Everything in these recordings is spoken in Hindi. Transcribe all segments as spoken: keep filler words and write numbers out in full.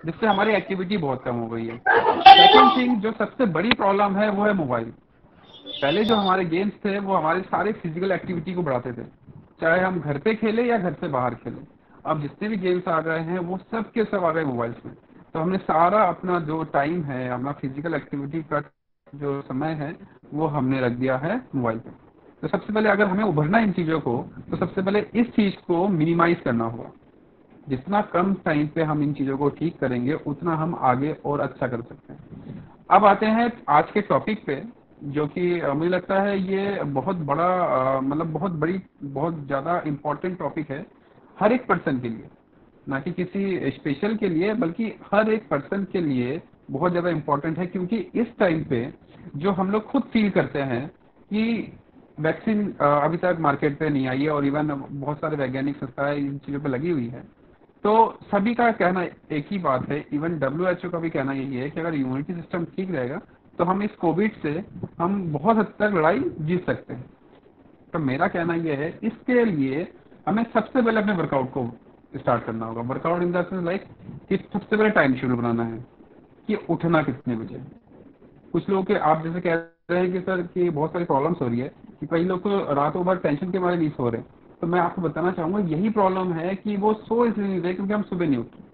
जिससे हमारी एक्टिविटी बहुत कम हो गई है। सेकंड थिंग जो सबसे बड़ी प्रॉब्लम है वो है मोबाइल। पहले जो हमारे गेम्स थे वो हमारे सारे फिजिकल एक्टिविटी को बढ़ाते थे, चाहे हम घर पे खेले या घर से बाहर खेले। अब जितने भी गेम्स आ गए हैं वो सब के सब आ गए मोबाइल्स में। तो हमने सारा अपना जो टाइम है, अपना फिजिकल एक्टिविटी का जो समय है, वो हमने रख दिया है मोबाइल पे। तो सबसे पहले अगर हमें उभरना इन चीजों को, तो सबसे पहले इस चीज को मिनिमाइज करना होगा। जितना कम टाइम पे हम इन चीजों को ठीक करेंगे उतना हम आगे और अच्छा कर सकते हैं। अब आते हैं आज के टॉपिक पे, जो कि अ, मुझे लगता है ये बहुत बड़ा अ, मतलब बहुत बड़ी बहुत ज्यादा इम्पोर्टेंट टॉपिक है हर एक पर्सन के लिए, ना कि किसी स्पेशल के लिए, बल्कि हर एक पर्सन के लिए बहुत ज्यादा इम्पोर्टेंट है। क्योंकि इस टाइम पे जो हम लोग खुद फील करते हैं कि वैक्सीन अभी तक मार्केट पे नहीं आई है, और इवन बहुत सारे वैज्ञानिक संस्थाएं इन चीजों पे लगी हुई है, तो सभी का कहना एक ही बात है, इवन डब्ल्यू एच ओ का भी कहना यही है कि अगर इम्यूनिटी सिस्टम ठीक रहेगा तो हम इस कोविड से हम बहुत हद तक लड़ाई जीत सकते हैं। तो मेरा कहना यह है, इसके लिए हमें सबसे पहले अपने वर्कआउट को स्टार्ट करना होगा। Workout in the sense like कि सबसे पहले टाइम शेड्यूल बनाना है कि उठना कितने बजे। कुछ लोग के आप जैसे कह रहे हैं कि सर कि बहुत सारी प्रॉब्लम्स हो रही है, कि कई लोग तो रातों भर टेंशन के मारे नहीं सो रहे, तो मैं आपको बताना चाहूंगा यही प्रॉब्लम है कि वो सो इसलिए नहीं रहे क्योंकि हम सुबह नहीं उठते।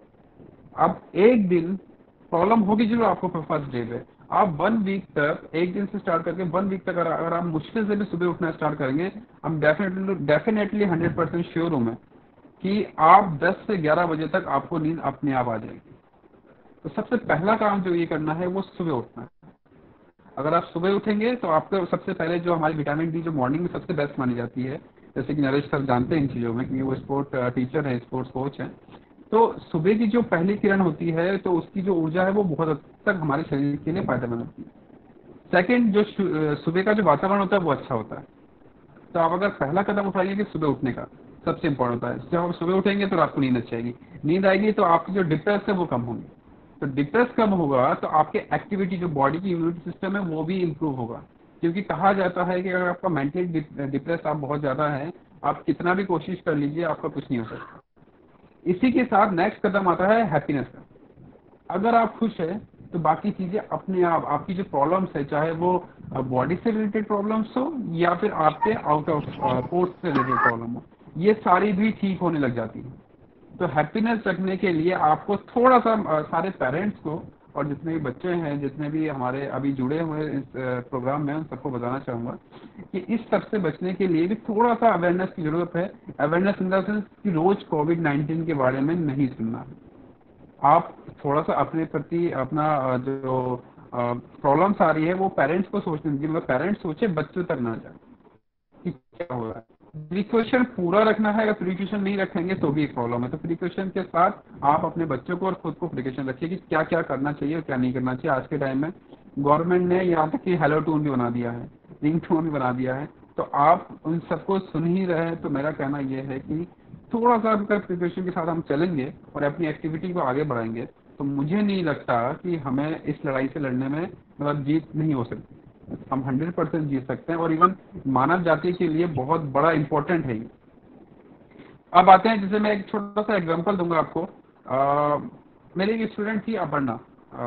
अब एक दिन प्रॉब्लम होगी जरूर आपको फर्स्ट डे पे। आप वन वीक तक, एक दिन से स्टार्ट करके वन वीक तक अगर अगर आप मुश्किल से भी सुबह उठना स्टार्ट करेंगे, हम definitely definitely hundred percent sure हूं मैं कि आप दस से ग्यारह बजे तक आपको नींद अपने आप आ जाएगी। तो सबसे पहला काम जो ये करना है वो सुबह उठना है। अगर आप सुबह उठेंगे तो आपको सबसे पहले जो हमारी विटामिन डी जो मॉर्निंग में सबसे बेस्ट मानी जाती है, जैसे कि नरेश सर जानते हैं इन चीज़ों में क्योंकि वो स्पोर्ट टीचर है, स्पोर्ट्स कोच है। तो सुबह की जो पहली किरण होती है तो उसकी जो ऊर्जा है वो बहुत हद तक हमारे शरीर के लिए फायदेमंद होती है। सेकंड, जो सु- सुबह का जो वातावरण होता है वो अच्छा होता है। तो आप अगर पहला कदम उठाइए कि सुबह उठने का, सबसे इम्पोर्टेंट होता है। जब आप सुबह उठेंगे तो रात को नींद अच्छी आएगी, नींद आएगी तो आपकी जो डिप्रेस है वो कम होंगे। तो डिप्रेस कम होगा तो आपके एक्टिविटी, जो बॉडी की इम्यूनिटी सिस्टम है वो भी इम्प्रूव होगा। क्योंकि कहा जाता है कि अगर आपका मेंटली डिप्रेस आप बहुत ज्यादा है, आप कितना भी कोशिश कर लीजिए आपका कुछ नहीं हो सकता। इसी के साथ नेक्स्ट कदम आता है हैप्पीनेस का। अगर आप खुश है तो बाकी चीजें अपने आप, आपकी जो प्रॉब्लम्स है, चाहे वो बॉडी से रिलेटेड प्रॉब्लम्स हो या फिर आपके आउट ऑफ पोर्ट से रिलेटेड प्रॉब्लम हो, ये सारी भी ठीक होने लग जाती है। तो हैप्पीनेस रखने के लिए आपको थोड़ा सा अ, सारे पेरेंट्स को और जितने भी बच्चे हैं, जितने भी हमारे अभी जुड़े हुए इस प्रोग्राम में, उन सबको बताना चाहूंगा कि इस सब से बचने के लिए भी थोड़ा सा अवेयरनेस की जरूरत है। अवेयरनेस इन द सेंस कि रोज कोविड नाइन्टीन के बारे में नहीं सुनना है। आप थोड़ा सा अपने प्रति अपना अ, जो प्रॉब्लम्स आ रही है वो पेरेंट्स को सोचने दीजिए, मतलब पेरेंट्स सोचे बच्चों तक ना जाए कि क्या हो रहा है। प्रिकॉशन पूरा रखना है, अगर प्रिकॉशन नहीं रखेंगे तो भी एक प्रॉब्लम है। तो प्रिकॉशन के साथ आप अपने बच्चों को और खुद को प्रिकॉशन रखिए कि क्या क्या करना चाहिए और क्या नहीं करना चाहिए। आज के टाइम में गवर्नमेंट ने यहाँ तक कि हेलो टून भी बना दिया है, रिंग टोन भी बना दिया है। तो आप उन सबको सुन ही रहे हैं। तो मेरा कहना यह है कि थोड़ा सा अगर प्रिपरेशन के साथ हम चलेंगे और अपनी एक्टिविटी को आगे बढ़ाएंगे तो मुझे नहीं लगता कि हमें इस लड़ाई से लड़ने में मतलब जीत नहीं हो सकती। हम हंड्रेड परसेंट जीत सकते हैं और इवन मानव जाति के लिए बहुत बड़ा इंपॉर्टेंट है ये। अब आते हैं, जैसे मैं एक छोटा सा एग्जांपल दूंगा आपको। आ, मेरी एक स्टूडेंट थी Aparna,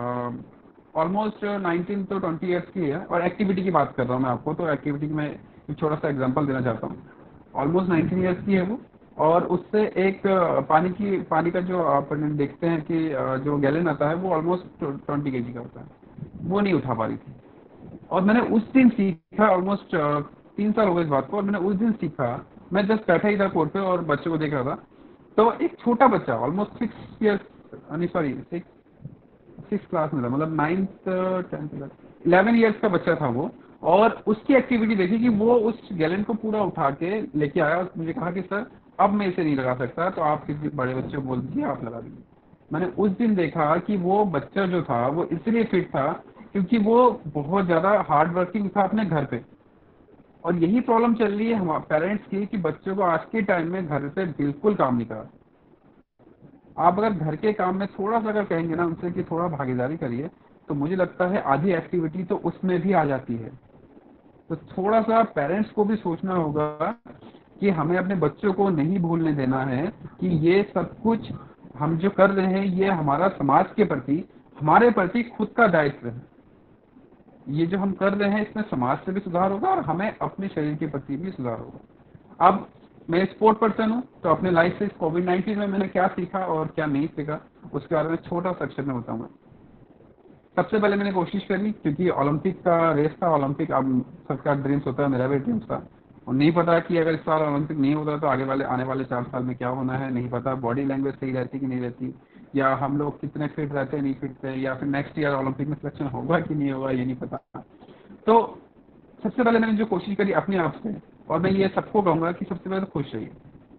almost nineteen to twenty years की है, और एक्टिविटी की बात कर रहा हूँ मैं आपको। तो एक्टिविटी में एक छोटा सा एग्जांपल देना चाहता हूँ। ऑलमोस्ट नाइनटीन ईयर्स की है वो, और उससे एक अ, पानी की पानी का जो आप देखते हैं कि अ, जो गैलन आता है वो ऑलमोस्ट ट्वेंटी के जी का होता है, वो नहीं उठा पा रही थी। और मैंने उस दिन सीखा, ऑलमोस्ट तीन साल हो गए इस बात को, और मैंने उस दिन सीखा। मैं जस्ट बैठा ही था कोर्ट पे और बच्चों को देख रहा था। तो एक छोटा बच्चा ऑलमोस्ट सिक्स ईयर्स, नहीं सॉरी सिक्स सिक्स क्लास में था, मतलब नाइन्थ टेंथ इलेवन ईयर्स का बच्चा था वो। और उसकी एक्टिविटी देखी कि वो उस गैलन को पूरा उठा के लेके आया और मुझे कहा कि सर अब मैं इसे नहीं लगा सकता, तो आप किसी बड़े बच्चे को बोल दीजिए आप लगा दीजिए। मैंने उस दिन देखा कि वो बच्चा जो था वो इसलिए फिट था क्योंकि वो बहुत ज्यादा हार्ड वर्किंग था अपने घर पे। और यही प्रॉब्लम चल रही है हमारे पेरेंट्स की कि बच्चों को आज के टाइम में घर से बिल्कुल काम नहीं करा। आप अगर घर के काम में थोड़ा सा अगर कहेंगे ना उनसे कि थोड़ा भागीदारी करिए, तो मुझे लगता है आधी एक्टिविटी तो उसमें भी आ जाती है। तो थोड़ा सा पेरेंट्स को भी सोचना होगा कि हमें अपने बच्चों को नहीं भूलने देना है कि ये सब कुछ हम जो कर रहे हैं ये हमारा समाज के प्रति, हमारे प्रति खुद का दायित्व है। ये जो हम कर रहे हैं इसमें समाज से भी सुधार होगा और हमें अपने शरीर के प्रति भी सुधार होगा। अब मैं स्पोर्ट पर्सन हूँ, तो अपने लाइफ से इस कोविड नाइन्टीन में मैंने क्या सीखा और क्या नहीं सीखा उसके बारे में छोटा सा अक्षर में बताऊंगा। सबसे पहले मैंने कोशिश करी, क्योंकि ओलंपिक का रेस था, ओलंपिक अब सबका ड्रीम्स होता है, मेरा भी ड्रीम्स था, और नहीं पता कि अगर इस साल ओलंपिक नहीं होता तो आगे वाले आने वाले चार साल में क्या होना है, नहीं पता बॉडी लैंग्वेज सही रहती कि नहीं रहती, या हम लोग कितने फिट रहते हैं नहीं फिट थे, या फिर नेक्स्ट ईयर ओलंपिक में सिलेक्शन होगा कि नहीं होगा ये नहीं पता। तो सबसे पहले मैंने जो कोशिश करी अपने आप से, और मैं ये सबको कहूंगा कि सबसे पहले तो खुश रहिए।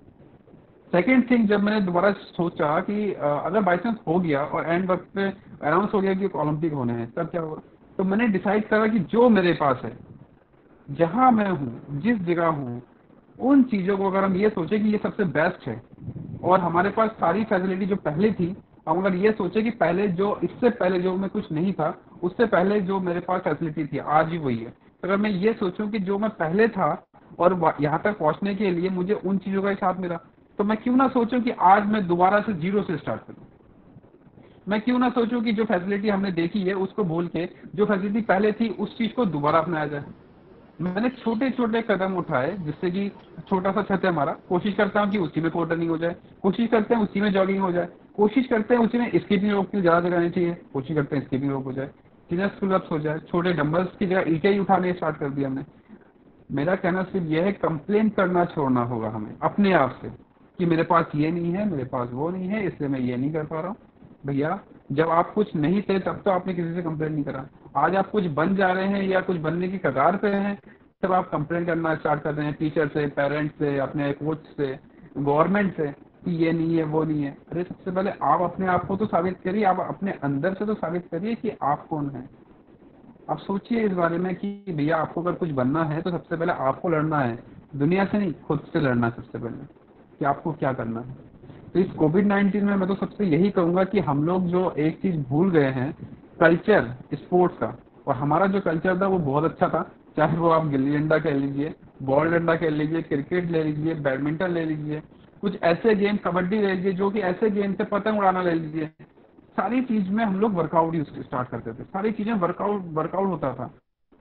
सेकेंड थिंग, जब मैंने दोबारा सोचा कि अ, अगर बाई चांस हो गया और एंड वक्त पे अनाउंस हो गया कि ओलंपिक होने हैं तब क्या होगा, तो मैंने डिसाइड करा कि जो मेरे पास है, जहां मैं हूँ, जिस जगह हूँ, उन चीजों को अगर हम ये सोचे कि ये सबसे बेस्ट है और हमारे पास सारी फैसिलिटी जो पहले थी, हम अगर ये सोचे कि पहले जो इससे पहले जो मैं कुछ नहीं था उससे पहले जो मेरे पास फैसिलिटी थी आज भी वही है, तो अगर मैं ये सोचूं कि जो मैं पहले था और यहाँ तक पहुंचने के लिए मुझे उन चीजों का ही साथ मिला, तो मैं क्यों ना सोचूं कि आज मैं दोबारा से जीरो से स्टार्ट करूं। मैं क्यों ना सोचूं कि जो फैसिलिटी हमने देखी है उसको भूल के जो फैसिलिटी पहले थी उस चीज को दोबारा अपनाया जाए। मैंने छोटे छोटे कदम उठाए, जिससे कि छोटा सा छत है हमारा, कोशिश करता हूँ कि उसी में कोड रनिंग हो जाए, कोशिश करते हैं उसी में जॉगिंग हो जाए, कोशिश करते हैं उसी में स्कीपिंग रोप की ज्यादा जगह नहीं चाहिए, कोशिश करते हैं स्कीपिंग रोप हो जाए, सीनस पुलअप्स हो जाए, छोटे डंबल्स की जगह ईंटें ही उठाने स्टार्ट कर दिया हमने। मेरा कहना सिर्फ यह है, कंप्लेन करना छोड़ना होगा हमें अपने आप से कि मेरे पास ये नहीं है, मेरे पास वो नहीं है, इसलिए मैं ये नहीं कर पा रहा हूँ। भैया, जब आप कुछ नहीं थे तब तो आपने किसी से कंप्लेन नहीं करा, आज आप कुछ बन जा रहे हैं या कुछ बनने की कगार पे हैं तब आप कंप्लेन करना स्टार्ट कर रहे हैं टीचर से, पेरेंट्स से, अपने कोच से, गवर्नमेंट से कि ये नहीं है वो नहीं है। अरे सबसे पहले आप अपने आप को तो साबित करिए, आप अपने अंदर से तो साबित करिए कि आप कौन है। आप सोचिए इस बारे में कि भैया आपको अगर कुछ बनना है तो सबसे पहले आपको लड़ना है, दुनिया से नहीं, खुद से लड़ना है सबसे पहले कि आपको क्या करना है। तो इस कोविड नाइन्टीन में मैं तो सबसे यही कहूंगा कि हम लोग जो एक चीज भूल गए हैं, कल्चर स्पोर्ट्स का, और हमारा जो कल्चर था वो बहुत अच्छा था, चाहे वो आप गिल्ली डंडा कह लीजिए, बॉल डंडा कह लीजिए, क्रिकेट ले लीजिए, बैडमिंटन ले लीजिए, कुछ ऐसे गेम, कबड्डी ले लीजिए, जो कि ऐसे गेम थे, पतंग उड़ाना ले लीजिए, सारी चीज में हम लोग वर्कआउट ही स्टार्ट करते थे, सारी चीजें वर्कआउट वर्कआउट होता था।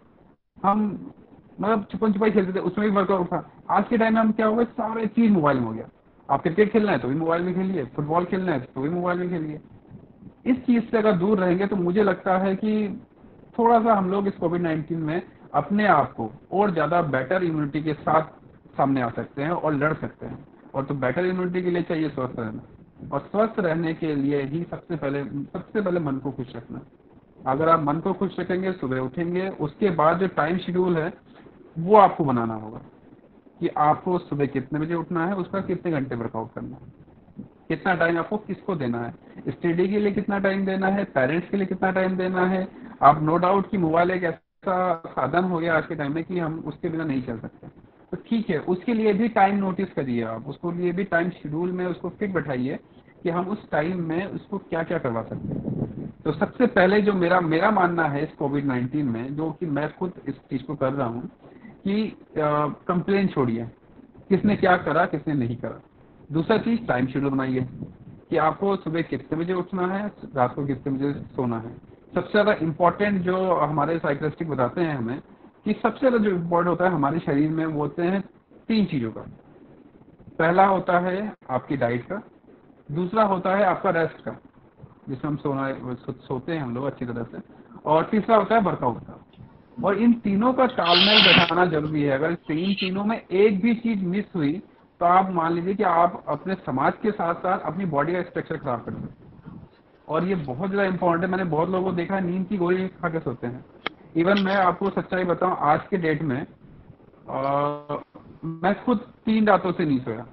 हम मतलब छुपन छुपाई खेलते थे, उसमें भी वर्कआउट था। आज के टाइम में हम क्या हो गए, सारे चीज मोबाइल में हो गया। आप क्रिकेट खेलना है तो भी मोबाइल में खेलिए, फुटबॉल खेलना है तो भी मोबाइल में खेलिए। इस चीज से अगर दूर रहेंगे तो मुझे लगता है कि थोड़ा सा हम लोग इस कोविड नाइन्टीन में अपने आप को और ज्यादा बेटर इम्यूनिटी के साथ सामने आ सकते हैं और लड़ सकते हैं। और तो बेटर इम्यूनिटी के लिए चाहिए स्वस्थ रहना, और स्वस्थ रहने के लिए ही सबसे पहले सबसे पहले मन को खुश रखना। अगर आप मन को खुश रखेंगे, सुबह उठेंगे, उसके बाद जो टाइम शेड्यूल है वो आपको बनाना होगा कि आपको सुबह कितने बजे उठना है, उसका कितने घंटे वर्कआउट करना है, कितना टाइम आपको किसको देना है, स्टडी के लिए कितना टाइम देना है, पेरेंट्स के लिए कितना टाइम देना है। आप नो डाउट कि मोबाइल एक ऐसा साधन हो गया आज के टाइम में कि हम उसके बिना नहीं चल सकते, तो ठीक है, उसके लिए भी टाइम नोटिस करिए, आप उसको लिए भी टाइम शेड्यूल में उसको फिट बैठाइए कि हम उस टाइम में उसको क्या क्या करवा सकते हैं। तो सबसे पहले जो मेरा मेरा मानना है इस कोविड नाइन्टीन में, जो कि मैं खुद इस चीज को कर रहा हूँ कि कंप्लेन छोड़िए, किसने क्या करा किसने नहीं करा। दूसरा चीज, टाइम शेड्यूल बनाइए कि आपको सुबह कितने बजे उठना है, रात को कितने बजे सोना है। सबसे ज्यादा इम्पोर्टेंट जो हमारे साइकोलॉजिस्ट बताते हैं हमें कि सबसे ज्यादा जो इम्पोर्टेंट होता है हमारे शरीर में वो होते हैं तीन चीजों का। पहला होता है आपकी डाइट का, दूसरा होता है आपका रेस्ट का, जिसमें हम सोना सो, सोते हैं हम लोग अच्छी तरह से, और तीसरा होता है वर्कआउट का। और इन तीनों का तालमेल बैठाना जरूरी है। अगर तीन तीनों में एक भी चीज मिस हुई तो आप मान लीजिए कि आप अपने समाज के साथ साथ अपनी बॉडी का स्ट्रक्चर खराब कर सकते हैं। और ये बहुत ज्यादा इंपॉर्टेंट है। मैंने बहुत लोगों को देखा है नींद की गोली खा के सोते हैं। इवन मैं आपको सच्चाई बताऊं, आज के डेट में आ, मैं खुद तीन रातों से नहीं सोया।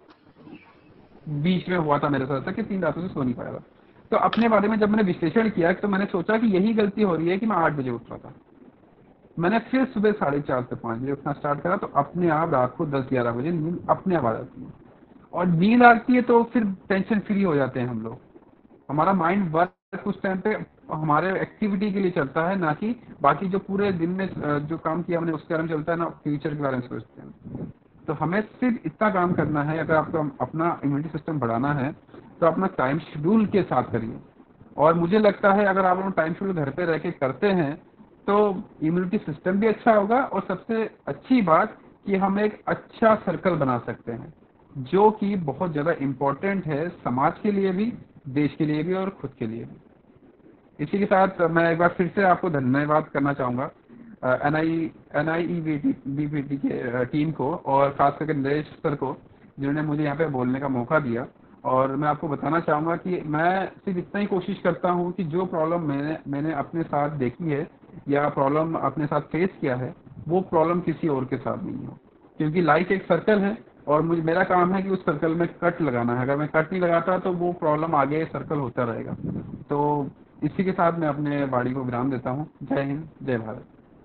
बीच में हुआ था मेरे साथ कि तीन रातों से सो नहीं पाया था। तो अपने बारे में जब मैंने विश्लेषण किया तो मैंने सोचा कि यही गलती हो रही है कि मैं आठ बजे उठ रहा था। मैंने फिर सुबह साढ़े चार से पाँच बजे उठना स्टार्ट करा, तो अपने आप रात को दस ग्यारह बजे नींद अपने आप आ जाती है। और नींद आती है तो फिर टेंशन फ्री हो जाते हैं हम लोग। हमारा माइंड वर्क उस टाइम पे हमारे एक्टिविटी के लिए चलता है, ना कि बाकी जो पूरे दिन में जो काम किया हमने उसके बारे में चलता है, ना फ्यूचर के बारे में सोचते हैं। तो हमें सिर्फ इतना काम करना है, अगर आपको अपना इम्यूनिटी सिस्टम बढ़ाना है तो अपना टाइम शेड्यूल के साथ करिए। और मुझे लगता है अगर आप लोग टाइम शेड्यूल घर पे रह के करते हैं तो इम्यूनिटी सिस्टम भी अच्छा होगा, और सबसे अच्छी बात कि हम एक अच्छा सर्कल बना सकते हैं, जो कि बहुत ज़्यादा इम्पोर्टेंट है समाज के लिए भी, देश के लिए भी और खुद के लिए भी। इसी के साथ मैं एक बार फिर से आपको धन्यवाद करना चाहूँगा N I N I E B P T के टीम को, और खास करके नरेश सर को, जिन्होंने मुझे यहाँ पे बोलने का मौका दिया। और मैं आपको बताना चाहूँगा कि मैं सिर्फ इतना ही कोशिश करता हूँ कि जो प्रॉब्लम मैंने मैंने अपने साथ देखी है या प्रॉब्लम अपने साथ फेस किया है, वो प्रॉब्लम किसी और के साथ नहीं हो, क्योंकि लाइफ एक सर्कल है और मुझे मेरा काम है कि उस सर्कल में कट लगाना है। अगर मैं कट नहीं लगाता तो वो प्रॉब्लम आगे सर्कल होता रहेगा। तो इसी के साथ मैं अपने वाणी को विराम देता हूँ। जय हिंद, जय भारत।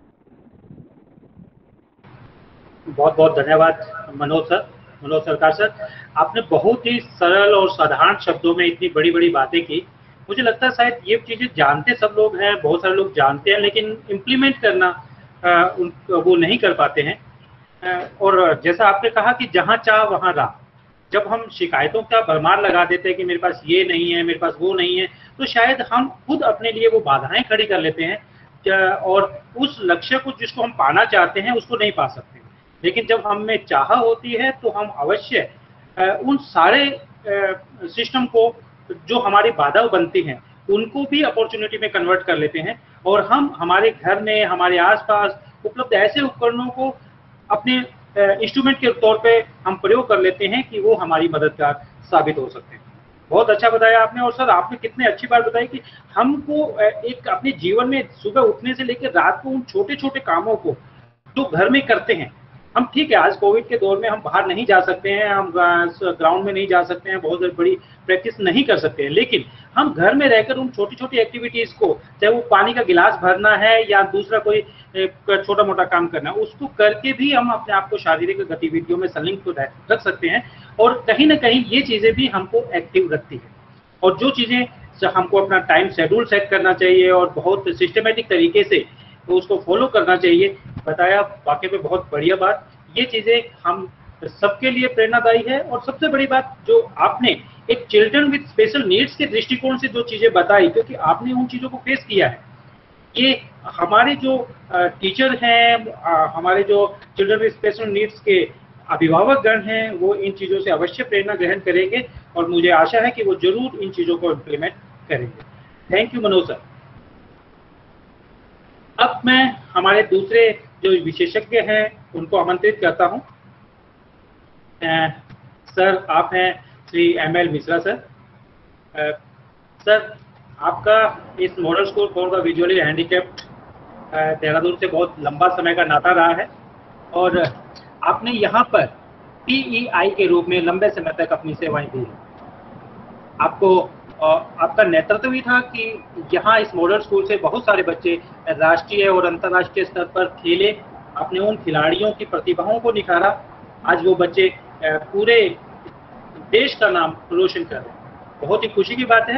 बहुत बहुत धन्यवाद मनोज सर, मनोज सरकार सर। आपने बहुत ही सरल और साधारण शब्दों में इतनी बड़ी बड़ी बातें की। मुझे लगता है शायद ये चीज़ें जानते सब लोग हैं, बहुत सारे लोग जानते हैं, लेकिन इम्प्लीमेंट करना आ, उन, वो नहीं कर पाते हैं। आ, और जैसा आपने कहा कि जहाँ चाह वहाँ राह, जब हम शिकायतों का भरमार लगा देते हैं कि मेरे पास ये नहीं है, मेरे पास वो नहीं है, तो शायद हम खुद अपने लिए वो बाधाएं खड़ी कर लेते हैं और उस लक्ष्य को जिसको हम पाना चाहते हैं उसको नहीं पा सकते। लेकिन जब हम में चाह होती है तो हम अवश्य उन सारे सिस्टम को जो हमारी बाधा बनती हैं उनको भी अपॉर्चुनिटी में कन्वर्ट कर लेते हैं, और हम हमारे घर में, हमारे आसपास उपलब्ध ऐसे उपकरणों को अपने इंस्ट्रूमेंट के तौर पे हम प्रयोग कर लेते हैं कि वो हमारी मददगार साबित हो सकते हैं। बहुत अच्छा बताया आपने। और सर आपने कितने अच्छी बात बताई कि हमको एक अपने जीवन में सुबह उठने से लेकर रात को उन छोटे छोटे कामों को जो घर में करते हैं, हम ठीक है आज कोविड के दौर में हम बाहर नहीं जा सकते हैं, हम ग्राउंड में नहीं जा सकते हैं, बहुत बड़ी प्रैक्टिस नहीं कर सकते हैं, लेकिन हम घर में रहकर उन छोटी छोटी एक्टिविटीज को, चाहे वो पानी का गिलास भरना है या दूसरा कोई छोटा मोटा काम करना है, उसको करके भी हम अपने आप को शारीरिक गतिविधियों में संलिप्त रख सकते हैं। और कहीं ना कहीं ये चीजें भी हमको एक्टिव रखती है। और जो चीजें हमको अपना टाइम शेड्यूल सेट करना चाहिए और बहुत सिस्टमेटिक तरीके से तो उसको फॉलो करना चाहिए, बताया वाकई में बहुत बढ़िया बात। ये चीजें हम सबके लिए प्रेरणादायी है। और सबसे बड़ी बात जो आपने एक चिल्ड्रन विद स्पेशल नीड्स के दृष्टिकोण से जो चीजें बताई, क्योंकि आपने उन चीजों को फेस किया है, ये हमारे जो टीचर हैं, हमारे जो चिल्ड्रन विद स्पेशल नीड्स के अभिभावक गण हैं, वो इन चीजों से अवश्य प्रेरणा ग्रहण करेंगे और मुझे आशा है कि वो जरूर इन चीजों को इम्प्लीमेंट करेंगे। Thank you Manoj sir. अब मैं हमारे दूसरे जो विशेषज्ञ हैं उनको आमंत्रित करता हूं। सर आप हैं Shri M L Mishra sir. आ, सर आपका इस model school for the visually handicapped Dehradun से बहुत लंबा समय का नाता रहा है और आपने यहाँ पर पी ई आई के रूप में लंबे समय तक अपनी सेवाएं दी हैं। आपको आपका नेतृत्व भी था कि यहाँ इस मॉडल स्कूल से बहुत सारे बच्चे राष्ट्रीय और अंतर्राष्ट्रीय स्तर पर खेले, अपने उन खिलाड़ियों की प्रतिभाओं को निखारा। आज वो बच्चे पूरे देश का नाम रोशन कर रहे हैं, बहुत ही खुशी की बात है।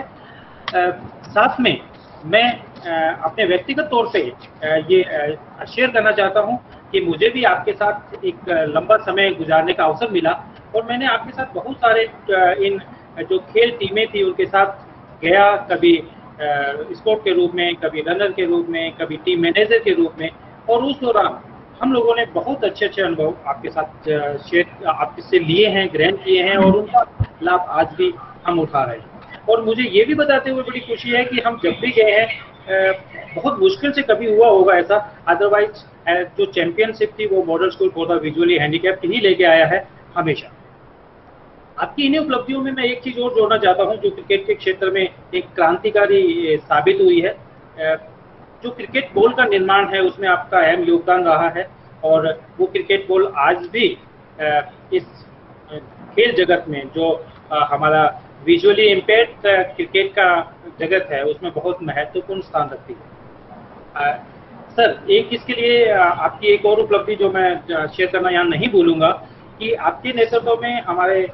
साथ में मैं अपने व्यक्तिगत तौर पे ये शेयर करना चाहता हूँ कि मुझे भी आपके साथ एक लंबा समय गुजारने का अवसर मिला और मैंने आपके साथ बहुत सारे इन जो खेल टीमें थी उनके साथ गया, कभी स्पोर्ट के रूप में, कभी रनर के रूप में, कभी टीम मैनेजर के रूप में, और उस दौरान हम लोगों ने बहुत अच्छे अच्छे अनुभव आपके साथ शेयर आपसे लिए हैं, ग्रहण किए हैं और उनका लाभ आज भी हम उठा रहे हैं। और मुझे ये भी बताते हुए बड़ी खुशी है कि हम जब भी गए हैं बहुत मुश्किल से कभी हुआ होगा ऐसा, अदरवाइज जो चैंपियनशिप थी वो model school for the visually handicapped ही लेके आया है हमेशा। आपकी इन्हीं उपलब्धियों में मैं एक चीज और जोड़ना चाहता हूं जो क्रिकेट के क्षेत्र में एक क्रांतिकारी साबित हुई है। जो क्रिकेट बॉल का निर्माण है उसमें आपका अहम योगदान रहा है और वो क्रिकेट बॉल आज भी इस खेल जगत में जो हमारा विजुअली इम्पेयर्ड क्रिकेट का जगत है उसमें बहुत महत्वपूर्ण स्थान रखती है। सर एक इसके लिए आपकी एक और उपलब्धि जो मैं शेयर करना यहाँ नहीं भूलूंगा कि आपके नेतृत्व में हमारे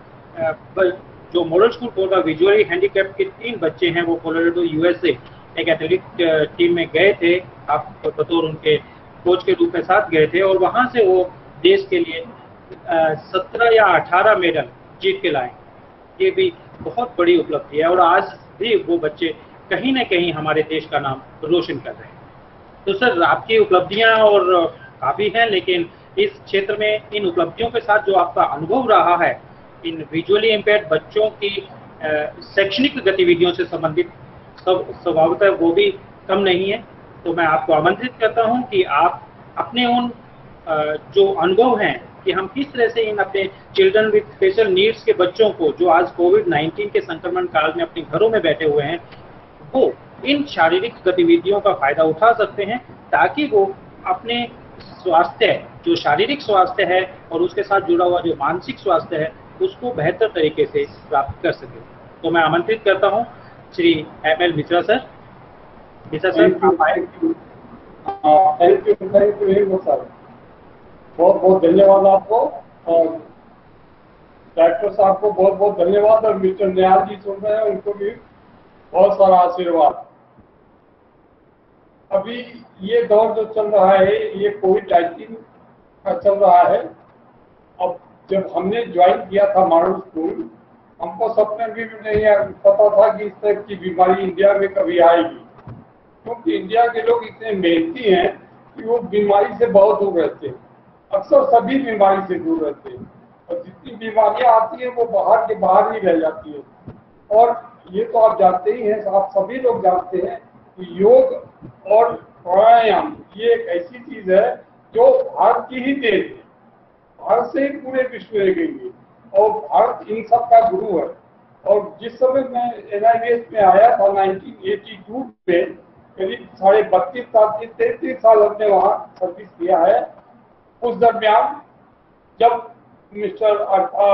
जो model school for the visually handicapped के तीन बच्चे हैं वो कोलोराडो यूएसए एक एथलेटिक टीम में गए थे, आप बतौर उनके कोच के रूप में साथ गए थे और वहाँ से वो देश के लिए सत्रह या अठारह मेडल जीत के लाए। ये भी बहुत बड़ी उपलब्धि है और आज भी वो बच्चे कहीं ना कहीं हमारे देश का नाम रोशन कर रहे हैं। तो सर आपकी उपलब्धियां और काफ़ी हैं, लेकिन इस क्षेत्र में इन उपलब्धियों के साथ जो आपका अनुभव रहा है इन विजुअली इम्पेयर्ड बच्चों की शैक्षणिक गतिविधियों से संबंधित सब स्वभावतः वो भी कम नहीं है। तो मैं आपको आमंत्रित करता हूं कि आप अपने उन जो अनुभव हैं कि हम किस तरह से इन अपने चिल्ड्रन विद स्पेशल नीड्स के बच्चों को जो आज कोविड नाइन्टीन के संक्रमण काल में अपने घरों में बैठे हुए हैं वो इन शारीरिक गतिविधियों का फायदा उठा सकते हैं, ताकि वो अपने स्वास्थ्य जो शारीरिक स्वास्थ्य है और उसके साथ जुड़ा हुआ जो मानसिक स्वास्थ्य है उसको बेहतर तरीके से प्राप्त कर सके। तो मैं आमंत्रित करता हूं Shri M L Mishra sir. Mishra sir आप आए। Thank you thank you sir, बहुत बहुत धन्यवाद आपको और डॉक्टर साहब को बहुत बहुत धन्यवाद और मिस्टर निहाल जी सुन रहे हैं उनको भी बहुत सारा आशीर्वाद। अभी ये दौर जो चल रहा है ये कोविड नाइन्टीन का चल रहा है। अब जब हमने ज्वाइन किया था मॉडल स्कूल हमको सपने भी नहीं पता था कि इस तरह की बीमारी इंडिया में कभी आएगी, क्योंकि इंडिया के लोग इतने मेहनती हैं कि वो बीमारी से बहुत दूर रहते हैं, अक्सर सभी बीमारी से दूर रहते हैं और जितनी बीमारियां आती हैं वो बाहर के बाहर ही रह जाती है। और ये तो आप जानते ही हैं, आप सभी लोग जानते हैं कि योग और प्राणायाम ये एक ऐसी चीज है जो भारत की ही देन है, भारत से ही पूरे विश्व में गई है और भारत इन सब का गुरु है। और जिस समय मैं एन आई वी एस में आया था नाइनटीन एटी टू में, करीब साढ़े बत्तीस साल तैतीस साल हमने वहाँ सर्विस किया है। उस दरमियान जब मिस्टर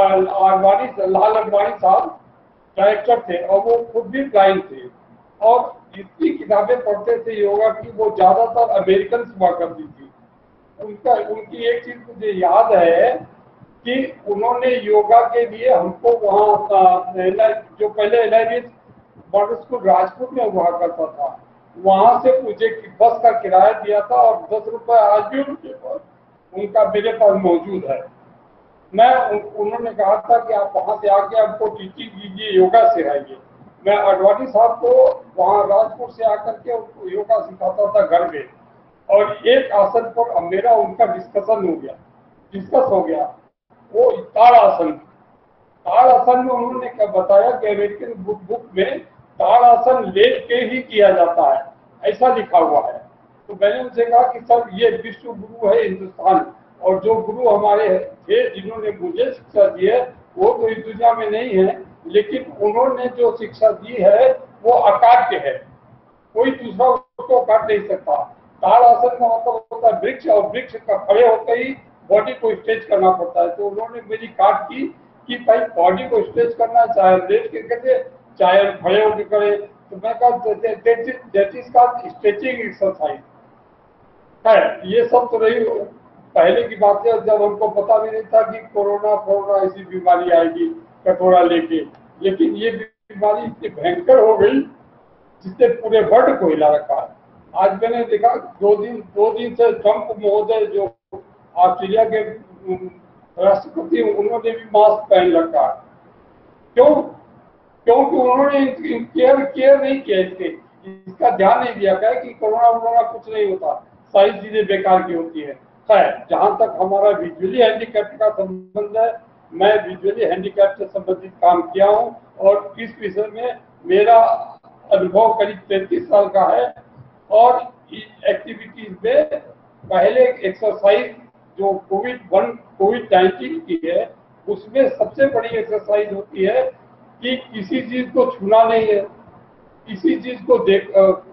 आडवाणी लाल अडवाणी साहब डायरेक्टर थे और वो खुद भी ब्लाइंड थे और जितनी किताबें पढ़ते थे योगा की वो ज्यादातर अमेरिकन हुआ करती थी। उनका उनकी एक चीज मुझे याद है कि उन्होंने योगा के लिए हमको वहाँ जो पहले N I V S model school Rajpur में हुआ करता था वहां से मुझे बस का किराया दिया था और दस रुपए आज भी उनके पास उनका मेरे पास मौजूद है। मैं उन, उन्होंने कहा था कि आप वहां से आके हमको टीचिंग कीजिए, योगा सिखाइए। मैं अडवाणी साहब को वहाँ राजपुर से आकर के उनको योगा सिखाता था घर में और एक आसन पर मेरा उनका डिस्कशन हो गया डिस्कस हो गया वो ताड़ आसन। ताड़ आसन में उन्होंने बताया कि अमेरिकन बुक बुक में ताड़ आसन लेट के ही किया जाता है, ऐसा लिखा हुआ है। तो मैंने उनसे कहा कि सर ये विश्व गुरु है हिंदुस्तान और जो गुरु हमारे थे जिन्होंने मुझे शिक्षा दी है वो तो इस दुनिया में नहीं है, लेकिन उन्होंने जो शिक्षा दी है वो अकाट्य है, कोई दूसरा उसको काट नहीं सकता। ताड़ आसन का मतलब होता है वृक्ष और वृक्ष का खड़े होकर ही बॉडी को स्ट्रेच करना पड़ता है। तो उन्होंने मेरी काट की कि भाई बॉडी को स्ट्रेच करना चाहे लेट के करे चाहे खड़े होकर करे। तो मैं कहा that is called stretching exercise है। ये सब तो रही पहले की बात है जब हमको पता भी नहीं था कि कोरोना कोरोना ऐसी बीमारी आएगी कटोरा लेके, लेकिन ये बीमारी इतनी भयंकर हो गई जिसने पूरे वर्ल्ड को हिला रखा है। आज मैंने देखा दो दिन दो दिन से ट्रंप महोदय जो ऑस्ट्रेलिया के राष्ट्रपति उन्होंने भी मास्क पहन रखा है। क्यों? क्योंकि उन्होंने केयर केयर नहीं किया, इसके इसका ध्यान नहीं दिया गया कि कोरोना वोरोना कुछ नहीं होता, सारी चीजें बेकार की होती है। खैर जहां तक हमारा विजुअली हैंडीकैप्ट का संबंध है, मैं विजुअली हैंडीकैप्ट से संबंधित काम किया हूं और इस विषय में मेरा अनुभव करीब तैंतीस साल का है। और एक्टिविटीज में पहले एक्सरसाइज जो कोविड वन कोविड नाइन्टीन की है उसमें सबसे बड़ी एक्सरसाइज होती है कि किसी चीज को छूना नहीं है, किसी चीज को देख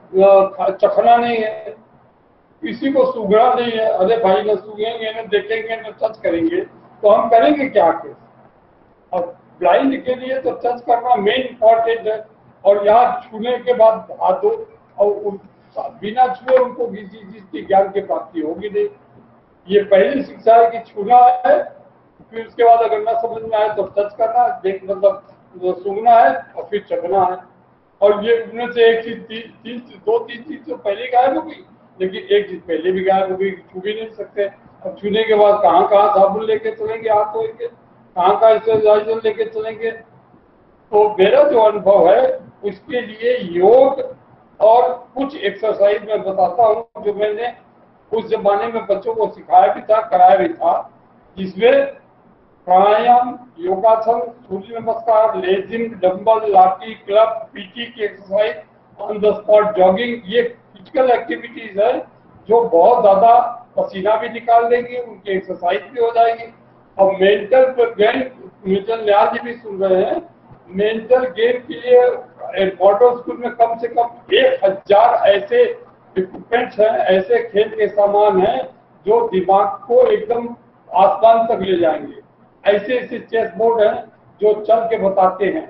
चखना नहीं है, किसी को सूंघना नहीं है। अरे भाई न सूंघेंगे न देखेंगे न टच करेंगे तो हम करेंगे क्या के? और ब्लाइंड के लिए तो टच करना मेन इम्पोर्टेंट है और यहाँ छूने के बाद हाथ दो और बिना छुए उनको किसी चीज की ज्ञान की प्राप्ति होगी नहीं। ये पहली शिक्षा है कि छूना है, फिर उसके बाद अगर न समझ में आए तो टच करना, देख मतलब सूंघना है और फिर चखना है। और ये उनमें से एक चीज ती, ती, दो तीन चीज तो पहले गायब हो गई, लेकिन एक चीज पहले भी गायब हो गई, छू भी नहीं सकते। अब छूने के बाद कहाँ कहाँ साबुन लेके चलेंगे, हाथ धोएंगे, कहाँ कहाँ स्टेरिलाइजर लेके चलेंगे, तो मेरा जो अनुभव है उसके लिए योग और कुछ एक्सरसाइज मैं बताता हूँ जो मैंने उस जमाने में बच्चों को सिखाया भी था, कराया भी था, जिसमें प्राणायाम, योगासन, सूर्य नमस्कार, लेजिम, डंबल, लाठी, क्लब, पीटी की exercise, on the spot jogging, ये फिजिकल एक्टिविटीज है जो बहुत ज्यादा पसीना भी निकाल देंगी, उनकी एक्सरसाइज भी हो जाएगी। और मेंटल गेम, म्यूचुअल न्याय जी भी सुन रहे हैं, मेंटल गेम के लिए मॉडल स्कूल में कम से कम एक हजार ऐसे इक्विपमेंट्स हैं, ऐसे खेल के सामान हैं जो दिमाग को एकदम आसमान तक ले जाएंगे। ऐसे ऐसे चेस बोर्ड हैं जो चल के बताते हैं,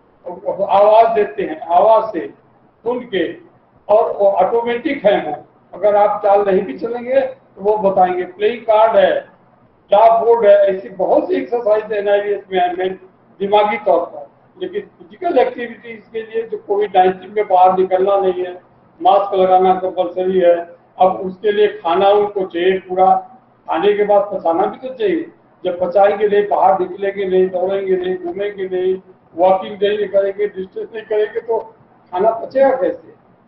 आवाज देते हैं, आवाज से सुन के, और वो ऑटोमेटिक है। वो अगर आप चाल नहीं भी चलेंगे तो वो बताएंगे। प्लेइंग कार्ड है, चार्ट बोर्ड है, ऐसी बहुत सी exercise N I V S में है दिमागी तौर पर। लेकिन फिजिकल एक्टिविटीज के लिए जो कोविड नाइन्टीन में बाहर निकलना नहीं है, मास्क लगाना कंपलसरी है, अब उसके लिए खाना उनको चाहिए पूरा, खाने के बाद पचाना भी तो चाहिए। जब पचाएंगे नहीं, बाहर निकलेंगे नहीं, दौड़ेंगे नहीं, घूमेंगे नहीं, वॉकिंग नहीं करेंगे, डिस्टेंस नहीं करेंगे तो खाना पचेगा कैसे?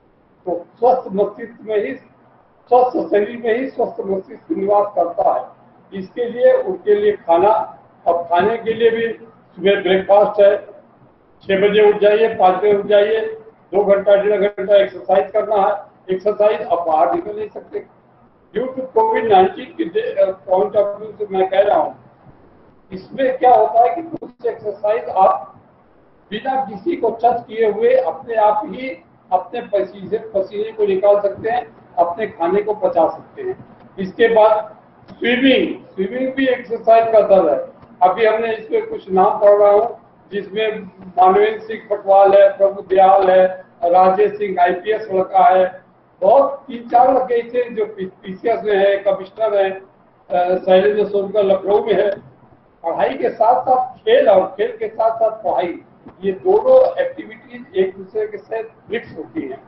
तो स्वस्थ मस्तिष्क में ही, स्वस्थ शरीर में ही स्वस्थ मस्तिष्क निवास करता है। इसके लिए उनके लिए खाना, अब खाने के लिए भी सुबह ब्रेकफास्ट है, छह बजे उठ जाइए, पाँच बजे उठ जाइए, दो घंटा डेढ़ घंटा एक्सरसाइज करना है। एक्सरसाइज अब बाहर निकल नहीं सकते ड्यू टू कोविड नाइन्टीन के पॉइंट ऑफ व्यू से मैं कह रहा हूँ। इसमें क्या होता है कि कुछ एक्सरसाइज आप बिना किसी को टच किए हुए अपने आप ही अपने पसीने पसीने को निकाल सकते हैं, अपने खाने को पचा सकते हैं। इसके बाद स्विमिंग, स्विमिंग भी एक्सरसाइज का दल है। अभी हमने इसमें कुछ नाम पढ़ रहा हूँ, जिसमें मानवेंद्र सिंह पटवाल है, प्रभु दयाल है, Rajesh Singh I P S लड़का है, बहुत तीन चार लड़के ऐसे जो पी सी एस में है, कमिश्नर है, शैलेंद्र सोनकर लखनऊ में है। पढ़ाई के साथ साथ खेल और खेल के साथ साथ पढ़ाई, ये दोनों एक्टिविटीज एक दूसरे के साथ मिक्स होती हैं।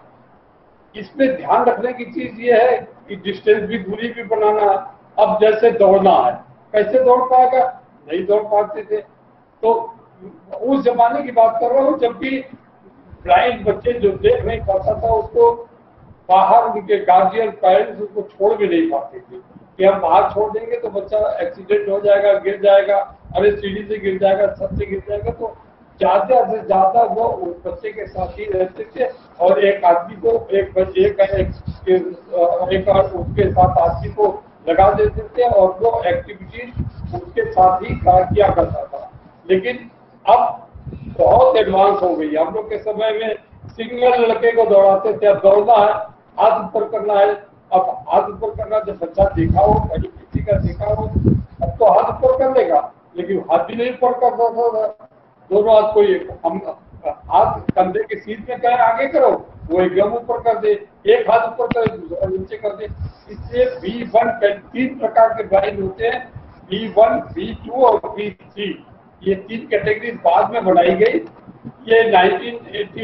इसमें ध्यान रखने की चीज ये है कि डिस्टेंस भी, दूरी भी बनाना है। अब जैसे दौड़ना है, कैसे दौड़ पाएगा? नहीं दौड़ पाते थे। तो उस जमाने की बात कर रहा हूँ जब भी ब्लाइंड बच्चे जो देख नहीं पाता था उसको बाहर उनके गार्जियन पेरेंट्स उसको छोड़ भी नहीं पाते थे कि हम बाहर छोड़ देंगे तो बच्चा एक्सीडेंट हो जाएगा, गिर जाएगा, अरे सीढ़ी से गिर जाएगा, छत से गिर जाएगा। तो ज्यादा से ज्यादा वो उस बच्चे के साथ ही रहते थे और एक आदमी को एक बच्चे एक, एक, एक उसके साथ आदमी को लगा देते थे और वो एक्टिविटीज उसके साथ ही किया करता था। लेकिन अब बहुत एडवांस हो गई। हम लोग के समय में सिंगल लड़के को दौड़ाते थे, अब दौड़ना है, हाथ ऊपर करना है। अब हाथ ऊपर करना जब बच्चा देखा हो, कहीं किसी का देखा हो, अब तो हाथ ऊपर कर लेगा, लेकिन हाथ भी नहीं ऊपर करता था। दोनों हाथ कोई हम हाथ कंधे के सीध में कहे आगे करो, वो एकदम ऊपर कर दे, एक हाथ ऊपर करे दूसरा नीचे कर दे। इसलिए बी वन तीन प्रकार के ब्लाइंड होते हैं, बी वन, बी टू और बी थ्री। ये तीन कैटेगरी बाद में बनाई गई। ये नाइनटीन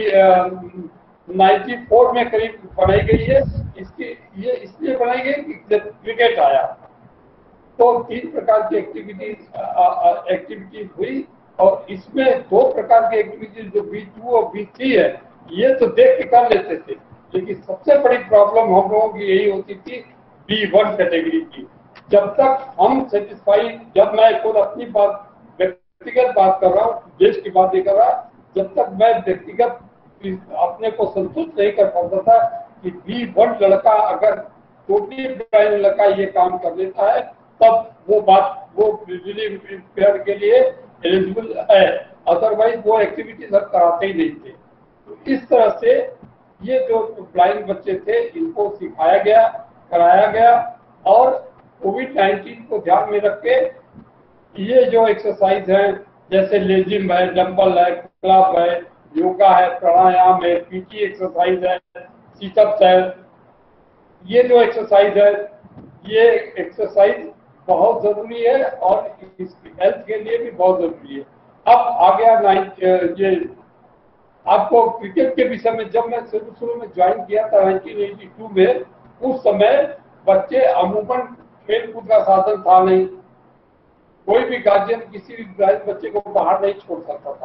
नाइंटी फोर में करीब बनाई गई है। इसकी ये इसलिए बनाई गई कि जब क्रिकेट आया तो तीन प्रकार की एक्टिविटीज एक्टिविटीज हुई और इसमें दो प्रकार की एक्टिविटीज जो बी टू और बी थ्री है ये तो देख के कर लेते थे, लेकिन सबसे बड़ी प्रॉब्लम हम लोगों की यही होती थी बी वन कैटेगरी की। जब तक हम सेटिस्फाई, जब मैं खुद अपनी बात व्यक्तिगत बात कर रहा हूँ, देश की बात नहीं कर रहा, जब तक मैं व्यक्तिगत अपने को संतुष्ट नहीं कर पाता था कि बी वन लड़का अगर टोटली ब्लाइंड लड़का ये काम कर लेता है तब वो बात वो बिजली रिपेयर के लिए एलिजिबल है, अदरवाइज वो एक्टिविटीज कराते ही नहीं थे। तो इस तरह से ये जो ब्लाइंड बच्चे थे इनको सिखाया गया, कराया गया और कोविड नाइन्टीन को ध्यान में रख के ये जो एक्सरसाइज है जैसे लेजिम है, डंबल है, क्लब है, योगा है, प्राणायाम है, पीटी एक्सरसाइज है, सीटअप्स है, ये जो एक्सरसाइज है ये एक्सरसाइज बहुत जरूरी है और हेल्थ के लिए भी बहुत जरूरी है। अब आ गया नाइन ये आपको क्रिकेट के विषय में, जब मैं शुरू शुरू में ज्वाइन किया था नाइनटीन एटी टू में, उस समय बच्चे अमूमन खेल कूद का साधन था नहीं, कोई भी गार्जियन किसी भी बच्चे को बाहर नहीं छोड़ सकता था।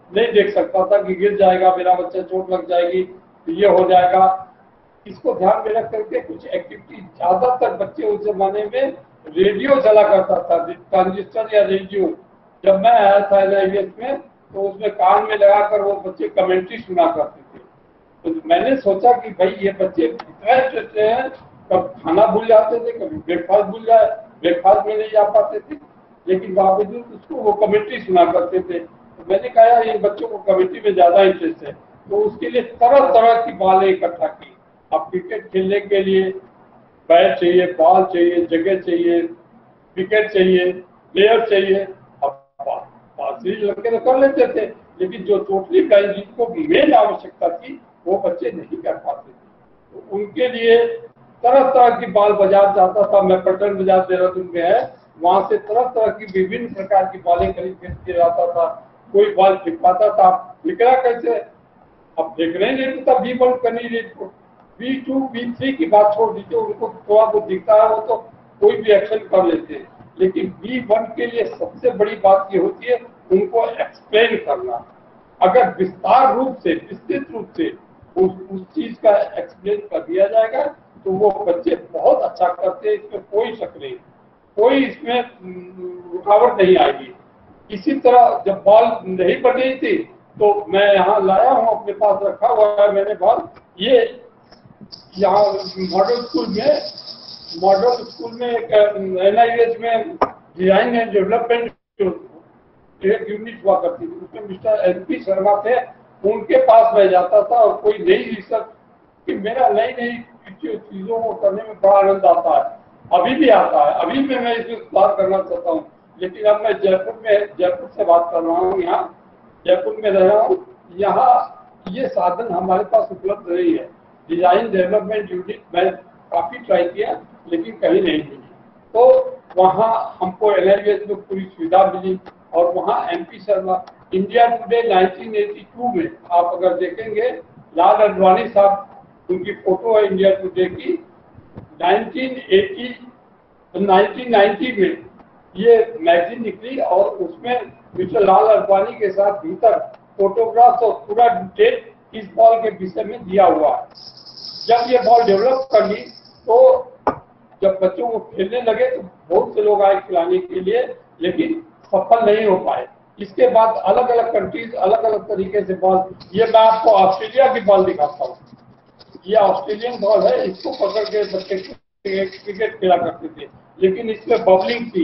नहीं देख सकता था कि गिर जाएगा मेरा बच्चा, चोट लग जाएगी, ये हो जाएगा। इसको ध्यान में रख करके कुछ एक्टिविटी, ज्यादातर बच्चे उस जमाने में रेडियो चला करता था, ट्रांजिस्टर या रेडियो। जब मैं आया था एन आई एस में तो उसमें कान में लगाकर वो बच्चे कमेंट्री सुना करते थे। तो मैंने सोचा कि भाई ये बच्चे इतना इंटरेस्ट हैं, कब खाना भूल जाते थे, कभी ब्रेकफास्ट भूल जाए, ब्रेकफास्ट में नहीं जा पाते थे, लेकिन बावजूद उसको वो कमेंट्री सुना करते थे। तो मैंने कहा यार इन बच्चों को कमेंट्री में ज्यादा इंटरेस्ट है, तो उसके लिए तरह तरह की बालें इकट्ठा की। अब क्रिकेट खेलने के लिए बैट चाहिए, बॉल चाहिए, जगह चाहिए, विकेट चाहिए, प्लेयर चाहिए। अब सीरीज लड़के तो कर लेते थे, लेकिन जो टोटली ब्लाइंड जिनको मेन आवश्यकता थी वो बच्चे नहीं कर पाते थे। तो उनके लिए तरह तरह की बाल बाजार जाता था। मैं पटन बाजार देहरादून में है, वहां से तरह तरह की विभिन्न प्रकार की बालें खरीद के जाता था। कोई बाल फिटवाता था, निकला कैसे, अब देख रहे नहीं तो बी वन करनी रही, बी टू बी थ्री की बात छोड़ दीजिए, उनको थोड़ा बहुत दिखता है वो तो कोई भी एक्शन कर लेते हैं। लेकिन बी वन के लिए सबसे बड़ी बात ये होती है उनको एक्सप्लेन करना। अगर विस्तार रूप से, विस्तृत रूप से उस उस चीज का एक्सप्लेन कर दिया जाएगा तो वो बच्चे बहुत अच्छा करते हैं, इसमें कोई शक नहीं, कोई इसमें रुकावट नहीं आएगी। इसी तरह जब बॉल नहीं बन रही थी तो मैं यहाँ लाया हूँ, अपने पास रखा हुआ है मैंने बॉल। ये यहाँ मॉडल स्कूल में मॉडल स्कूल में एक एन आई एच में डिजाइन एंड डेवलपमेंट एक यूनिट हुआ करती थी, उसमें मिस्टर एन पी शर्मा थे, उनके पास मैं जाता था और कोई नई रिसर्च कि मेरा नई नई चीजों को करने में बड़ा आनंद आता है, अभी भी आता है, अभी भी मैं इसमें सुधार करना चाहता हूँ। लेकिन अब मैं जयपुर में जयपुर से बात कर रहा हूँ, यहाँ जयपुर में रह रहा हूँ, यहाँ ये साधन हमारे पास उपलब्ध नहीं है। डिजाइन डेवलपमेंट यूनिट मैं काफी ट्राई किया लेकिन कहीं नहीं मिली, तो वहाँ हमको एन आई एस में पूरी सुविधा मिली। और वहाँ M P Sharma India Today nineteen eighty two में आप अगर देखेंगे, लाल अडवाणी साहब, उनकी फोटो है इंडिया टुडे की, नाइनटीन एटी नाइनटीन नाइंटी में ये मैगजीन निकली और उसमें मिस्टर लाल अडवाणी के साथ भीतर फोटोग्राफ्स और पूरा डिटेल इस बॉल के विषय में दिया हुआ है। जब ये बॉल डेवलप कर ली तो जब बच्चों को खेलने लगे तो बहुत से लोग आए खिलाने के लिए, लेकिन सफल नहीं हो पाए। इसके बाद अलग अलग कंट्रीज अलग अलग तरीके से बॉल, ये मैं आपको ऑस्ट्रेलिया की बॉल दिखाता हूँ, ये ऑस्ट्रेलियन बॉल है, इसको पकड़ के बच्चे क्रिकेट खेला करते थे, लेकिन इसमें बबलिंग थी।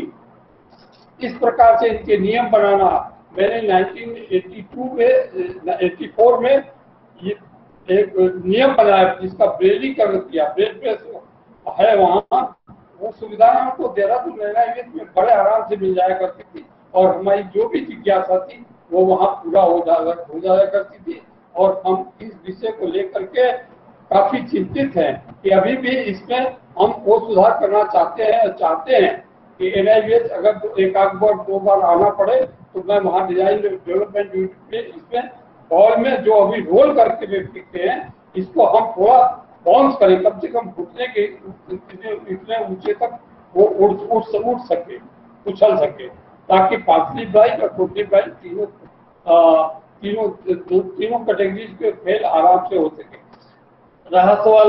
इस प्रकार से इनके नियम बनाना मैंने नाइनटीन एटी टू में एटी फोर में ये एक नियम बनाया जिसका ब्रेलीकरण किया, ब्रेल प्रेस है वहाँ, वो सुविधा हमको देहरादून में बड़े आराम से मिल जाया करती थी और हमारी जो भी जिज्ञासा थी वो वहाँ पूरा हो जाया हो जाया करती थी। और हम इस विषय को लेकर के काफी चिंतित हैं कि अभी भी इसमें हम वो सुधार करना चाहते हैं चाहते हैं कि एन आई एस अगर तो एक आध बार दो बार आना पड़े तो मैं वहाँ डिजाइन डेवलपमेंट यूनिट में इसमें बॉल में जो अभी रोल करके वे दिखते हैं इसको हम थोड़ा बाउंस करें, कम से कम घुटने के इतने ऊंचे तक वो उड़ उड़ उड़ सके, उछल सके, ताकि पातली ब्लाइंड और टोटली ब्लाइंड तीनों तीनों तीनों कैटेगरीज के खेल आराम से हो सके। रहा सवाल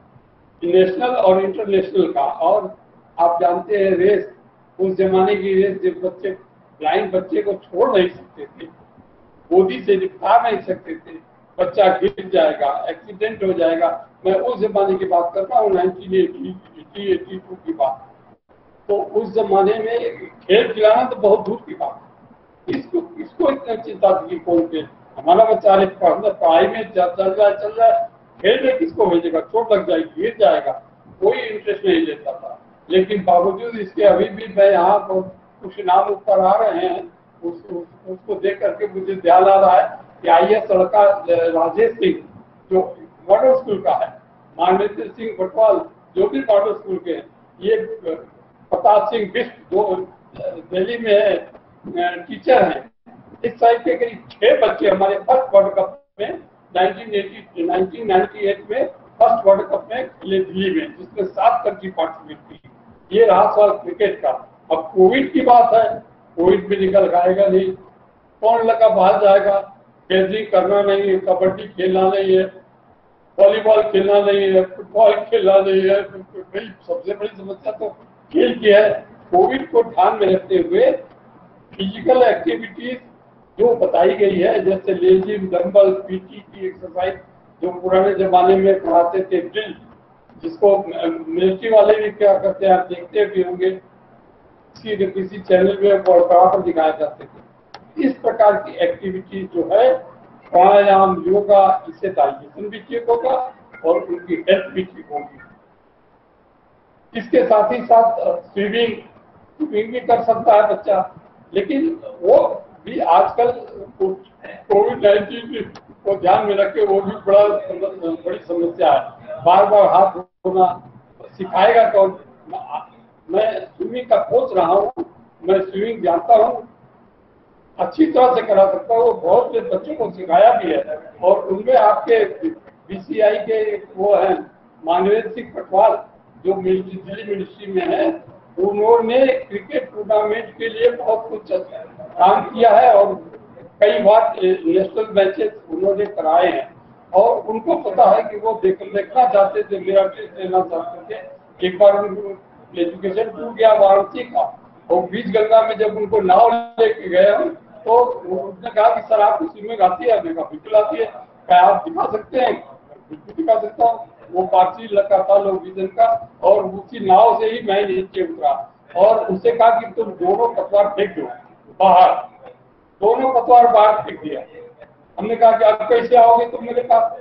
नेशनल और इंटरनेशनल का, और आप जानते हैं रेस, उस जमाने की रेस जब बच्चे ब्लाइंड बच्चे को छोड़ नहीं सकते थे, गोदी से निपटा नहीं सकते थे, बच्चा गिर जाएगा, एक्सीडेंट हो जाएगा। मैं उस जमाने की बात कर रहा हूँ नाइनटीन एटी एटी टू की बात। तो उस जमाने में खेल खिलाना तो बहुत दूर की बात, इसको इसको इतना चिंता थी कौन के हमारा बच्चा पढ़ाई में चल रहा है चल रहा है खेल में किसको भेजेगा, चोट लग जाएगी, गिर जाएगा, कोई इंटरेस्ट नहीं लेता था। लेकिन बावजूद इसके अभी भी मैं यहाँ कुछ नाम ऊपर आ रहे हैं, उस, उस, उसको देख करके मुझे ध्यान आ रहा है कि आई एस लड़का राजेश सिंह जो मॉडल स्कूल का है, मानवेंद्र सिंह बटवाल जो भी मॉडल स्कूल के हैं, ये प्रताप सिंह बिस्ट जो दिल्ली में है टीचर हैं, इस साइड के करीब छह बच्चे हमारे फर्स्ट वर्ल्ड कप में nineteen eighty nineteen ninety eight में फर्स्ट वर्ल्ड कप में खेले दिल्ली में, जिसमें सात कंट्री पार्टिसिपेट की। ये रहा सवाल क्रिकेट का। अब कोविड की बात है, कोविड भी निकल आएगा नहीं, कौन लगा बाहर जाएगा, कैचिंग करना नहीं है, कबड्डी खेलना नहीं है, वॉलीबॉल खेलना नहीं है, फुटबॉल खेलना नहीं है। बड़ी सबसे बड़ी समस्या तो खेल की है। कोविड को ध्यान में रखते हुए फिजिकल एक्टिविटीज जो बताई गई है, जैसे लेजिम, डंबल, पीटी की एक्सरसाइज जो पुराने जमाने में पढ़ाते थे, ड्रिल, जिसको मिलिट्री वाले भी क्या करते हैं, आप देखते भी होंगे, किसी किसी चैनल में पढ़ा कर दिखाए जाते थे। इस प्रकार की एक्टिविटी जो है, प्राणायाम, योगा, इससे डाइजेशन भी ठीक होगा और उनकी हेल्थ भी ठीक होगी। इसके साथ ही साथ स्विमिंग स्विमिंग भी कर सकता है बच्चा, लेकिन वो भी आजकल कोविड नाइन्टीन को ध्यान में रख के वो भी बड़ा बड़ी समस्या है। बार बार हाथ धोना सिखाएगा कौन? मैं स्विमिंग का कोच रहा हूँ, मैं स्विमिंग जानता हूँ, अच्छी तरह से करा सकता हूँ। बहुत से बच्चों को सिखाया भी है और उनमें आपके बीसीआई के वो है मानवेंद्र सिंह पटवाल जो दिल्ली मिनिस्ट्री में है, उन्होंने क्रिकेट टूर्नामेंट के लिए बहुत कुछ काम किया है और कई बार नेशनल मैचेस उन्होंने कराए हैं और उनको पता है कि वो देख देखना चाहते थे, मेरा टेस्ट लेना चाहते थे। एक बार उनको एजुकेशन टूट गया वाराणसी का और बीच गंगा में जब उनको नाव लेके गए हम तो उसने कहा कि सर आपको स्विमिंग आती है? मैंने कहा बिल्कुल आती है। क्या आप दिखा सकते हैं? बिल्कुल दिखा सकता हूँ। वो पारसी लड़का था लोग विजन का और उसी नाव से ही मैं नीचे उतरा और उससे कहा कि तुम दोनों पतवार फेंक दो बाहर। दोनों पतवार बाहर फेंक दिया। हमने कहा कि आप कैसे आओगे तुम मेरे पास?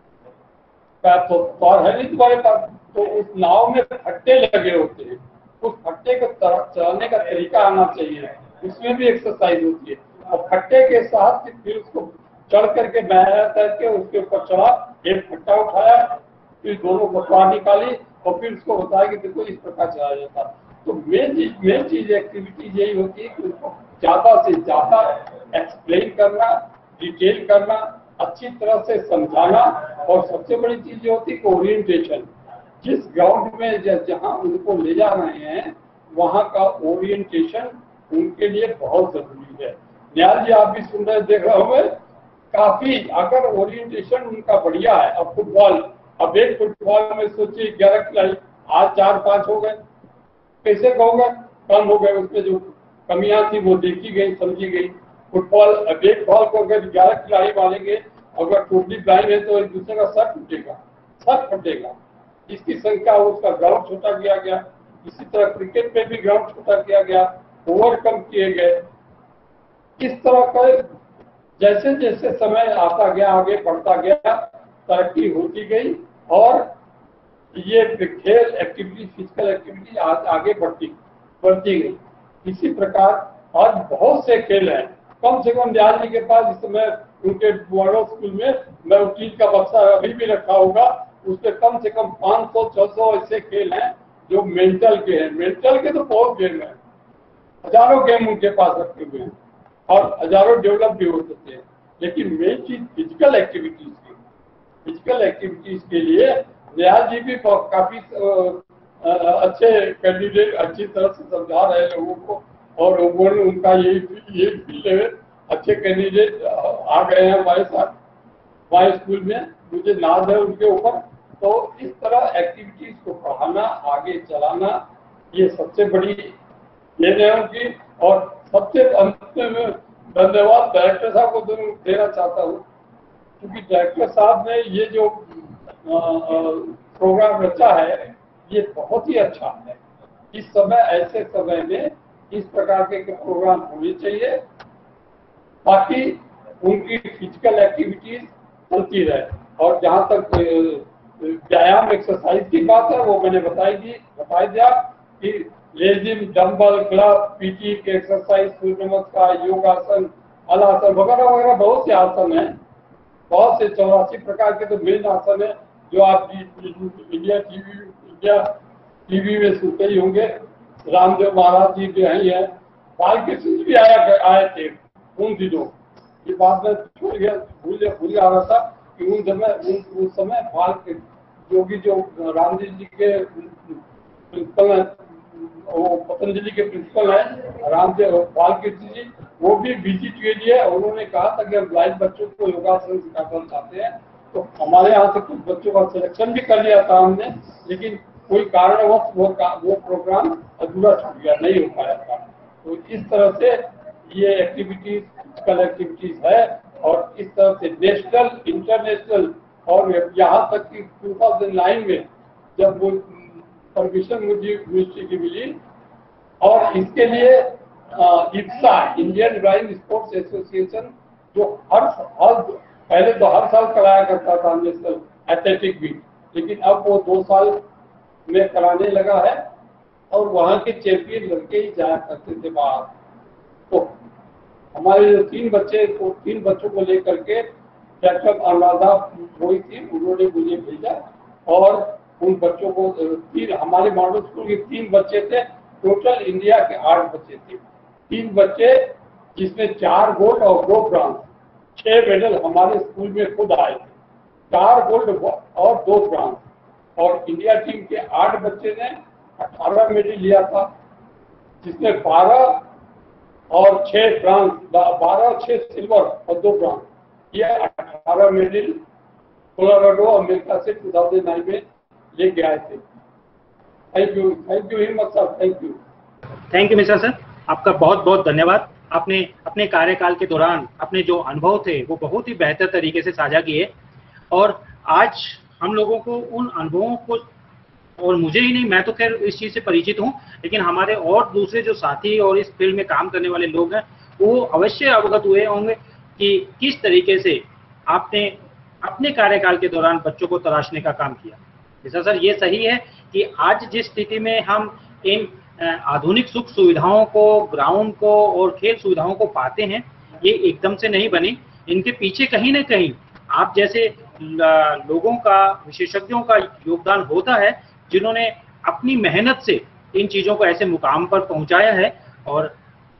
तो पतवार है नहीं तुम्हारे पास। तो उस नाव में फट्टे लगे होते हैं, उस फट्टे को चलाने का तरीका आना चाहिए, उसमें भी एक्सरसाइज होती है। और फट्टे के साथ फिर उसको चढ़ करके बहरा करके उसके ऊपर चढ़ा, एक फट्टा उठाया, फिर दोनों पतवार निकाली और फिर उसको बताया कि देखो इस प्रकार चलाया जाता। तो मेन चीज मेन चीज एक्टिविटीज यही होती है कि उसको ज्यादा से ज्यादा एक्सप्लेन करना, डिटेल करना, अच्छी तरह से समझाना और सबसे बड़ी चीज ये होती है ओरिएंटेशन। जिस ग्राउंड में जहाँ उनको ले जा रहे हैं वहाँ का ओरिएंटेशन उनके लिए बहुत जरूरी है। न्याल जी आप भी सुन रहे देख रहे होंगे, काफी अगर ओरिएंटेशन उनका बढ़िया है। अब फुटबॉल, अब एक फुटबॉल में सोचिए ग्यारह खिलाड़ी, आज चार पांच हो गए, कैसे कहोगे कम हो गए? उसमें जो कमियां थी वो देखी गई, समझी गई। फुटबॉल अब एक बॉल को अगर ग्यारह खिलाड़ी मारेंगे, अगर टोटली ब्लाइंड है तो एक दूसरे का सर टूटेगा, सर फटेगा। इसकी संख्या, उसका ग्राउंड छोटा किया गया। इसी तरह क्रिकेट में भी ग्राउंड छोटा किया गया, ओवरकम किए गए। इस तरह का जैसे जैसे समय आता गया, आगे बढ़ता गया, तरक्की होती गई और ये खेल एक्टिविटी, फिजिकल एक्टिविटी आज आगे बढ़ती बढ़ती गई। इसी प्रकार आज बहुत से खेल हैं। कम से कम न्याल जी के पास इस समय उनके मॉडल स्कूल में मैं उस चीज का बक्सा अभी भी रखा होगा, उसमें कम से कम पाँच सौ छह सौ ऐसे खेल हैं जो मेंटल के हैं। मेंटल के तो बहुत गेम है, हजारों गेम उनके पास रखे हुए हैं और हजारों डेवलप भी हो सकते हैं। लेकिन मेन चीज फिजिकल एक्टिविटीज की फिजिकल एक्टिविटीज के लिए न्याल जी भी काफी अच्छे कैंडिडेट अच्छी तरह से समझा रहे हैं लोगों को और उनका यही यही फील्ड है। अच्छे कैंडिडेट आ गए हैं हमारे साथ हमारे स्कूल में, मुझे नाज है उनके ऊपर। तो इस तरह एक्टिविटीज को बढ़ाना, आगे चलाना, ये सबसे बड़ी देन है उनकी। और सबसे अंत में धन्यवाद डायरेक्टर साहब को देना चाहता हूँ, क्योंकि डायरेक्टर साहब ने ये जो आ, आ, प्रोग्राम रचा है ये बहुत ही अच्छा है। इस समय, ऐसे समय में इस प्रकार के प्रोग्राम होने चाहिए ताकि उनकी फिजिकल एक्टिविटीज चलती रहे। और जहाँ तक व्यायाम एक्सरसाइज की बात है वो मैंने बताई दी बताई दिया कि लेजिम, डंबल, क्लब, पीटी के एक्सरसाइज, सूर्य नमस्कार, योगासन, हलासन वगैरह वगैरह बहुत से आसन हैं। बहुत से चौरासी प्रकार के तो मेन आसन है जो आप इंडिया टीवी इंडिया टीवी में सुनते ही होंगे। रामदेव महाराज जी भी आई है, बालकृष्ण भी आया आए थे उन दिनों। ये बात मैं भूल गया भूल भूल जा रहा था कि उन समय उन उस समय बाल योगी जो रामदेव जी के प्रिंसिपल वो पतंजलि के प्रिंसिपल हैं रामदेव बालकृष्ण जी, वो भी विजिट के लिए और उन्होंने कहा था कि हम ब्लाइंड बच्चों को योगासन सिखाना चाहते हैं। तो हमारे यहाँ से कुछ बच्चों का सिलेक्शन भी कर लिया था हमने, लेकिन कोई कारणवश वो वो प्रोग्राम अधूरा छूट गया, नहीं हो पाया था। तो इस तरह से ये एक्टिविटीज फिजिकल एक्टिविटीज है और इस तरह से नेशनल इंटरनेशनल और यहाँ तक कि दो हज़ार नौ में जब वो परमिशन मुझे मिनिस्ट्री की मिली और इसके लिए IPSA Indian blind sports association जो हर हर पहले तो हर साल कराया करता था नेशनल एथलेटिक मीट, लेकिन अब वो दो साल में कराने लगा है और वहाँ के चैंपियन लड़के ही जाया करते थे बाहर। तो हमारे जो तीन बच्चे तो तीन बच्चों को लेकर के डॉक्टर अनुराधा हुई थी, उन्होंने मुझे भेजा और उन बच्चों को तीन हमारे मॉडल स्कूल के तीन बच्चे थे, टोटल इंडिया के आठ बच्चे थे। तीन बच्चे जिसमें चार गोल्ड और दो ब्रॉन्ज, छह मेडल हमारे स्कूल में खुद आए थे, चार गोल्ड और दो ब्रॉन्ज। और इंडिया टीम के आठ बच्चे ने अठारह मेडल लिया था, जिसमें बारह और छह ब्रॉन्ज, बारह और छह सिल्वर और दो ब्रॉन्ज, ये अठारह मेडल कोलोराडो अमेरिका से दो हज़ार नौ में लेके आए थे। Thank you, thank you Himmat sir, thank you. Thank you Mishra sir, आपका बहुत बहुत धन्यवाद। आपने अपने कार्यकाल के दौरान अपने जो अनुभव थे वो बहुत ही बेहतर तरीके से साझा किए और आज हम लोगों को उन अनुभवों को, और मुझे ही नहीं, मैं तो खैर इस चीज़ से परिचित हूँ, लेकिन हमारे और दूसरे जो साथी और इस फील्ड में काम करने वाले लोग हैं वो अवश्य अवगत हुए होंगे कि किस तरीके से आपने अपने कार्यकाल के दौरान बच्चों को तराशने का काम किया। जैसा सर ये सही है कि आज जिस स्थिति में हम इन आधुनिक सुख सुविधाओं को, ग्राउंड को और खेल सुविधाओं को पाते हैं, ये एकदम से नहीं बनी। इनके पीछे कहीं ना कहीं आप जैसे लोगों का, विशेषज्ञों का योगदान होता है, जिन्होंने अपनी मेहनत से इन चीज़ों को ऐसे मुकाम पर पहुंचाया है। और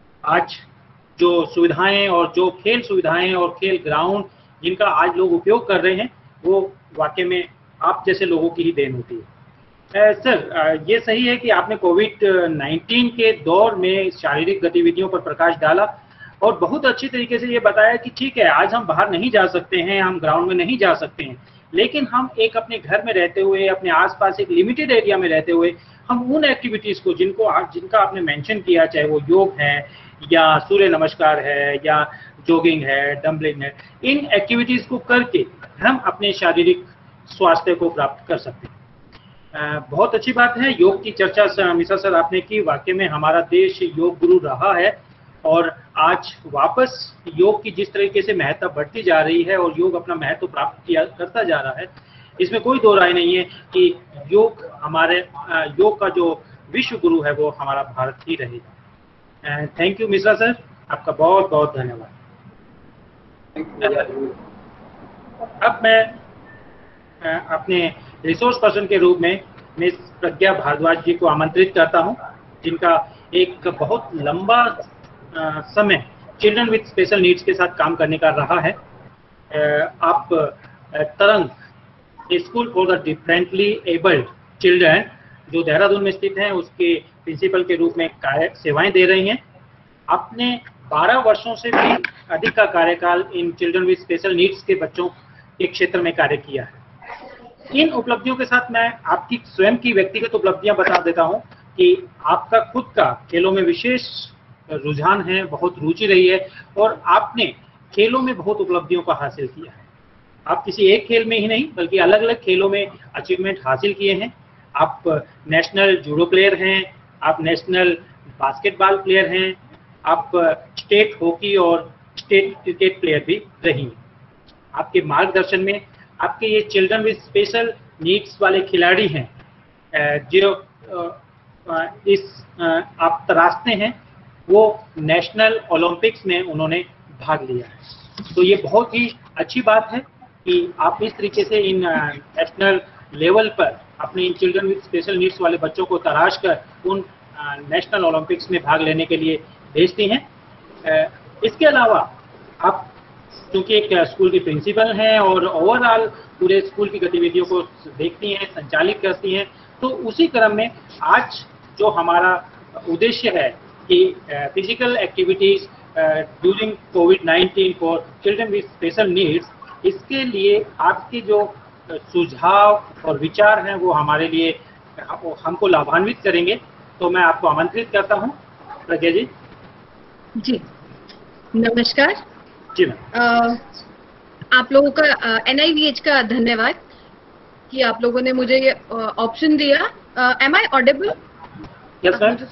आज जो सुविधाएं और जो खेल सुविधाएं और खेल ग्राउंड जिनका आज लोग उपयोग कर रहे हैं, वो वाकई में आप जैसे लोगों की ही देन होती है। आ, सर आ, ये सही है कि आपने कोविड नाइन्टीन के दौर में शारीरिक गतिविधियों पर प्रकाश डाला और बहुत अच्छी तरीके से ये बताया कि ठीक है, आज हम बाहर नहीं जा सकते हैं, हम ग्राउंड में नहीं जा सकते हैं, लेकिन हम एक अपने घर में रहते हुए, अपने आसपास एक लिमिटेड एरिया में रहते हुए, हम उन एक्टिविटीज़ को जिनको जिनका आपने मेंशन किया, चाहे वो योग है या सूर्य नमस्कार है या जॉगिंग है, डम्बलिंग है, इन एक्टिविटीज़ को करके हम अपने शारीरिक स्वास्थ्य को प्राप्त कर सकते हैं। आ, बहुत अच्छी बात है। योग की चर्चा मिश्रा सर आपने की, वाकई में हमारा देश योग गुरु रहा है और आज वापस योग की जिस तरीके से महत्ता बढ़ती जा रही है और योग अपना महत्व प्राप्त किया करता जा रहा है, इसमें कोई दो राय नहीं है कि योग हमारे योग का जो विश्व गुरु है वो हमारा भारत ही रहेगा। थैंक यू मिश्रा सर, आपका बहुत बहुत धन्यवाद। अब मैं अपने रिसोर्स पर्सन के रूप में मिस प्रज्ञा भारद्वाज जी को आमंत्रित करता हूं, जिनका एक बहुत लंबा समय चिल्ड्रन विद स्पेशल नीड्स के साथ काम करने का रहा है। आप Tarang school for the differently abled children जो देहरादून में स्थित है, उसके प्रिंसिपल के रूप में कार्य सेवाएं दे रही हैं। आपने बारह वर्षों से भी अधिक का कार्यकाल in children with special needs के बच्चों के क्षेत्र में कार्य किया है। इन उपलब्धियों के साथ मैं आपकी स्वयं की व्यक्तिगत उपलब्धियां बता देता हूं कि आपका खुद का खेलों में विशेष रुझान है, बहुत रुचि रही है और आपने खेलों में बहुत उपलब्धियों का हासिल किया है। आप किसी एक खेल में ही नहीं बल्कि अलग अलग खेलों में अचीवमेंट हासिल किए हैं। आप नेशनल जूडो प्लेयर हैं, आप नेशनल बास्केटबॉल प्लेयर हैं, आप स्टेट हॉकी और स्टेट क्रिकेट प्लेयर भी रही हैं। आपके मार्गदर्शन में आपके ये चिल्ड्रन विद स्पेशल नीड्स वाले खिलाड़ी हैं जो इस आप तराशते हैं, वो नेशनल ओलंपिक्स में उन्होंने भाग लिया है। तो ये बहुत ही अच्छी बात है कि आप इस तरीके से इन नेशनल लेवल पर अपने in children with special needs वाले बच्चों को तराश कर उन नेशनल ओलंपिक्स में भाग लेने के लिए भेजती हैं। इसके अलावा आप क्योंकि एक स्कूल की प्रिंसिपल हैं और ओवरऑल पूरे स्कूल की गतिविधियों को देखती हैं, संचालित करती हैं, तो उसी क्रम में आज जो हमारा उद्देश्य है कि physical activities during covid nineteen for children with special needs, इसके लिए आपके जो सुझाव और विचार हैं वो हमारे लिए हमको लाभान्वित करेंगे। तो मैं आपको आमंत्रित करता हूं, प्रज्ञा जी। जी नमस्कार जी मैम। आप लोगों का एन आई वी एच का धन्यवाद कि आप लोगों ने मुझे ये ऑप्शन दिया। Am I audible? Yes ma'am.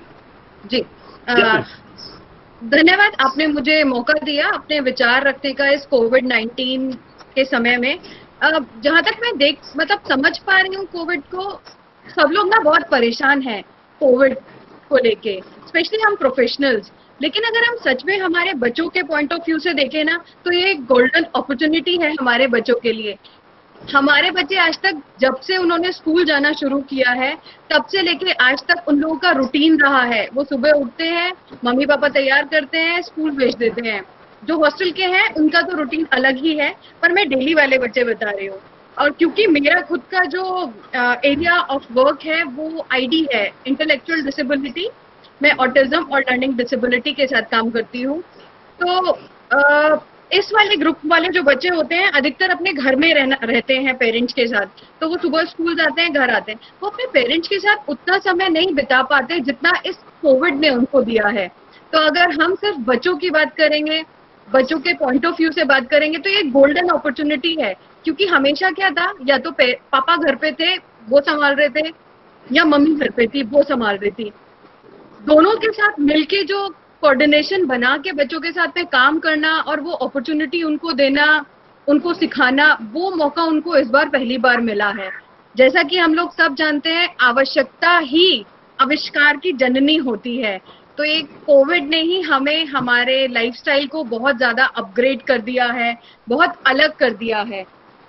जी uh, धन्यवाद, आपने मुझे मौका दिया अपने विचार रखने का इस कोविड नाइन्टीन के समय में। uh, जहां तक मैं देख मतलब समझ पा रही हूँ, कोविड को सब लोग ना बहुत परेशान हैं कोविड को लेके, स्पेशली हम प्रोफेशनल्स। लेकिन अगर हम सच में हमारे बच्चों के पॉइंट ऑफ व्यू से देखें ना, तो ये एक गोल्डन अपॉर्चुनिटी है हमारे बच्चों के लिए। हमारे बच्चे आज तक जब से उन्होंने स्कूल जाना शुरू किया है, तब से लेके आज तक उन लोगों का रूटीन रहा है। वो सुबह उठते हैं, मम्मी पापा तैयार करते हैं, स्कूल भेज देते हैं। जो हॉस्टल के हैं उनका तो रूटीन अलग ही है, पर मैं डेली वाले बच्चे बता रही हूँ। और क्योंकि मेरा खुद का जो एरिया ऑफ वर्क है वो आई डी है, इंटेलेक्चुअल डिसेबिलिटी, मैं ऑटिज्म और लर्निंग डिसेबिलिटी के साथ काम करती हूँ। तो आ, इस वाले ग्रुप वाले जो बच्चे होते हैं अधिकतर अपने घर में रहना रहते हैं पेरेंट्स के साथ। तो वो सुबह स्कूल जाते हैं, घर आते हैं, वो अपने पेरेंट्स के साथ उतना समय नहीं बिता पाते जितना इस कोविड ने उनको दिया है। तो अगर हम सिर्फ बच्चों की बात करेंगे, बच्चों के पॉइंट ऑफ व्यू से बात करेंगे, तो ये गोल्डन अपॉर्चुनिटी है। क्योंकि हमेशा क्या था, या तो पापा घर पे थे वो संभाल रहे थे, या मम्मी घर पे थी वो संभाल रही थी। दोनों के साथ मिलके जो कोऑर्डिनेशन बना के बच्चों के साथ में काम करना और वो अपॉर्चुनिटी उनको देना, उनको सिखाना, वो मौका उनको इस बार पहली बार मिला है। जैसा कि हम लोग सब जानते हैं, आवश्यकता ही आविष्कार की जननी होती है। तो ये कोविड ने ही हमें हमारे लाइफस्टाइल को बहुत ज्यादा अपग्रेड कर दिया है, बहुत अलग कर दिया है।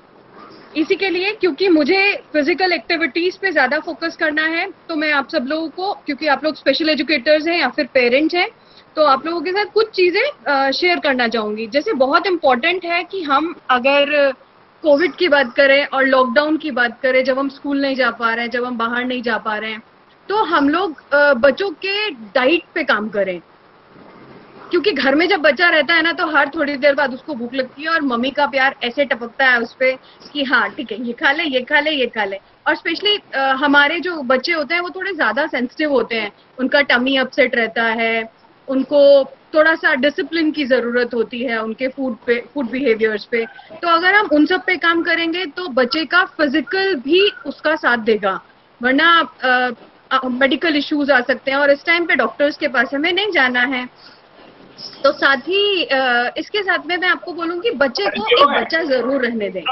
इसी के लिए, क्योंकि मुझे फिजिकल एक्टिविटीज पे ज्यादा फोकस करना है, तो मैं आप सब लोगों को, क्योंकि आप लोग स्पेशल एजुकेटर्स हैं या फिर पेरेंट्स हैं, तो आप लोगों के साथ कुछ चीजें शेयर करना चाहूंगी। जैसे बहुत इम्पोर्टेंट है कि हम अगर कोविड की बात करें और लॉकडाउन की बात करें, जब हम स्कूल नहीं जा पा रहे हैं, जब हम बाहर नहीं जा पा रहे हैं, तो हम लोग बच्चों के डाइट पे काम करें। क्योंकि घर में जब बच्चा रहता है ना, तो हर थोड़ी देर बाद उसको भूख लगती है और मम्मी का प्यार ऐसे टपकता है उस पर कि हाँ ठीक है, ये खा ले, ये खा ले, ये खा ले। और स्पेशली हमारे जो बच्चे होते हैं वो थोड़े ज्यादा सेंसिटिव होते हैं, उनका टमी अपसेट रहता है, उनको थोड़ा सा डिसिप्लिन की जरूरत होती है उनके फूड पे, फूड बिहेवियर्स पे। तो अगर हम उन सब पे काम करेंगे तो बच्चे का फिजिकल भी उसका साथ देगा, वरना मेडिकल इश्यूज आ सकते हैं और इस टाइम पे डॉक्टर्स के पास हमें नहीं जाना है। तो साथ ही आ, इसके साथ में मैं आपको बोलूंगी, बच्चे को एक बच्चा जरूर रहने दें।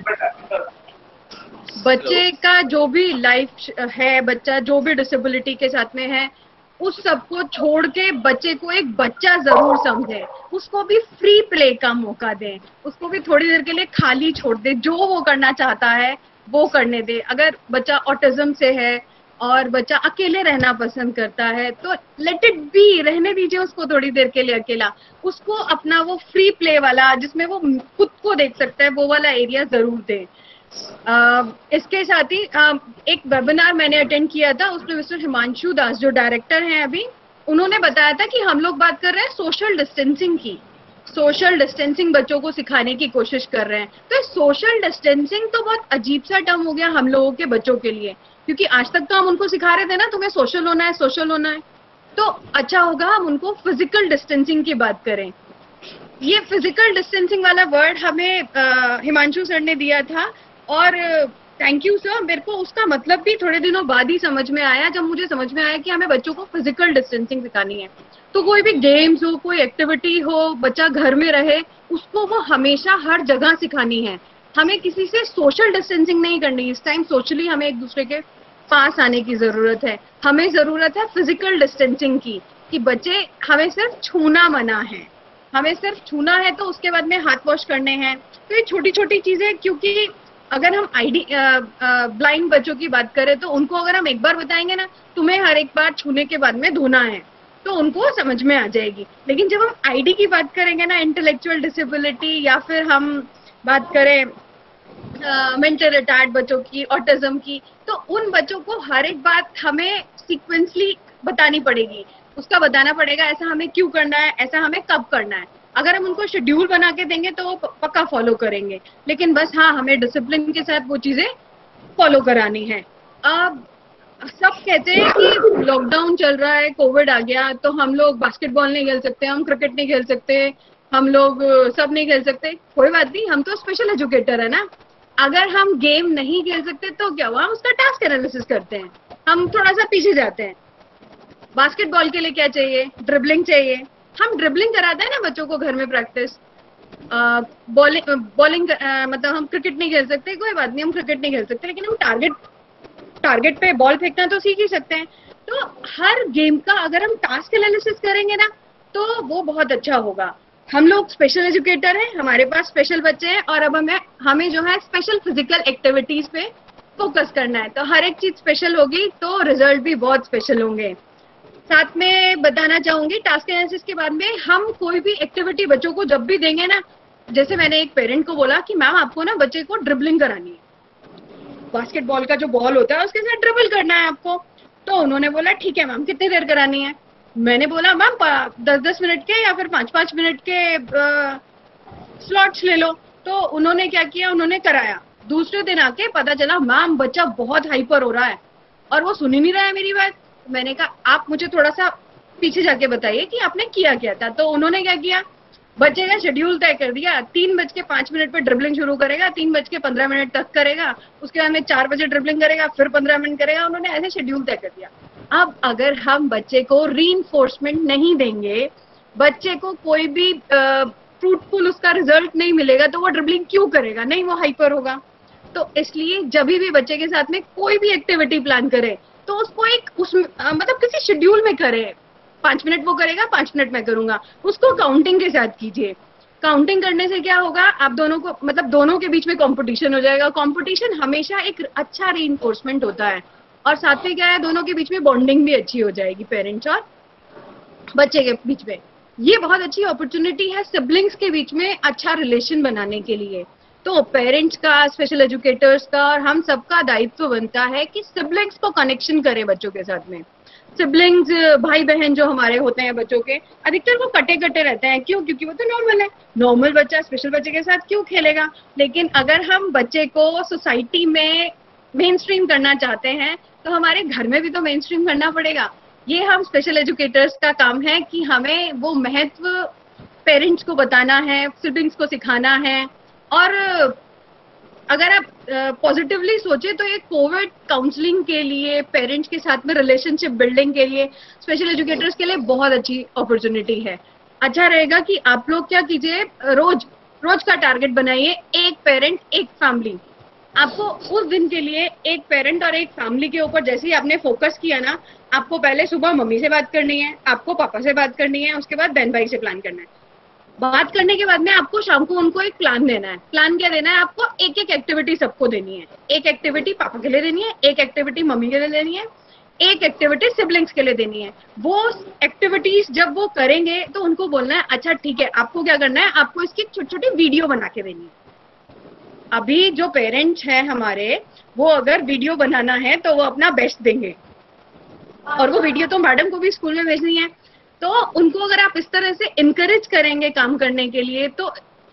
बच्चे का जो भी लाइफ है, बच्चा जो भी डिसेबिलिटी के साथ में है, उस सबको छोड़ के बच्चे को एक बच्चा जरूर समझें। उसको भी फ्री प्ले का मौका दें, उसको भी थोड़ी देर के लिए खाली छोड़ दे, जो वो करना चाहता है वो करने दे। अगर बच्चा ऑटिज्म से है और बच्चा अकेले रहना पसंद करता है, तो लेट इट बी, रहने दीजिए उसको थोड़ी देर के लिए अकेला। उसको अपना वो फ्री प्ले वाला, जिसमें वो खुद को देख सकता है, वो वाला एरिया जरूर दें। Uh, इसके साथ ही uh, एक वेबिनार मैंने अटेंड किया था, उसमें मिस्टर हिमांशु दास जो डायरेक्टर हैं अभी, उन्होंने बताया था कि हम लोग बात कर रहे हैं सोशल डिस्टेंसिंग की। सोशल डिस्टेंसिंग बच्चों को सिखाने की कोशिश कर रहे हैं। तो सोशल डिस्टेंसिंग तो बहुत अजीब सा टर्म हो गया हम लोगों के बच्चों के लिए, क्योंकि आज तक तो हम उनको सिखा रहे थे ना, तुम्हें सोशल होना है, सोशल होना है। तो अच्छा होगा हम उनको फिजिकल डिस्टेंसिंग की बात करें। ये फिजिकल डिस्टेंसिंग वाला वर्ड हमें uh, हिमांशु सर ने दिया था, और थैंक यू सर। मेरे को उसका मतलब भी थोड़े दिनों बाद ही समझ में आया, जब मुझे समझ में आया कि हमें बच्चों को फिजिकल डिस्टेंसिंग सिखानी है। तो कोई भी गेम्स हो, कोई एक्टिविटी हो, बच्चा घर में रहे, उसको वो हमेशा हर जगह सिखानी है। हमें किसी से सोशल डिस्टेंसिंग नहीं करनी। इस टाइम सोशली हमें एक दूसरे के पास आने की जरूरत है। हमें जरूरत है फिजिकल डिस्टेंसिंग की, कि बच्चे, हमें सिर्फ छूना मना है, हमें सिर्फ छूना है, तो उसके बाद में हाथ वॉश करने हैं। तो ये छोटी छोटी चीजें, क्योंकि अगर हम आईडी ब्लाइंड बच्चों की बात करें, तो उनको अगर हम एक बार बताएंगे ना, तुम्हें हर एक बार छूने के बाद में धोना है, तो उनको समझ में आ जाएगी। लेकिन जब हम आईडी की बात करेंगे ना, इंटेलेक्चुअल डिसेबिलिटी, या फिर हम बात करें मेंटल रिटार्ड बच्चों की, ऑटिज्म की, तो तो उन बच्चों को हर एक बात हमें सीक्वेंसली बतानी पड़ेगी, उसका बताना पड़ेगा ऐसा हमें क्यों करना है, ऐसा हमें कब करना है। अगर हम उनको शेड्यूल बना के देंगे तो वो पक्का फॉलो करेंगे, लेकिन बस हाँ हमें डिसिप्लिन के साथ वो चीजें फॉलो करानी है। अब सब कहते हैं कि लॉकडाउन चल रहा है, कोविड आ गया, तो हम लोग बास्केटबॉल नहीं खेल सकते, हम क्रिकेट नहीं खेल सकते, हम लोग सब नहीं खेल सकते। कोई बात नहीं, हम तो स्पेशल एजुकेटर है ना। अगर हम गेम नहीं खेल सकते तो क्या हुआ, हम उसका टास्क एनालिसिस करते हैं, हम थोड़ा सा पीछे जाते हैं। बास्केटबॉल के लिए क्या चाहिए, ड्रिबलिंग चाहिए, हम ड्रिबलिंग कराते हैं ना बच्चों को घर में प्रैक्टिस। बॉलिंग बॉलिंग मतलब हम क्रिकेट नहीं खेल सकते, कोई बात नहीं हम क्रिकेट नहीं खेल सकते, लेकिन हम टारगेट टारगेट पे बॉल फेंकना तो सीख ही सकते हैं। तो हर गेम का अगर हम टास्क एनालिसिस करेंगे ना तो वो बहुत अच्छा होगा। हम लोग स्पेशल एजुकेटर हैं, हमारे पास स्पेशल बच्चे हैं, और अब हमें हमें जो है स्पेशल फिजिकल एक्टिविटीज पे फोकस करना है। तो हर एक चीज स्पेशल होगी तो रिजल्ट भी बहुत स्पेशल होंगे। साथ में बताना चाहूंगी टास्क एनालिसिस के बाद में हम कोई भी एक्टिविटी बच्चों को जब भी देंगे ना, जैसे मैंने एक पेरेंट को बोला कि मैम आपको ना बच्चे को ड्रिबलिंग करानी है, बास्केटबॉल का जो बॉल होता है उसके साथ ड्रिबल करना है आपको। तो उन्होंने बोला ठीक है मैम, कितनी देर करानी है। मैंने बोला मैम दस दस मिनट के या फिर पाँच पाँच मिनट के स्लॉट्स ले लो। तो उन्होंने क्या किया, उन्होंने कराया। दूसरे दिन आके पता चला मैम बच्चा बहुत हाइपर हो रहा है और वो सुन ही नहीं रहा है मेरी बात। मैंने कहा आप मुझे थोड़ा सा पीछे जाके बताइए कि आपने किया क्या था। तो उन्होंने क्या किया, बच्चे का शेड्यूल तय कर दिया, तीन बज के पांच मिनट पे ड्रिबलिंग शुरू करेगा, तीन बज के पंद्रह मिनट तक करेगा, उसके बाद में चार बजे ड्रिबलिंग करेगा, फिर पंद्रह मिनट करेगा। उन्होंने ऐसे शेड्यूल तय कर दिया। अब अगर हम बच्चे को रीइंफोर्समेंट नहीं देंगे, बच्चे को कोई भी फ्रूटफुल उसका रिजल्ट नहीं मिलेगा, तो वो ड्रिबलिंग क्यों करेगा, नहीं वो हाइपर होगा। तो इसलिए जब भी बच्चे के साथ में कोई भी एक्टिविटी प्लान करे तो उसको एक उस मतलब किसी शेड्यूल में करे। पांच मिनट वो करेगा, पांच मिनट मैं करूंगा, उसको काउंटिंग के साथ कीजिए। काउंटिंग करने से क्या होगा, आप दोनों को मतलब दोनों के बीच में कंपटीशन हो जाएगा। कंपटीशन हमेशा एक अच्छा रीइंफोर्समेंट होता है, और साथ में क्या है, दोनों के बीच में बॉन्डिंग भी अच्छी हो जाएगी, पेरेंट्स और बच्चे के बीच में। ये बहुत अच्छी अपॉर्चुनिटी है सिबलिंग्स के बीच में अच्छा रिलेशन बनाने के लिए। तो पेरेंट्स का, स्पेशल एजुकेटर्स का और हम सबका दायित्व बनता है कि सिबलिंग्स को कनेक्शन करें बच्चों के साथ में। सिबलिंग्स भाई बहन जो हमारे होते हैं बच्चों के, अधिकतर वो कटे कटे रहते हैं। क्यों? क्योंकि वो तो नॉर्मल है। नॉर्मल बच्चा स्पेशल बच्चे के साथ क्यों खेलेगा। लेकिन अगर हम बच्चे को सोसाइटी में मेन स्ट्रीम करना चाहते हैं तो हमारे घर में भी तो मेन स्ट्रीम करना पड़ेगा। ये हम स्पेशल एजुकेटर्स का काम है कि हमें वो महत्व पेरेंट्स को बताना है, सिबलिंग्स को सिखाना है। और अगर आप पॉजिटिवली सोचे तो ये कोविड काउंसलिंग के लिए, पेरेंट्स के साथ में रिलेशनशिप बिल्डिंग के लिए, स्पेशल एजुकेटर्स के लिए बहुत अच्छी अपॉर्चुनिटी है। अच्छा रहेगा कि आप लोग क्या कीजिए, रोज रोज का टारगेट बनाइए, एक पेरेंट एक फैमिली। आपको उस दिन के लिए एक पेरेंट और एक फैमिली के ऊपर जैसे ही आपने फोकस किया ना, आपको पहले सुबह मम्मी से बात करनी है, आपको पापा से बात करनी है, उसके बाद बहन भाई से प्लान करना है। बात करने के बाद में आपको शाम को उनको एक प्लान देना है। प्लान क्या देना है आपको, एक एक एक्टिविटी सबको देनी है। एक एक्टिविटी पापा के लिए देनी है, एक एक्टिविटी मम्मी के लिए देनी है, एक एक्टिविटी सिबलिंग्स के लिए देनी है। वो एक्टिविटीज जब वो करेंगे तो उनको बोलना है अच्छा ठीक है, आपको क्या करना है, आपको इसकी छोटी छोटी वीडियो बना के देनी है। अभी जो पेरेंट्स हैं हमारे, वो अगर वीडियो बनाना है तो वो अपना बेस्ट देंगे, और वो वीडियो तो मैडम को भी स्कूल में भेजनी है। तो उनको अगर आप इस तरह से इनकरेज करेंगे काम करने के लिए तो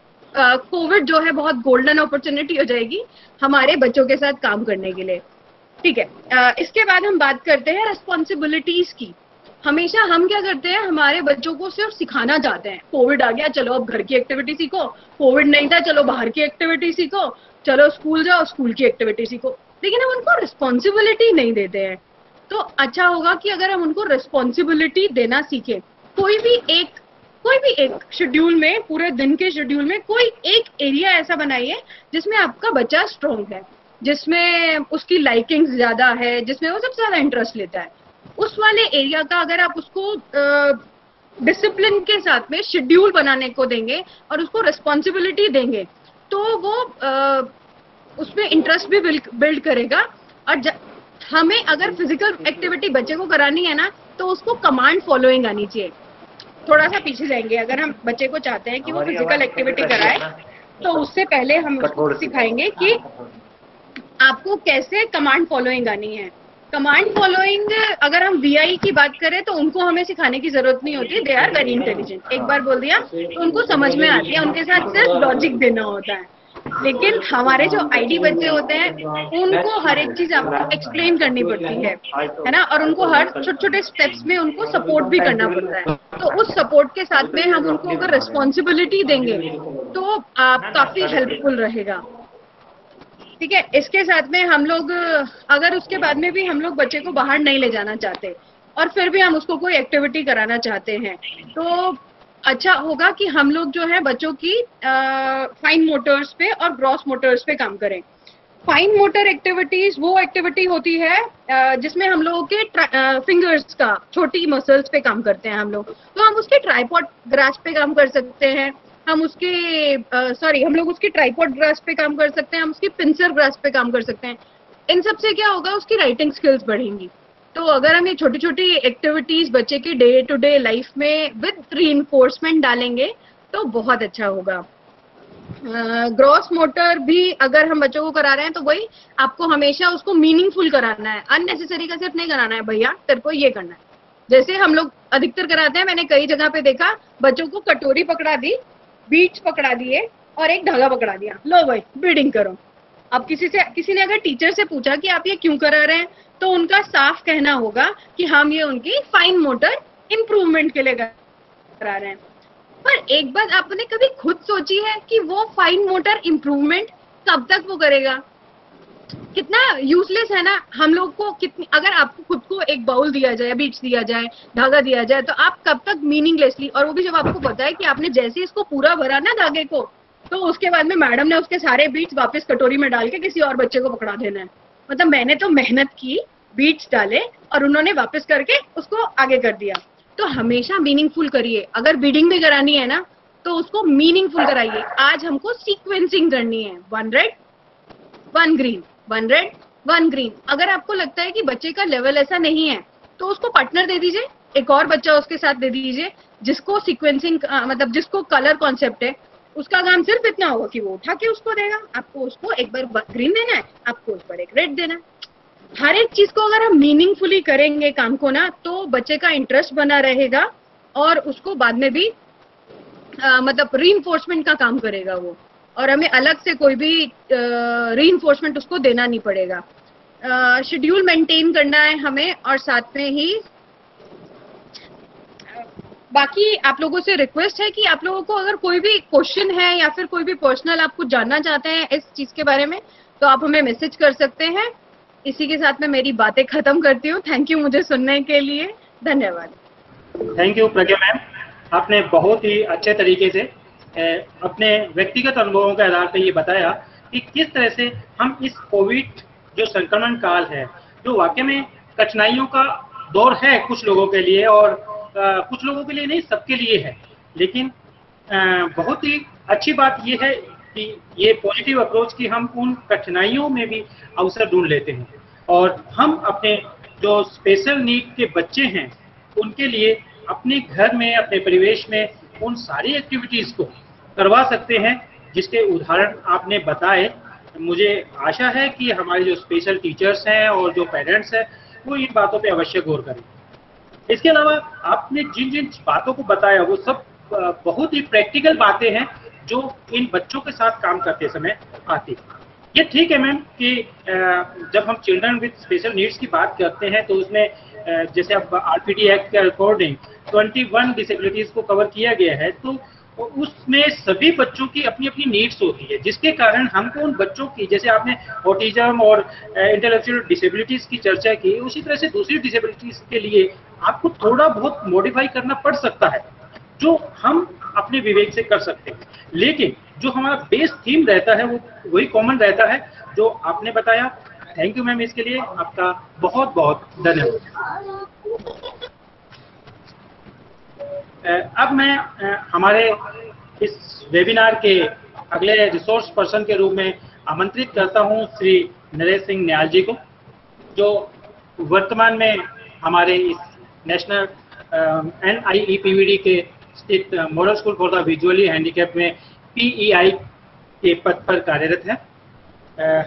कोविड जो है बहुत गोल्डन अपॉर्चुनिटी हो जाएगी हमारे बच्चों के साथ काम करने के लिए। ठीक है, आ, इसके बाद हम बात करते हैं रिस्पॉन्सिबिलिटीज की। हमेशा हम क्या करते हैं, हमारे बच्चों को सिर्फ सिखाना चाहते हैं। कोविड आ गया, चलो अब घर की एक्टिविटी सीखो। कोविड नहीं था, चलो बाहर की एक्टिविटी सीखो। चलो स्कूल जाओ, स्कूल की एक्टिविटी सीखो। लेकिन हम उनको रिस्पॉन्सिबिलिटी नहीं देते हैं। तो अच्छा होगा कि अगर हम उनको रिस्पॉन्सिबिलिटी देना सीखें। कोई भी एक कोई भी एक शेड्यूल में, पूरे दिन के शेड्यूल में कोई एक एरिया ऐसा बनाइए जिसमें आपका बच्चा स्ट्रॉन्ग है, जिसमें उसकी लाइकिंग ज्यादा है, जिसमें वो सबसे ज्यादा इंटरेस्ट लेता है। उस वाले एरिया का अगर आप उसको डिसिप्लिन के साथ में शेड्यूल बनाने को देंगे और उसको रिस्पॉन्सिबिलिटी देंगे तो वो आ, उसमें इंटरेस्ट भी बिल्ड करेगा। और हमें अगर फिजिकल एक्टिविटी बच्चे को करानी है ना तो उसको कमांड फॉलोइंग आनी चाहिए। थोड़ा सा पीछे जाएंगे, अगर हम बच्चे को चाहते हैं कि वो फिजिकल एक्टिविटी कराए तो उससे पहले हम उसको सिखाएंगे कि आपको कैसे कमांड फॉलोइंग आनी है। कमांड फॉलोइंग अगर हम वीआई की बात करें तो उनको हमें सिखाने की जरूरत नहीं होती, दे आर वेरी इंटेलिजेंट। एक बार बोल दिया तो उनको समझ में आती है, उनके साथ सिर्फ लॉजिक देना होता है। लेकिन हमारे जो आईडी बच्चे होते हैं उनको हर एक चीज आपको एक्सप्लेन करनी पड़ती है है ना, और उनको हर छोटे छोटे स्टेप्स में उनको सपोर्ट भी करना पड़ता है। तो उस सपोर्ट के साथ में हम उनको अगर रिस्पॉन्सिबिलिटी देंगे तो आप काफी हेल्पफुल रहेगा। ठीक है, इसके साथ में हम लोग अगर उसके बाद में भी हम लोग बच्चे को बाहर नहीं ले जाना चाहते और फिर भी हम उसको कोई एक्टिविटी कराना चाहते हैं तो अच्छा होगा कि हम लोग जो है बच्चों की फाइन मोटर्स पे और ग्रॉस मोटर्स पे काम करें। फाइन मोटर एक्टिविटीज वो एक्टिविटी होती है uh, जिसमें हम लोगों के फिंगर्स का छोटी मसल्स पे काम करते हैं हम लोग। तो हम उसके ट्राइपॉड ग्रास्प पे काम कर सकते हैं, हम उसके सॉरी uh, हम लोग उसकी ट्राइपॉड ग्रास्प पे काम कर सकते हैं, हम उसकी पिंसर ग्रास्प पे काम कर सकते हैं। इन सब से क्या होगा, उसकी राइटिंग स्किल्स बढ़ेंगी। तो अगर हम ये छोटी छोटी एक्टिविटीज बच्चे की डे टू डे लाइफ में विद रीइंफोर्समेंट डालेंगे तो बहुत अच्छा होगा। ग्रॉस uh, मोटर भी अगर हम बच्चों को करा रहे हैं तो वही आपको हमेशा उसको मीनिंगफुल कराना है, अननेसेसरी का सिर्फ नहीं कराना है, भैया तेरे को ये करना है। जैसे हम लोग अधिकतर कराते हैं, मैंने कई जगह पे देखा बच्चों को कटोरी पकड़ा दी, बीट्स पकड़ा दिए और एक धागा पकड़ा दिया, लो भाई बीडिंग करो। अब किसी से किसी ने अगर टीचर से पूछा कि आप ये क्यों करा रहे हैं तो उनका साफ कहना होगा कि हम ये उनकी फाइन मोटर इंप्रूवमेंट के लिए करा रहे हैं। पर एक बात आपने कभी खुद सोची है कि वो फाइन मोटर इंप्रूवमेंट कब तक वो करेगा? कितना यूजलेस है ना। हम लोग को कितनी, अगर आपको खुद को एक बाउल दिया जाए, बीट्स दिया जाए, धागा दिया जाए तो आप कब तक मीनिंगलेसली, और वो भी जब आपको पता है कि आपने जैसे इसको पूरा भरा ना धागे को तो उसके बाद में मैडम ने उसके सारे बीट्स वापस कटोरी में डाल के किसी और बच्चे को पकड़ा देना है। मतलब मैंने तो मेहनत की, बीट्स डाले और उन्होंने वापस करके उसको आगे कर दिया। तो हमेशा मीनिंगफुल करिए। अगर बीडिंग भी करानी है ना तो उसको मीनिंगफुल कराइए। आज हमको सीक्वेंसिंग करनी है, one red one green, one red one green. अगर आपको लगता है कि बच्चे का लेवल ऐसा नहीं है तो उसको पार्टनर दे दीजिए, एक और बच्चा उसके साथ दे दीजिए जिसको सीक्वेंसिंग मतलब जिसको कलर कॉन्सेप्ट है। उसका काम सिर्फ इतना होगा कि वो उठा के उसको देगा, आपको उसको एक बार ग्रीन देना है, आपको उस पर एक रेड देना है। हर एक चीज को अगर हम मीनिंगफुली करेंगे काम को ना तो बच्चे का इंटरेस्ट बना रहेगा और उसको बाद में भी आ, मतलब रीइंफोर्समेंट का काम करेगा वो, और हमें अलग से कोई भी रीइंफोर्समेंट उसको देना नहीं पड़ेगा। शेड्यूल मेंटेन करना है हमें, और साथ में ही बाकी आप लोगों से रिक्वेस्ट है कि आप लोगों को अगर कोई भी क्वेश्चन है या फिर कोई भी पर्सनल आप कुछ जानना चाहते हैं इस चीज के बारे में तो आप हमें मैसेज कर सकते हैं। इसी के साथ मैं मेरी बातें खत्म करती हूँ। थैंक यू मुझे सुनने के लिए, धन्यवाद। थैंक यू प्रज्ञा मैम, आपने बहुत ही अच्छे तरीके से अपने व्यक्तिगत अनुभवों के आधार पर ये बताया कि किस तरह से हम इस कोविड जो संक्रमण काल है, जो वाकई में कठिनाइयों का दौर है कुछ लोगों के लिए और आ, कुछ लोगों के लिए नहीं, सबके लिए है, लेकिन आ, बहुत ही अच्छी बात ये है कि ये पॉजिटिव अप्रोच कि हम उन कठिनाइयों में भी अवसर ढूंढ लेते हैं और हम अपने जो स्पेशल नीड के बच्चे हैं उनके लिए अपने घर में, अपने परिवेश में उन सारी एक्टिविटीज़ को करवा सकते हैं जिसके उदाहरण आपने बताए। मुझे आशा है कि हमारे जो स्पेशल टीचर्स हैं और जो पेरेंट्स हैं वो इन बातों पे अवश्य गौर करें। इसके अलावा आपने जिन जिन बातों को बताया वो सब बहुत ही प्रैक्टिकल बातें हैं जो इन बच्चों के साथ काम करते समय आती है। ये ठीक है मैम कि जब हम चिल्ड्रन विद स्पेशल नीड्स की बात करते हैं तो उसमें जैसे अब आरपीडी एक्ट के अकॉर्डिंग इक्कीस डिसेबिलिटीज को कवर किया गया है, तो उसमें सभी बच्चों की अपनी अपनी नीड्स होती है, जिसके कारण हमको उन बच्चों की, जैसे आपने ऑटिज्म और इंटेलेक्चुअल डिसेबिलिटीज की चर्चा की, उसी तरह से दूसरी डिसेबिलिटीज के लिए आपको थोड़ा बहुत मॉडिफाई करना पड़ सकता है जो हम अपने विवेक से कर सकते हैं, लेकिन जो हमारा बेस थीम रहता है वो वही कॉमन रहता है जो आपने बताया। थैंक यू मैम, इसके लिए आपका बहुत बहुत धन्यवाद। अब मैं हमारे इस वेबिनार के अगले रिसोर्स पर्सन के रूप में आमंत्रित करता हूं श्री नरेश सिंह न्याल जी को, जो वर्तमान में हमारे इस national N I E P V D के स्थित model school for the visually handicapped में पी ई आई के पद पर कार्यरत है।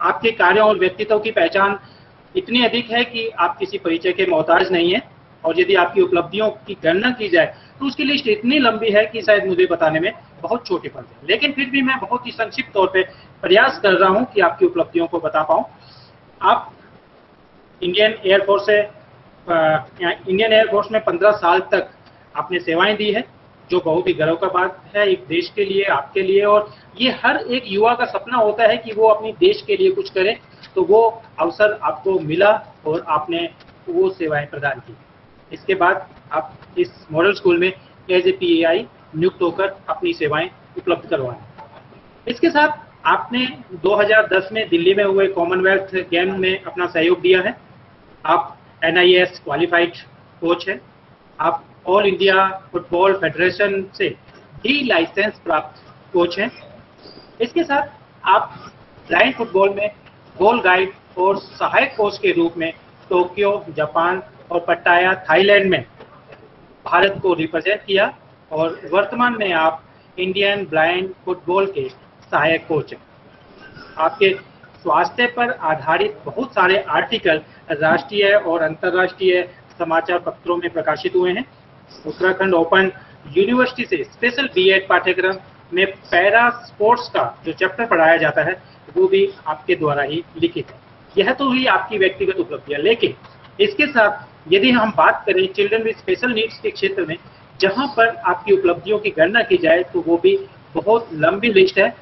आपके कार्यों और व्यक्तित्व की पहचान इतनी अधिक है कि आप किसी परिचय के मोहताज नहीं है, और यदि आपकी उपलब्धियों की गणना की जाए तो उसकी लिस्ट इतनी लंबी है कि शायद मुझे बताने में बहुत छोटी पड़ जाए, लेकिन फिर भी मैं बहुत ही संक्षिप्त तौर पे प्रयास कर रहा हूं कि आपकी उपलब्धियों को बता पाऊं। आप इंडियन एयरफोर्स से इंडियन एयरफोर्स में पंद्रह साल तक आपने सेवाएं दी है, जो बहुत ही गर्व का बात है एक देश के लिए, आपके लिए, और ये हर एक युवा का सपना होता है कि वो अपनी देश के लिए कुछ करे, तो वो अवसर आपको मिला और आपने वो सेवाएं प्रदान की। इसके बाद आप इस मॉडल स्कूल में as a P A I नियुक्त होकर अपनी सेवाएं उपलब्ध करवाएं। इसके साथ आपने दो हज़ार दस में दिल्ली में हुए कॉमनवेल्थ गेम में अपना सहयोग दिया है। आप N I S qualified coach हैं। आप ऑल इंडिया फुटबॉल फेडरेशन से डी लाइसेंस प्राप्त कोच हैं। इसके साथ आप ब्लाइंड फुटबॉल में गोल गाइड और सहायक कोच के रूप में टोक्यो जापान और पट्टाया थाईलैंड में भारत को रिप्रेजेंट किया, और वर्तमान में आप इंडियन ब्लाइंड फुटबॉल के सहायक कोच हैं। आपके स्वास्थ्य पर आधारित बहुत सारे आर्टिकल राष्ट्रीय और अंतर्राष्ट्रीय समाचार पत्रों में प्रकाशित हुए हैं। उत्तराखंड ओपन यूनिवर्सिटी से स्पेशल बी एड पाठ्यक्रम में पैरा स्पोर्ट्स का जो चैप्टर पढ़ाया जाता है वो भी आपके द्वारा ही लिखित है। यह तो हुई आपकी व्यक्तिगत उपलब्धियां, लेकिन इसके साथ यदि हम बात करें चिल्ड्रन विद स्पेशल नीड्स के क्षेत्र में जहां पर आपकी उपलब्धियों की गणना की जाए तो वो भी बहुत लंबी लिस्ट है।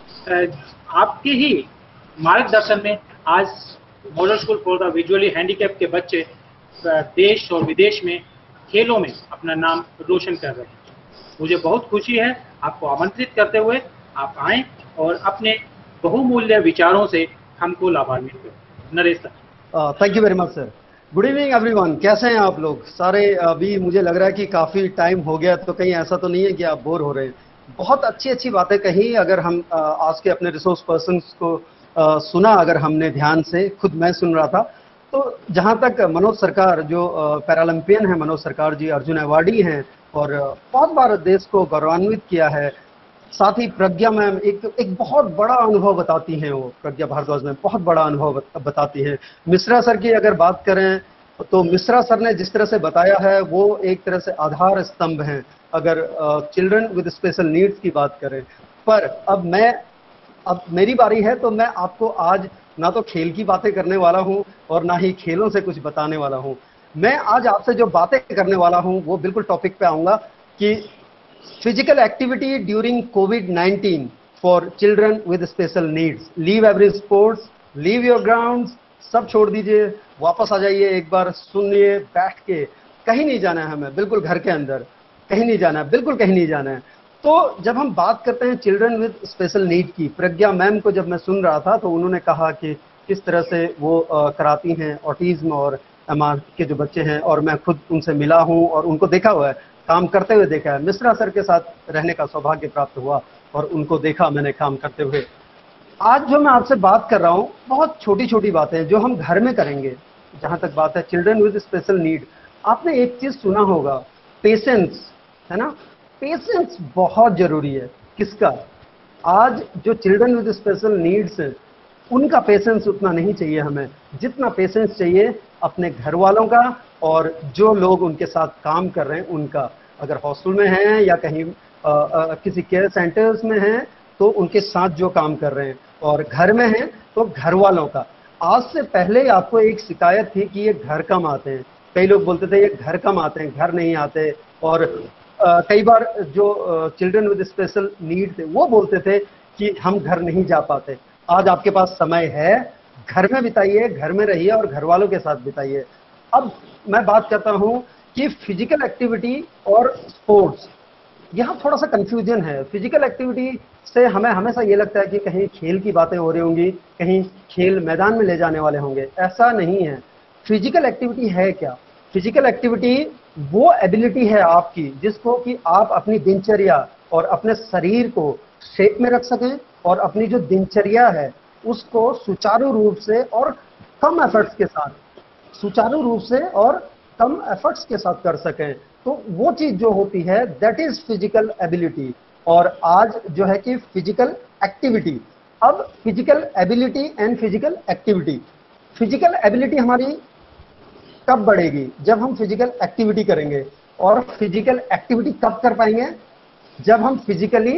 आपके ही मार्गदर्शन में आज model school for the visually handicapped के बच्चे देश और विदेश में खेलों में अपना नाम रोशन कर रहे हैं। मुझे बहुत खुशी है आपको आमंत्रित करते हुए आप आएं और अपने बहुमूल्य विचारों से हमको लाभान्वित करें। Naresh sir. Thank you very much sir. Good evening everyone, कैसे हैं आप लोग सारे? अभी मुझे लग रहा है कि काफ़ी टाइम हो गया, तो कहीं ऐसा तो नहीं है कि आप बोर हो रहे हैं? बहुत अच्छी अच्छी बातें कही। अगर हम आज के अपने रिसोर्स पर्सन्स को आ, सुना, अगर हमने ध्यान से, खुद मैं सुन रहा था, तो जहाँ तक मनोज सरकार जो पैरालंपियन है, मनोज सरकार जी अर्जुन अवार्डी हैं और बहुत बार देश को गौरवान्वित किया है। साथ ही प्रज्ञा मैम एक एक बहुत बड़ा अनुभव बताती हैं, वो प्रज्ञा भारद्वाज में बहुत बड़ा अनुभव बताती हैं। मिश्रा सर की अगर बात करें तो मिश्रा सर ने जिस तरह से बताया है वो एक तरह से आधार स्तंभ हैं अगर चिल्ड्रन विद स्पेशल नीड्स की बात करें। पर अब मैं अब मेरी बारी है, तो मैं आपको आज ना तो खेल की बातें करने वाला हूं और ना ही खेलों से कुछ बताने वाला हूं। मैं आज आपसे जो बातें करने वाला हूं वो बिल्कुल टॉपिक पे आऊंगा कि physical activity during covid nineteen for children with special needs. Leave every sports, leave your grounds, सब छोड़ दीजिए, वापस आ जाइए, एक बार सुनिए बैठ के। कहीं नहीं जाना है हमें, बिल्कुल घर के अंदर, कहीं नहीं जाना है, बिल्कुल कहीं नहीं जाना है। तो जब हम बात करते हैं चिल्ड्रन विद स्पेशल नीड की, प्रज्ञा मैम को जब मैं सुन रहा था तो उन्होंने कहा कि किस तरह से वो कराती हैं ऑटिज्म और एम आर के जो बच्चे हैं, और मैं खुद उनसे मिला हूं और उनको देखा हुआ है, काम करते हुए देखा है। मिश्रा सर के साथ रहने का सौभाग्य प्राप्त हुआ और उनको देखा मैंने काम करते हुए। आज जो मैं आपसे बात कर रहा हूँ बहुत छोटी छोटी बातें जो हम घर में करेंगे। जहाँ तक बात है चिल्ड्रन विद स्पेशल नीड, आपने एक चीज सुना होगा, पेशेंस, है ना? पेशेंस बहुत जरूरी है। किसका? आज जो चिल्ड्रन विद स्पेशल नीड्स हैं उनका पेशेंस उतना नहीं चाहिए हमें जितना पेशेंस चाहिए अपने घर वालों का और जो लोग उनके साथ काम कर रहे हैं उनका। अगर हॉस्टल में हैं या कहीं आ, आ, किसी केयर सेंटर्स में हैं तो उनके साथ जो काम कर रहे हैं, और घर में हैं तो घर वालों का। आज से पहले आपको एक शिकायत थी कि ये घर कम आते हैं, कई लोग बोलते थे ये घर कम आते हैं, घर नहीं आते, और आ, कई बार जो चिल्ड्रन विद स्पेशल नीड थे वो बोलते थे कि हम घर नहीं जा पाते। आज आपके पास समय है, घर में बिताइए, घर में रहिए और घर वालों के साथ बिताइए। अब मैं बात करता हूं कि फिजिकल एक्टिविटी और स्पोर्ट्स, यहाँ थोड़ा सा कंफ्यूजन है। फिजिकल एक्टिविटी से हमें हमेशा ये लगता है कि कहीं खेल की बातें हो रही होंगी, कहीं खेल मैदान में ले जाने वाले होंगे। ऐसा नहीं है। फिजिकल एक्टिविटी है क्या? फिजिकल एक्टिविटी वो एबिलिटी है आपकी जिसको कि आप अपनी दिनचर्या और अपने शरीर को शेप में रख सकें और अपनी जो दिनचर्या है उसको सुचारू रूप से और कम एफर्ट्स के साथ, सुचारू रूप से और कम एफर्ट्स के साथ कर सकें। तो वो चीज जो होती है दैट इज फिजिकल एबिलिटी। और आज जो है कि फिजिकल एक्टिविटी, अब physical ability and physical activity. Physical ability हमारी कब बढ़ेगी? जब हम फिजिकल एक्टिविटी करेंगे। और फिजिकल एक्टिविटी कब कर पाएंगे? जब हम फिजिकली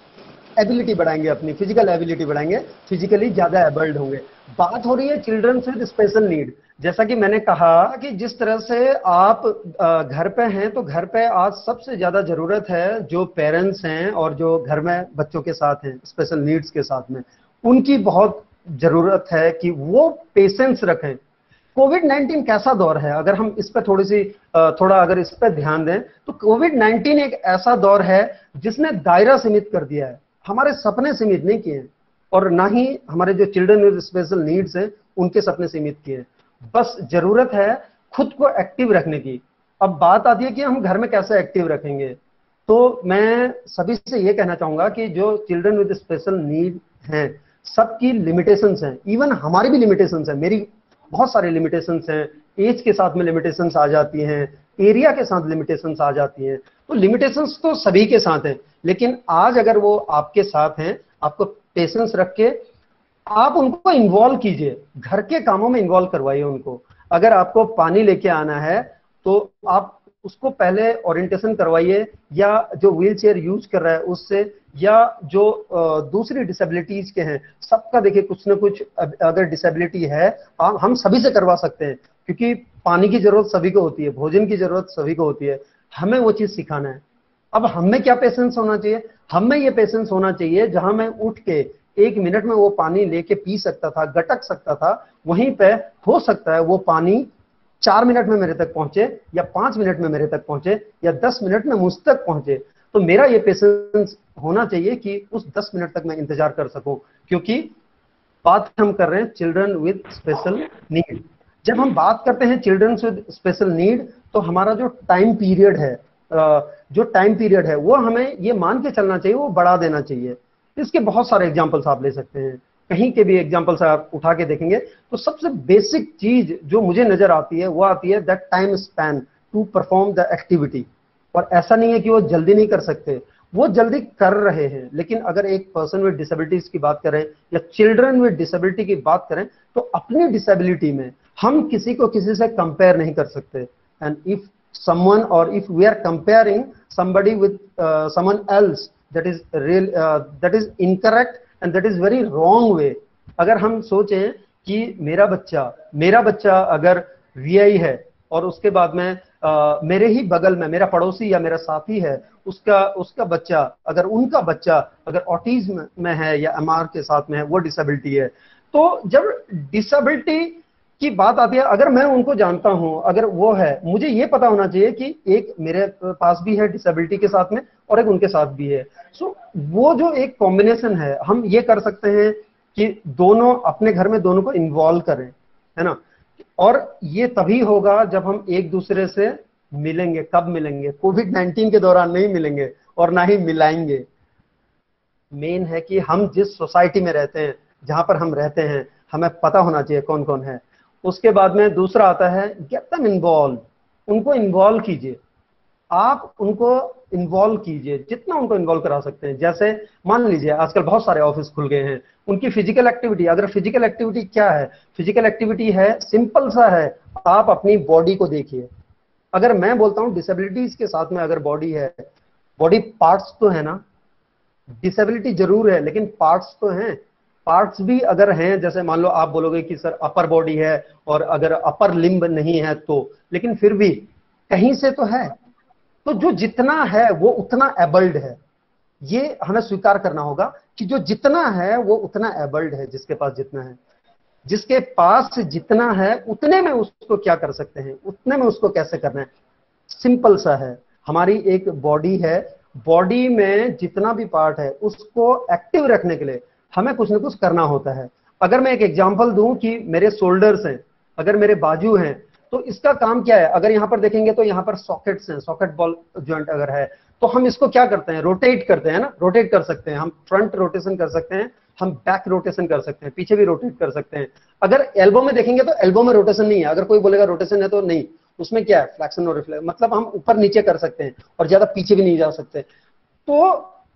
एबिलिटी बढ़ाएंगे, अपनी फिजिकल एबिलिटी बढ़ाएंगे, फिजिकली ज्यादा एबल्ड होंगे। बात हो रही है चिल्ड्रंस विद स्पेशल नीड। जैसा कि मैंने कहा कि जिस तरह से आप घर पे हैं, तो घर पे आज सबसे ज्यादा जरूरत है जो पेरेंट्स हैं और जो घर में बच्चों के साथ हैं स्पेशल नीड्स के साथ में, उनकी बहुत जरूरत है कि वो पेशेंस रखें। कोविड नाइन्टीन कैसा दौर है, अगर हम इस पे थोड़ी सी थोड़ा अगर इस पे ध्यान दें तो कोविड नाइन्टीन एक ऐसा दौर है जिसने दायरा सीमित कर दिया है, हमारे सपने सीमित नहीं किए और ना ही हमारे जो चिल्ड्रन विद स्पेशल नीड्स हैं उनके सपने सीमित किए। बस जरूरत है खुद को एक्टिव रखने की। अब बात आती है कि हम घर में कैसे एक्टिव रखेंगे, तो मैं सभी से ये कहना चाहूंगा कि जो चिल्ड्रन विद स्पेशल नीड हैं सबकी लिमिटेशंस हैं, इवन हमारी भी लिमिटेशंस हैं, मेरी बहुत सारी लिमिटेशंस हैं, एज के साथ में लिमिटेशंस आ जाती हैं, एरिया के साथ लिमिटेशंस आ जाती हैं। तो लिमिटेशंस तो सभी के साथ हैं, लेकिन आज अगर वो आपके साथ हैं, आपको पेशेंस रख के आप उनको इन्वॉल्व कीजिए, घर के कामों में इन्वॉल्व करवाइए उनको। अगर आपको पानी लेके आना है तो आप उसको पहले ओरिएंटेशन करवाइए, या जो व्हील चेयर यूज कर रहा है उससे, या जो दूसरी डिसेबिलिटीज के हैं सबका देखिए कुछ ना कुछ अगर डिसेबिलिटी है हम सभी से करवा सकते हैं, क्योंकि पानी की जरूरत सभी को होती है, भोजन की जरूरत सभी को होती है, हमें वो चीज सिखाना है। अब हमें क्या पेशेंस होना चाहिए? हमें ये पेशेंस होना चाहिए जहां मैं उठ के एक मिनट में वो पानी लेके पी सकता था, गटक सकता था, वहीं पे हो सकता है वो पानी चार मिनट में मेरे तक पहुंचे, या पांच मिनट में मेरे तक पहुंचे, या दस मिनट में मुझ तक पहुंचे। तो मेरा ये पेशेंस होना चाहिए कि उस दस मिनट तक मैं इंतजार कर सकूं, क्योंकि बात हम कर रहे हैं चिल्ड्रन विद स्पेशल नीड। जब हम बात करते हैं चिल्ड्रन विद स्पेशल नीड, तो हमारा जो टाइम पीरियड है जो टाइम पीरियड है वो हमें ये मान के चलना चाहिए, वो बढ़ा देना चाहिए। इसके बहुत सारे एग्जाम्पल्स आप ले सकते हैं, कहीं के भी एग्जाम्पल्स आप उठा के देखेंगे तो सबसे बेसिक चीज जो मुझे नजर आती है वो आती है that time span to perform the activity. और ऐसा नहीं है कि वो जल्दी नहीं कर सकते, वो जल्दी कर रहे हैं, लेकिन अगर एक पर्सन विद डिसेबिलिटीज की बात करें या चिल्ड्रन विद डिसेबिलिटी की बात करें, तो अपनी डिसेबिलिटी में हम किसी को किसी से कंपेयर नहीं कर सकते। And if someone or if we are comparing somebody with uh, someone else, that is real uh, that is incorrect and that is very wrong way। अगर हम सोचें कि मेरा बच्चा मेरा बच्चा अगर वी आई है और उसके बाद में uh, मेरे ही बगल में मेरा पड़ोसी या मेरा साथी है, उसका उसका बच्चा अगर उनका बच्चा अगर ऑटिज्म में है या एम आर के साथ में है, वो डिसेबिलिटी है, तो जब डिसेबिलिटी की बात आती है, अगर मैं उनको जानता हूं, अगर वो है, मुझे ये पता होना चाहिए कि एक मेरे पास भी है डिसेबिलिटी के साथ में और एक उनके साथ भी है। सो so, वो जो एक कॉम्बिनेशन है, हम ये कर सकते हैं कि दोनों अपने घर में दोनों को इन्वॉल्व करें, है ना। और ये तभी होगा जब हम एक दूसरे से मिलेंगे। कब मिलेंगे? कोविड नाइन्टीन के दौरान नहीं मिलेंगे और ना ही मिलाएंगे। मेन है कि हम जिस सोसाइटी में रहते हैं, जहां पर हम रहते हैं, हमें पता होना चाहिए कौन कौन है। उसके बाद में दूसरा आता है गेट देम इन्वॉल्व, उनको इन्वॉल्व कीजिए, आप उनको इन्वॉल्व कीजिए जितना उनको इन्वॉल्व करा सकते हैं। जैसे मान लीजिए आजकल बहुत सारे ऑफिस खुल गए हैं, उनकी फिजिकल एक्टिविटी, अगर फिजिकल एक्टिविटी क्या है? फिजिकल एक्टिविटी है, सिंपल सा है, आप अपनी बॉडी को देखिए। अगर मैं बोलता हूँ डिसेबिलिटीज के साथ में अगर बॉडी है, बॉडी पार्ट्स तो है ना, डिसेबिलिटी जरूर है लेकिन पार्ट्स तो हैं। पार्ट्स भी अगर हैं, जैसे मान लो आप बोलोगे कि सर अपर बॉडी है और अगर अपर लिम्ब नहीं है तो, लेकिन फिर भी कहीं से तो है। तो जो जितना है वो उतना एबल्ड है, ये हमें स्वीकार करना होगा कि जो जितना है वो उतना एबल्ड है। जिसके पास जितना है, जिसके पास जितना है उतने में उसको क्या कर सकते हैं, उतने में उसको कैसे करना है, सिंपल सा है। हमारी एक बॉडी है, बॉडी में जितना भी पार्ट है उसको एक्टिव रखने के लिए हमें कुछ ना कुछ करना होता है। अगर मैं एक एग्जांपल दूं कि मेरे शोल्डर्स हैं, अगर मेरे बाजू हैं, तो इसका काम क्या है? अगर यहाँ पर देखेंगे तो यहाँ पर सॉकेट्स हैं, सॉकेट बॉल जॉइंट अगर है तो हम इसको क्या करते हैं? रोटेट करते हैं ना, रोटेट कर सकते हैं हम, फ्रंट रोटेशन कर सकते हैं, हम बैक रोटेशन कर सकते हैं, पीछे भी रोटेट कर सकते हैं। अगर एल्बो में देखेंगे तो एल्बो में रोटेशन नहीं है, अगर कोई बोलेगा रोटेशन है तो नहीं, उसमें क्या है? फ्लैक्शन और रिफ्लेक्शन, मतलब हम ऊपर नीचे कर सकते हैं और ज्यादा पीछे भी नहीं जा सकते। तो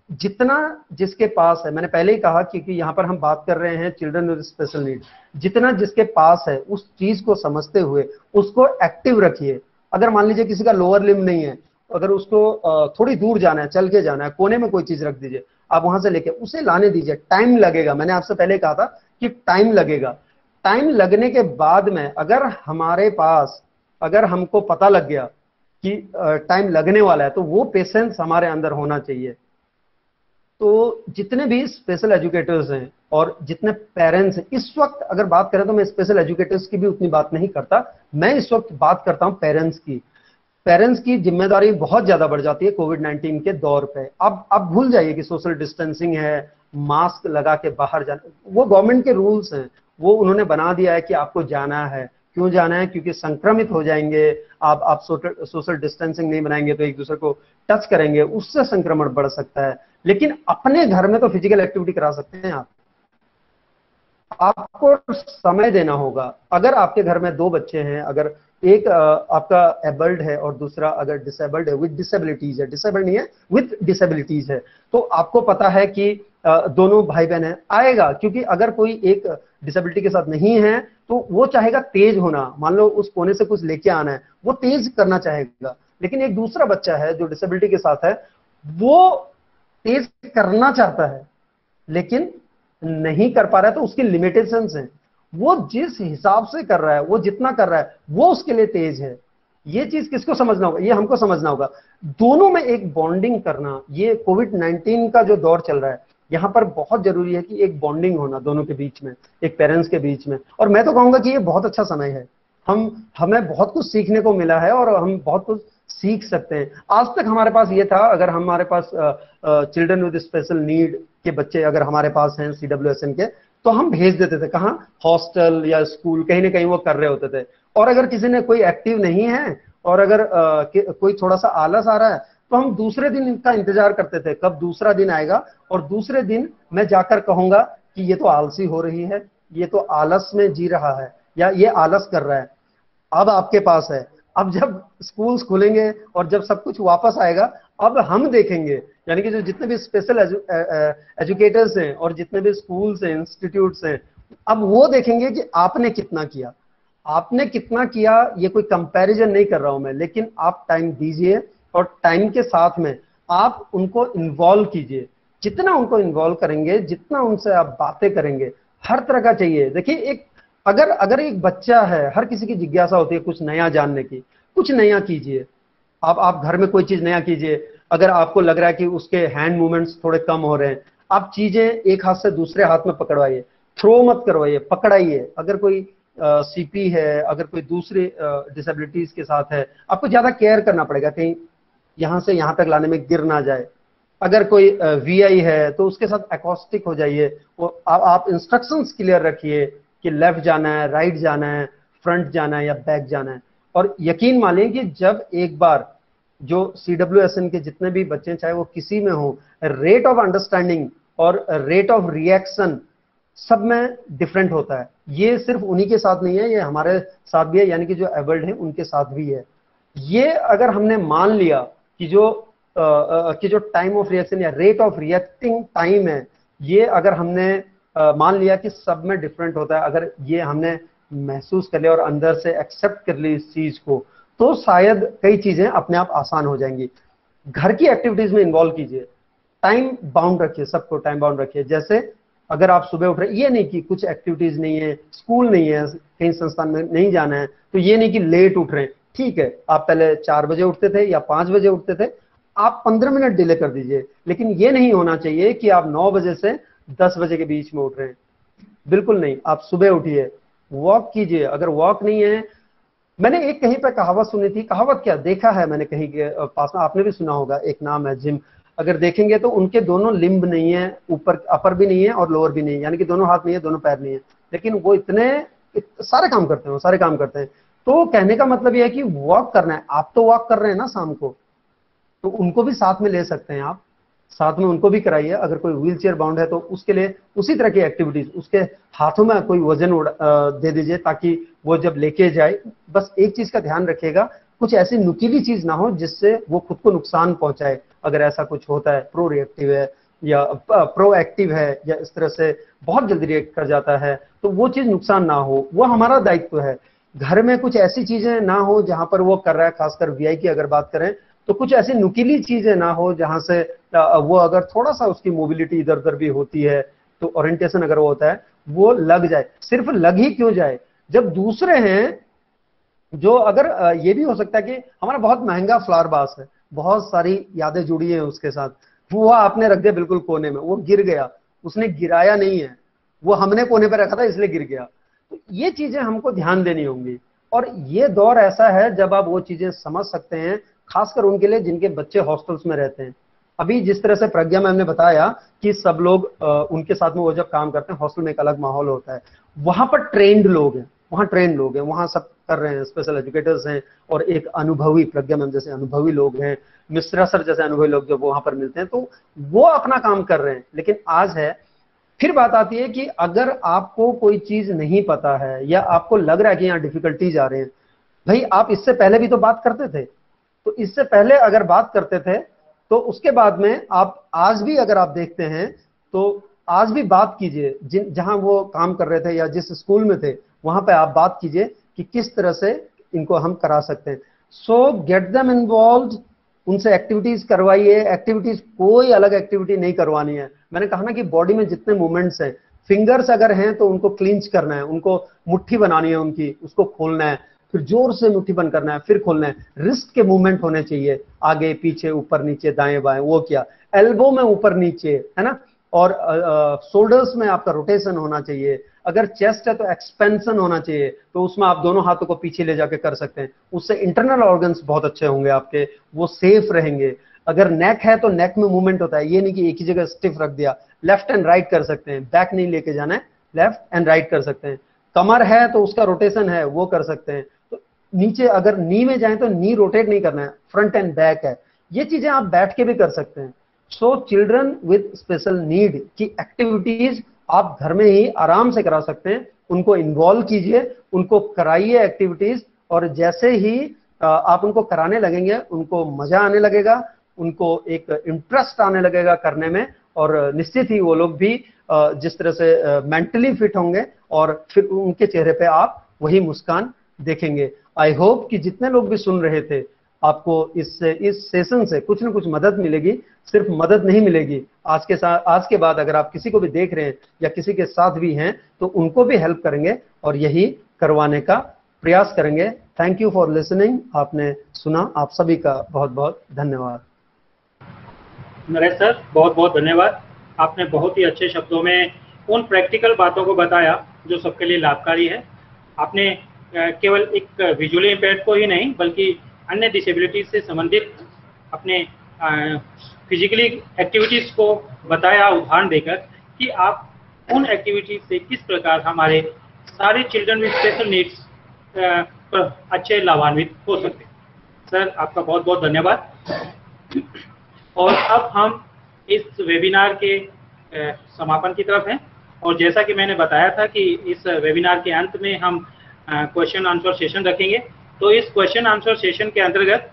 जितना जिसके पास है, मैंने पहले ही कहा कि, कि यहाँ पर हम बात कर रहे हैं चिल्ड्रन विद स्पेशल नीड, जितना जिसके पास है उस चीज को समझते हुए उसको एक्टिव रखिए। अगर मान लीजिए किसी का लोअर लिम्ब नहीं है, अगर उसको थोड़ी दूर जाना है, चल के जाना है, कोने में कोई चीज रख दीजिए, आप वहां से लेके उसे लाने दीजिए। टाइम लगेगा, मैंने आपसे पहले कहा था कि टाइम लगेगा। टाइम लगने के बाद में अगर हमारे पास, अगर हमको पता लग गया कि टाइम लगने वाला है, तो वो पेशेंस हमारे अंदर होना चाहिए। तो जितने भी स्पेशल एजुकेटर्स हैं और जितने पेरेंट्स हैं, इस वक्त अगर बात करें तो मैं स्पेशल एजुकेटर्स की भी उतनी बात नहीं करता, मैं इस वक्त बात करता हूं पेरेंट्स की। पेरेंट्स की जिम्मेदारी बहुत ज्यादा बढ़ जाती है कोविड नाइन्टीन के दौर पे। अब अब भूल जाइए कि सोशल डिस्टेंसिंग है, मास्क लगा के बाहर जाना, वो गवर्नमेंट के रूल्स हैं, वो उन्होंने बना दिया है कि आपको जाना है। क्यों जाना है? क्योंकि संक्रमित हो जाएंगे आप आप सोशल डिस्टेंसिंग नहीं बनाएंगे तो एक दूसरे को टच करेंगे, उससे संक्रमण बढ़ सकता है। लेकिन अपने घर में तो फिजिकल एक्टिविटी करा सकते हैं आप। आपको समय देना होगा। अगर आपके घर में दो बच्चे हैं, अगर एक आपका एबल्ड है और दूसरा अगर डिसेबल्ड है, विद डिसेबिलिटीज है, डिसेबल्ड नहीं है विद डिसेबिलिटीज है, तो आपको पता है कि दोनों भाई बहन है, आएगा। क्योंकि अगर कोई एक डिसेबिलिटी के साथ नहीं है तो वो चाहेगा तेज होना, मान लो उस कोने से कुछ लेके आना है, वो तेज करना चाहेगा। लेकिन एक दूसरा बच्चा है जो डिसेबिलिटी के साथ है, वो तेज करना चाहता है लेकिन नहीं कर पा रहा है, तो उसकी लिमिटेशंस हैं। वो जिस हिसाब से कर रहा है, वो जितना कर रहा है, वो उसके लिए तेज है। ये चीज किसको समझना होगा? ये हमको समझना होगा। दोनों में एक बॉन्डिंग करना, ये कोविड नाइन्टीन का जो दौर चल रहा है, यहाँ पर बहुत जरूरी है कि एक बॉन्डिंग होना दोनों के बीच में, एक पेरेंट्स के बीच में। और मैं तो कहूंगा कि ये बहुत अच्छा समय है, हम हमें बहुत कुछ सीखने को मिला है और हम बहुत कुछ सीख सकते हैं। आज तक हमारे पास ये था, अगर हमारे पास चिल्ड्रन विद स्पेशल नीड के बच्चे अगर हमारे पास हैं सी डब्ल्यू एस एन के, तो हम भेज देते थे कहाँ, हॉस्टल या स्कूल, कहीं ना कहीं वो कर रहे होते थे। और अगर किसी ने कोई एक्टिव नहीं है और अगर आ, कोई थोड़ा सा आलस आ रहा है, तो हम दूसरे दिन का इंतजार करते थे कब दूसरा दिन आएगा, और दूसरे दिन मैं जाकर कहूंगा कि ये तो आलसी हो रही है, ये तो आलस में जी रहा है, या ये आलस कर रहा है। अब आपके पास है, अब जब स्कूल्स खुलेंगे और जब सब कुछ वापस आएगा, अब हम देखेंगे, यानी कि जो जितने भी स्पेशल एजुकेटर्स हैं और जितने भी स्कूल्स हैं, इंस्टीट्यूट्स हैं, अब वो देखेंगे कि आपने कितना किया, आपने कितना किया। ये कोई कंपैरिजन नहीं कर रहा हूं मैं, लेकिन आप टाइम दीजिए और टाइम के साथ में आप उनको इन्वॉल्व कीजिए। जितना उनको इन्वॉल्व करेंगे, जितना उनसे आप बातें करेंगे, हर तरह का चाहिए। देखिए, एक अगर अगर एक बच्चा है, हर किसी की जिज्ञासा होती है कुछ नया जानने की, कुछ नया कीजिए। आप आप घर में कोई चीज नया कीजिए। अगर आपको लग रहा है कि उसके हैंड मूवमेंट्स थोड़े कम हो रहे हैं, आप चीजें एक हाथ से दूसरे हाथ में पकड़वाइए, थ्रो मत करवाइए, पकड़ाइए। अगर कोई सीपी है, अगर कोई दूसरी डिसेबिलिटीज के साथ है, आपको ज्यादा केयर करना पड़ेगा कहीं यहां से यहां तक लाने में गिर ना जाए। अगर कोई वीआई है तो उसके साथ एकॉस्टिक हो जाइए। वो आप, आप इंस्ट्रक्शंस क्लियर रखिए कि लेफ्ट जाना है, राइट जाना है, फ्रंट जाना है या बैक जाना है। और यकीन मानिए कि जब एक बार जो सी डब्ल्यू एस एन के जितने भी बच्चे, चाहे वो किसी में हो, रेट ऑफ अंडरस्टैंडिंग और रेट ऑफ रिएक्शन सब में डिफरेंट होता है। ये सिर्फ उन्हीं के साथ नहीं है, ये हमारे साथ भी है, यानी कि जो एबल्ड है उनके साथ भी है। ये अगर हमने मान लिया कि जो आ, आ, कि जो टाइम ऑफ रिएक्शन या रेट ऑफ रिएक्टिंग टाइम है, ये अगर हमने आ, मान लिया कि सब में डिफरेंट होता है, अगर ये हमने महसूस कर लिया और अंदर से एक्सेप्ट कर ली इस चीज को, तो शायद कई चीजें अपने आप आसान हो जाएंगी। घर की एक्टिविटीज में इन्वॉल्व कीजिए, टाइम बाउंड रखिए, सबको टाइम बाउंड रखिए। जैसे अगर आप सुबह उठ रहे, ये नहीं कि कुछ एक्टिविटीज नहीं है, स्कूल नहीं है, कहीं संस्थान में नहीं जाना है, तो ये नहीं कि लेट उठ रहे हैं। ठीक है, आप पहले चार बजे उठते थे या पांच बजे उठते थे, आप पंद्रह मिनट डिले कर दीजिए, लेकिन ये नहीं होना चाहिए कि आप नौ बजे से दस बजे के बीच में उठ रहे हैं। बिल्कुल नहीं, आप सुबह उठिए, वॉक कीजिए। अगर वॉक नहीं है, मैंने एक कहीं पर कहावत सुनी थी, कहावत क्या देखा है मैंने कहीं के पास में, आपने भी सुना होगा, एक नाम है जिम। अगर देखेंगे तो उनके दोनों लिम्ब नहीं है, ऊपर अपर भी नहीं है और लोअर भी नहीं है, यानी कि दोनों हाथ नहीं है, दोनों पैर नहीं है, लेकिन वो इतने इत, सारे काम करते हैं, वो सारे काम करते हैं। तो कहने का मतलब ये है कि वॉक करना है। आप तो वॉक कर रहे हैं ना शाम को, तो उनको भी साथ में ले सकते हैं, आप साथ में उनको भी कराइए। अगर कोई व्हील चेयर बाउंड है तो उसके लिए उसी तरह की एक्टिविटीज, उसके हाथों में कोई वजन दे दीजिए ताकि वो जब लेके जाए। बस एक चीज का ध्यान रखिएगा, कुछ ऐसी नुकीली चीज ना हो जिससे वो खुद को नुकसान पहुंचाए। अगर ऐसा कुछ होता है, प्रो रिएक्टिव है या प्रोएक्टिव है या इस तरह से बहुत जल्दी रिएक्ट कर जाता है, तो वो चीज नुकसान ना हो, वो हमारा दायित्व है। घर में कुछ ऐसी चीजें ना हो जहां पर वो कर रहा है, खासकर वीआई की अगर बात करें तो कुछ ऐसी नुकीली चीजें ना हो जहां से वो अगर थोड़ा सा उसकी मोबिलिटी इधर उधर भी होती है तो ओरिएंटेशन अगर वो होता है वो लग जाए। सिर्फ लग ही क्यों जाए, जब दूसरे हैं जो अगर ये भी हो सकता है कि हमारा बहुत महंगा फ्लावर बास है, बहुत सारी यादें जुड़ी हैं उसके साथ, वो आपने रख दिया बिल्कुल कोने में, वो गिर गया, उसने गिराया नहीं है, वो हमने कोने पर रखा था इसलिए गिर गया। तो ये चीजें हमको ध्यान देनी होंगी और ये दौर ऐसा है जब आप वो चीजें समझ सकते हैं, खासकर उनके लिए जिनके बच्चे हॉस्टल्स में रहते हैं। अभी जिस तरह से प्रज्ञा मैम ने बताया कि सब लोग आ, उनके साथ में वो जब काम करते हैं, हॉस्टल में एक अलग माहौल होता है, वहां पर ट्रेंड लोग हैं, वहां ट्रेंड लोग हैं, वहां सब कर रहे हैं, स्पेशल एजुकेटर्स हैं और एक अनुभवी प्रज्ञा मैम जैसे अनुभवी लोग हैं, मिश्रा सर जैसे अनुभवी लोग जब वहां पर मिलते हैं तो वो अपना काम कर रहे हैं। लेकिन आज है फिर बात आती है कि अगर आपको कोई चीज नहीं पता है या आपको लग रहा है कि यहाँ डिफिकल्टीज आ रहे हैं, भाई आप इससे पहले भी तो बात करते थे, तो इससे पहले अगर बात करते थे तो उसके बाद में आप आज भी अगर आप देखते हैं तो आज भी बात कीजिए, जिन जहां वो काम कर रहे थे या जिस स्कूल में थे वहां पे आप बात कीजिए कि किस तरह से इनको हम करा सकते हैं। सो गेट देम इन्वॉल्व, उनसे एक्टिविटीज करवाइए। एक्टिविटीज कोई अलग एक्टिविटी नहीं करवानी है। मैंने कहा ना कि बॉडी में जितने मूवमेंट्स हैं, फिंगर्स अगर हैं तो उनको क्लिंच करना है, उनको मुट्ठी बनानी है उनकी, उसको खोलना है, फिर जोर से मुट्ठी बंद करना है, फिर खोलना है। रिस्ट के मूवमेंट होने चाहिए, आगे पीछे ऊपर नीचे दाएं बाएं, वो क्या, एल्बो में ऊपर नीचे, है ना, और शोल्डर्स में आपका रोटेशन होना चाहिए। अगर चेस्ट है तो एक्सपेंशन होना चाहिए, तो उसमें आप दोनों हाथों को पीछे ले जाके कर सकते हैं, उससे इंटरनल ऑर्गन्स बहुत अच्छे होंगे आपके, वो सेफ रहेंगे। अगर नेक है तो नेक में मूवमेंट होता है, ये नहीं कि एक ही जगह स्टिफ रख दिया। लेफ्ट एंड राइट कर सकते हैं, बैक नहीं लेके जाना है, लेफ्ट एंड राइट कर सकते हैं। कमर है तो उसका रोटेशन है, वो कर सकते हैं। तो नीचे अगर नी में जाए तो नी रोटेट नहीं करना है, फ्रंट एंड बैक है, ये चीजें आप बैठ के भी कर सकते हैं। So children with special need की एक्टिविटीज आप घर में ही आराम से करा सकते हैं। उनको इन्वॉल्व कीजिए, उनको कराइए एक्टिविटीज, और जैसे ही आप उनको कराने लगेंगे उनको मजा आने लगेगा, उनको एक इंटरेस्ट आने लगेगा करने में, और निश्चित ही वो लोग भी जिस तरह से मेंटली फिट होंगे और फिर उनके चेहरे पे आप वही मुस्कान देखेंगे। आई होप कि जितने लोग भी सुन रहे थे आपको इससे, इस सेशन से कुछ ना कुछ मदद मिलेगी। सिर्फ मदद नहीं मिलेगी, आज के साथ आज के बाद अगर आप किसी को भी देख रहे हैं या किसी के साथ भी हैं तो उनको भी हेल्प करेंगे और यही करवाने का प्रयास करेंगे। Thank you for listening. आपने सुना, आप सभी का बहुत बहुत धन्यवाद। नरेश सर, बहुत बहुत धन्यवाद। आपने बहुत ही अच्छे शब्दों में उन प्रैक्टिकल बातों को बताया जो सबके लिए लाभकारी है। आपने केवल एक विजुअली इम्पेयर्ड को ही नहीं बल्कि अन्य डिसेबिलिटीज से संबंधित अपने फिजिकली एक्टिविटीज को बताया उदाहरण देकर कि आप उन एक्टिविटीज से किस प्रकार हमारे सारे चिल्ड्रन विद स्पेशल नीड्स पर अच्छे लाभान्वित हो सकते हैं। सर, आपका बहुत बहुत धन्यवाद। और अब हम इस वेबिनार के समापन की तरफ हैं, और जैसा कि मैंने बताया था कि इस वेबिनार के अंत में हम क्वेश्चन आंसर सेशन रखेंगे। तो इस क्वेश्चन आंसर सेशन के अंतर्गत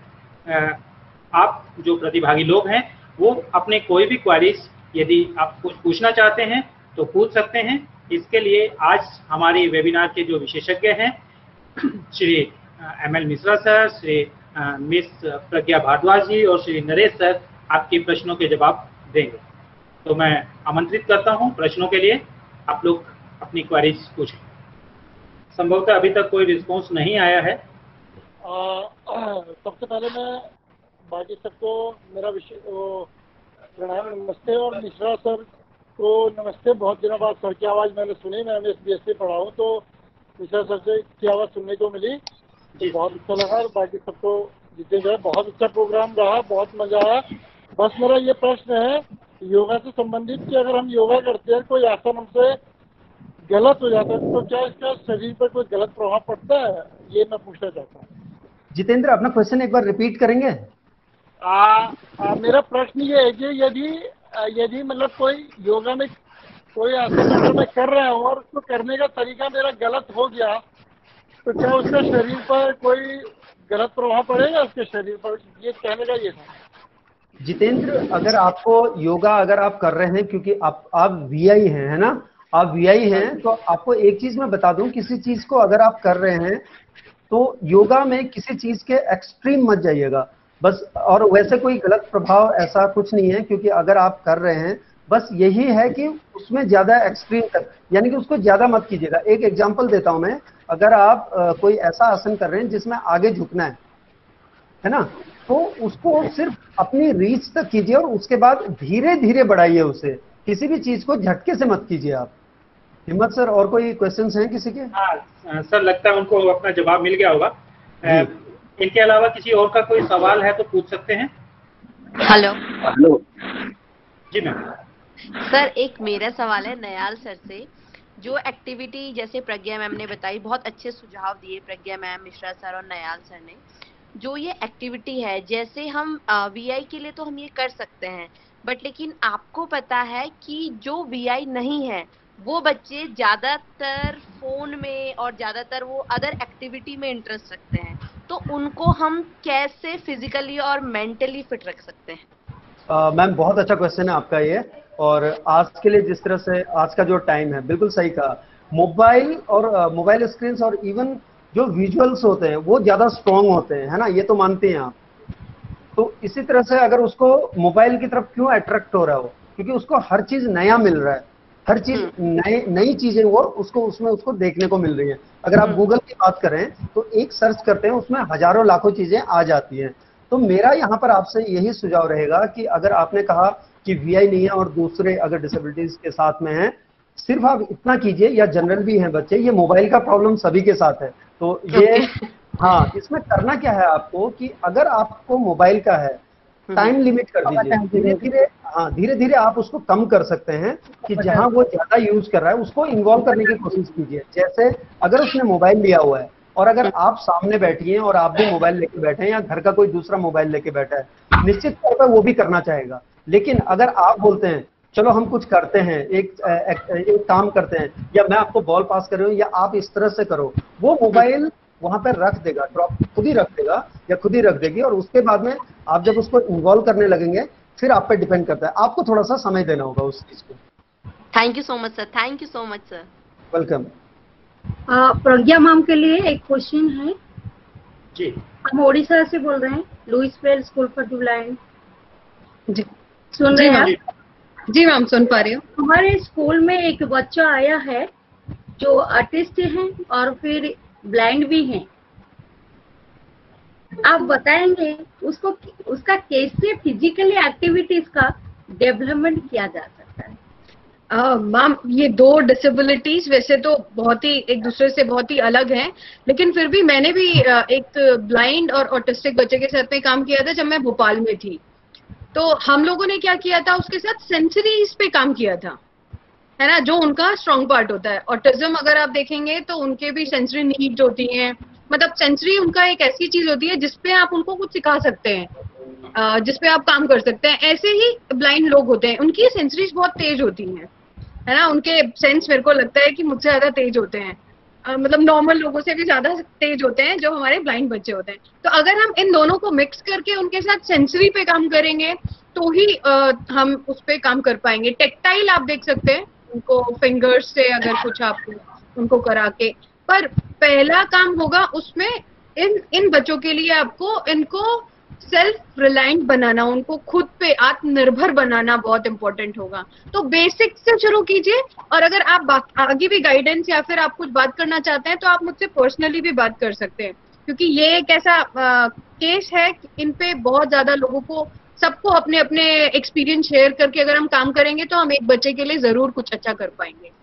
आप जो प्रतिभागी लोग हैं वो अपने कोई भी क्वेरीज यदि आप कुछ पूछना चाहते हैं तो पूछ सकते हैं। इसके लिए आज हमारी वेबिनार के जो विशेषज्ञ हैं Shri M L Mishra sir, Shri miss Pragya Bhardwaj ji और श्री नरेश सर आपके प्रश्नों के जवाब देंगे। तो मैं आमंत्रित करता हूं प्रश्नों के लिए, आप लोग अपनी क्वेरीज पूछें। संभवतः अभी तक कोई रिस्पॉन्स नहीं आया है। सबसे पहले मैं बाकी सबको मेरा विषय प्रणाम, नमस्ते, और मिश्रा सर को नमस्ते। बहुत दिनों बाद सर की आवाज़ मैंने सुनी, मैं M S B S C पढ़ा हूँ तो मिश्रा सर से की आवाज़ सुनने को मिली तो बहुत अच्छा लगा। और बाकी सबको जितने जो है बहुत अच्छा प्रोग्राम रहा, बहुत मज़ा आया। बस मेरा ये प्रश्न है योगा से संबंधित कि अगर हम योगा करते हैं, कोई आसन हमसे गलत हो जाता है तो क्या इसका शरीर पर कोई गलत प्रभाव पड़ता है, ये मैं पूछना चाहता हूँ। जितेंद्र, अपना क्वेश्चन एक बार रिपीट करेंगे? आ, आ, मेरा प्रश्न ये है कि यदि यदि मतलब कोई योगा में कोई आसन अगर मैं कर रहा हूँ और उसको करने का तरीका मेरा गलत हो गया तो क्या उसका शरीर पर कोई गलत प्रभाव पड़ेगा उसके शरीर पर, ये कहने का ये था। जितेंद्र, अगर आपको योगा अगर आप कर रहे हैं, क्योंकि आप आप वीआई हैं, है ना, आप वीआई हैं, तो आपको एक चीज मैं बता दूं, किसी चीज को अगर आप कर रहे हैं तो योगा में किसी चीज के एक्सट्रीम मत जाइएगा बस। और वैसे कोई गलत प्रभाव ऐसा कुछ नहीं है, क्योंकि अगर आप कर रहे हैं, बस यही है कि उसमें ज्यादा एक्सट्रीम तक, यानी कि उसको ज्यादा मत कीजिएगा। एक एग्जांपल देता हूं मैं, अगर आप आ, कोई ऐसा आसन कर रहे हैं जिसमें आगे झुकना है है ना, तो उसको सिर्फ अपनी रीच तक कीजिए और उसके बाद धीरे धीरे बढ़ाइए उसे, किसी भी चीज को झटके से मत कीजिए आप। हिम्मत सर, और कोई क्वेश्चंस हैं किसी के? हाँ सर, लगता है उनको अपना जवाब मिल गया होगा। इनके अलावा किसी और का कोई सवाल है तो पूछ सकते हैं। हेलो हेलो जी मैम। सर, एक मेरा सवाल है नयाल सर से। जो एक्टिविटी जैसे प्रज्ञा मैम ने बताई, बहुत अच्छे सुझाव दिए प्रज्ञा मैम, मिश्रा सर और नयाल सर ने। जो ये एक्टिविटी है, जैसे हम वीआई के लिए तो हम ये कर सकते हैं, बट लेकिन आपको पता है कि जो वीआई नहीं है वो बच्चे ज्यादातर फोन में और ज्यादातर वो अदर एक्टिविटी में इंटरेस्ट रखते हैं, तो उनको हम कैसे फिजिकली और मेंटली फिट रख सकते हैं? मैम, बहुत अच्छा क्वेश्चन है आपका ये। और आज के लिए जिस तरह से आज का जो टाइम है, बिल्कुल सही कहा, मोबाइल और मोबाइल स्क्रीन और इवन जो विजुअल्स होते हैं वो ज्यादा स्ट्रांग होते हैं, है ना, ये तो मानते हैं आप। तो इसी तरह से अगर उसको मोबाइल की तरफ क्यों अट्रैक्ट हो रहा हो, क्योंकि उसको हर चीज नया मिल रहा है, हर चीज नए नई चीजें वो उसको उसमें उसको देखने को मिल रही है। अगर आप गूगल की बात करें तो एक सर्च करते हैं, उसमें हजारों लाखों चीजें आ जाती हैं। तो मेरा यहाँ पर आपसे यही सुझाव रहेगा कि अगर आपने कहा कि वीआई नहीं है और दूसरे अगर डिसेबिलिटीज के साथ में है, सिर्फ आप इतना कीजिए, या जनरल भी हैं बच्चे, ये मोबाइल का प्रॉब्लम सभी के साथ है, तो ये हाँ, इसमें करना क्या है आपको कि अगर आपको मोबाइल का है, टाइम लिमिट कर दीजिए, धीरे धीरे हाँ धीरे धीरे आप उसको कम कर सकते हैं कि जहां वो ज्यादा यूज कर रहा है उसको इन्वॉल्व करने की कोशिश कीजिए। जैसे अगर उसने मोबाइल लिया हुआ है और अगर आप सामने बैठिए और आप भी मोबाइल लेके बैठे हैं, या घर का कोई दूसरा मोबाइल लेके बैठा है, निश्चित तौर पर वो भी करना चाहेगा। लेकिन अगर आप बोलते हैं चलो हम कुछ करते हैं, एक, एक, एक काम करते हैं, या मैं आपको बॉल पास कर रहा हूँ, या आप इस तरह से करो, वो मोबाइल वहां पर रख देगा, ड्रॉप खुद ही रख देगा या खुद ही रख देगी। और उसके बाद में आप जब उसको इन्वॉल्व करने लगेंगे, फिर आप पे डिपेंड करता है, आपको थोड़ा सा समय देना होगा उस चीज को। Thank you so much sir, thank you so much sir. Welcome. Pragya ma'am के लिए एक क्वेश्चन है जी। हम ओडिशा से बोल रहे हैं, Louis Pell school for the blind. जी सुन रहे हैं? जी मैम, सुन पा रही हूँ। हमारे स्कूल में एक बच्चा आया है जो आर्टिस्ट है और फिर ब्लाइंड भी हैं। आप बताएंगे उसको उसका कैसे फिजिकली एक्टिविटीज का डेवलपमेंट किया जा सकता है? मैम, ये दो डिसेबिलिटीज वैसे तो बहुत ही एक दूसरे से बहुत ही अलग हैं, लेकिन फिर भी मैंने भी एक ब्लाइंड और ऑटिस्टिक बच्चे के साथ में काम किया था जब मैं भोपाल में थी। तो हम लोगों ने क्या किया था, उसके साथ सेंसरीज पे काम किया था, है ना, जो उनका स्ट्रॉन्ग पार्ट होता है। ऑटिज्म अगर आप देखेंगे तो उनके भी सेंसरी नीड्स होती हैं, मतलब सेंसरी उनका एक ऐसी चीज होती है जिसपे आप उनको कुछ सिखा सकते हैं, जिसपे आप काम कर सकते हैं। ऐसे ही ब्लाइंड लोग होते हैं, उनकी सेंसरीज बहुत तेज होती हैं, है ना, उनके सेंस मेरे को लगता है कि मुझसे ज्यादा तेज होते हैं, Uh, मतलब नॉर्मल लोगों से भी ज्यादा तेज होते हैं जो हमारे ब्लाइंड बच्चे होते हैं। तो अगर हम इन दोनों को मिक्स करके उनके साथ सेंसरी पे काम करेंगे तो ही uh, हम उस पे काम कर पाएंगे। टेक्टाइल आप देख सकते हैं, उनको फिंगर्स से अगर कुछ आप उनको करा के, पर पहला काम होगा उसमें इन इन बच्चों के लिए आपको इनको सेल्फ रिलायंट बनाना, उनको खुद पे आत्मनिर्भर बनाना बहुत इंपॉर्टेंट होगा। तो बेसिक से शुरू कीजिए, और अगर आप आगे भी गाइडेंस या फिर आप कुछ बात करना चाहते हैं तो आप मुझसे पर्सनली भी बात कर सकते हैं, क्योंकि ये एक ऐसा आ, केस है कि इन पे बहुत ज्यादा लोगों को सबको अपने अपने एक्सपीरियंस शेयर करके अगर हम काम करेंगे तो हम एक बच्चे के लिए जरूर कुछ अच्छा कर पाएंगे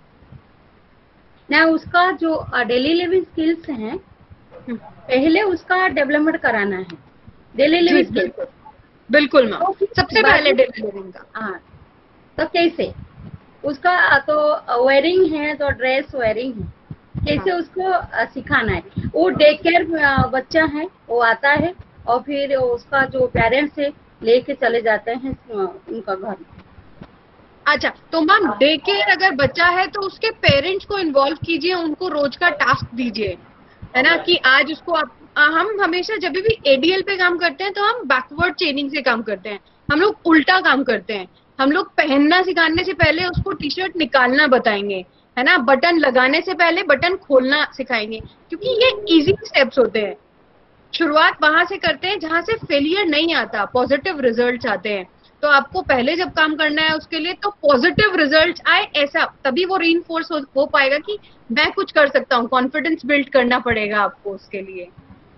ना। उसका जो डेली लिविंग स्किल्स हैं पहले उसका डेवलपमेंट कराना है, डेली लिविंग स्किल्स। बिल्कुल मैम, तो सबसे पहले डेली लिविंग का। हाँ, तो कैसे उसका तो वेयरिंग है, तो ड्रेस वेयरिंग है, कैसे हाँ। उसको सिखाना है। वो डे केयर बच्चा है, वो आता है और फिर उसका जो पेरेंट्स है लेके चले जाते हैं उनका घर। अच्छा, तो मैम डे केयर अगर बच्चा है तो उसके पेरेंट्स को इन्वॉल्व कीजिए, उनको रोज का टास्क दीजिए, है ना, कि आज उसको आप हम हमेशा जब भी एडीएल पे काम करते हैं तो हम बैकवर्ड चेनिंग से काम करते हैं, हम लोग उल्टा काम करते हैं। हम लोग पहनना सिखाने से पहले उसको टी शर्ट निकालना बताएंगे, है ना, बटन लगाने से पहले बटन खोलना सिखाएंगे, क्योंकि ये इजी स्टेप्स होते हैं। शुरुआत वहां से करते हैं जहां से फेलियर नहीं आता, पॉजिटिव रिजल्ट्स आते हैं। तो आपको पहले जब काम करना है उसके लिए तो पॉजिटिव रिजल्ट्स आए, ऐसा तभी वो रीइंफोर्स हो, हो पाएगा कि मैं कुछ कर सकता हूँ। कॉन्फिडेंस बिल्ड करना पड़ेगा आपको उसके लिए।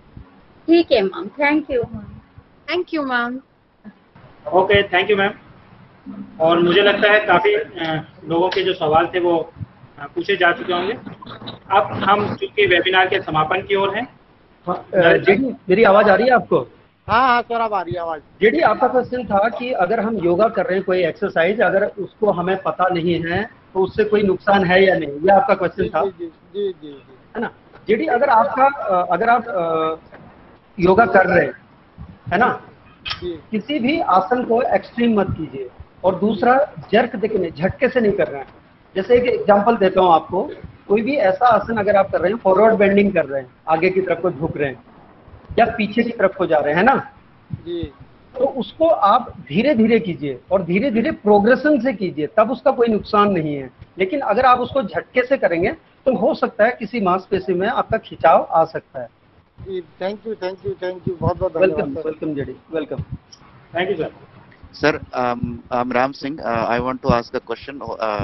ठीक है ma'am, thank you. Thank you ma'am. Okay, thank you ma'am. और मुझे लगता है काफ़ी लोगों के जो सवाल थे वो अ, पूछे जा चुके होंगे। अब हम चूंकि वेबिनार के समापन की ओर हैं। जेडी, मेरी आवाज आ रही है आपको? हाँ हाँ सर, अब आ रही है आवाज। जेडी, आपका क्वेश्चन था कि अगर हम योगा कर रहे हैं कोई एक्सरसाइज, अगर उसको हमें पता नहीं है तो उससे कोई नुकसान है या नहीं, ये आपका क्वेश्चन था, जी जी जी जी है ना? जेडी, अगर आपका अगर आप योगा कर रहे हैं, है ना, किसी भी आसन को एक्सट्रीम मत कीजिए। और दूसरा, जर्क देखने, झटके से नहीं कर रहे हैं। जैसे एक एग्जांपल देता हूं आपको, कोई भी ऐसा आसन अगर आप कर रहे हैं, फॉरवर्ड बेंडिंग कर रहे हैं, आगे की तरफ को झुक रहे हैं या पीछे की तरफ को जा रहे हैं ना जी, तो उसको आप धीरे धीरे कीजिए और धीरे धीरे प्रोग्रेशन से कीजिए, तब उसका कोई नुकसान नहीं है। लेकिन अगर आप उसको झटके से करेंगे तो हो सकता है किसी मांसपेशी में आपका खिंचाव आ सकता है। जी, thank you thank you thank you, बहुत बहुत वेलकम धन्यवाद। Welcome JD, welcome. Thank you sir. Sir, um, I'm Ram Singh. Uh, I want to ask a question. Uh,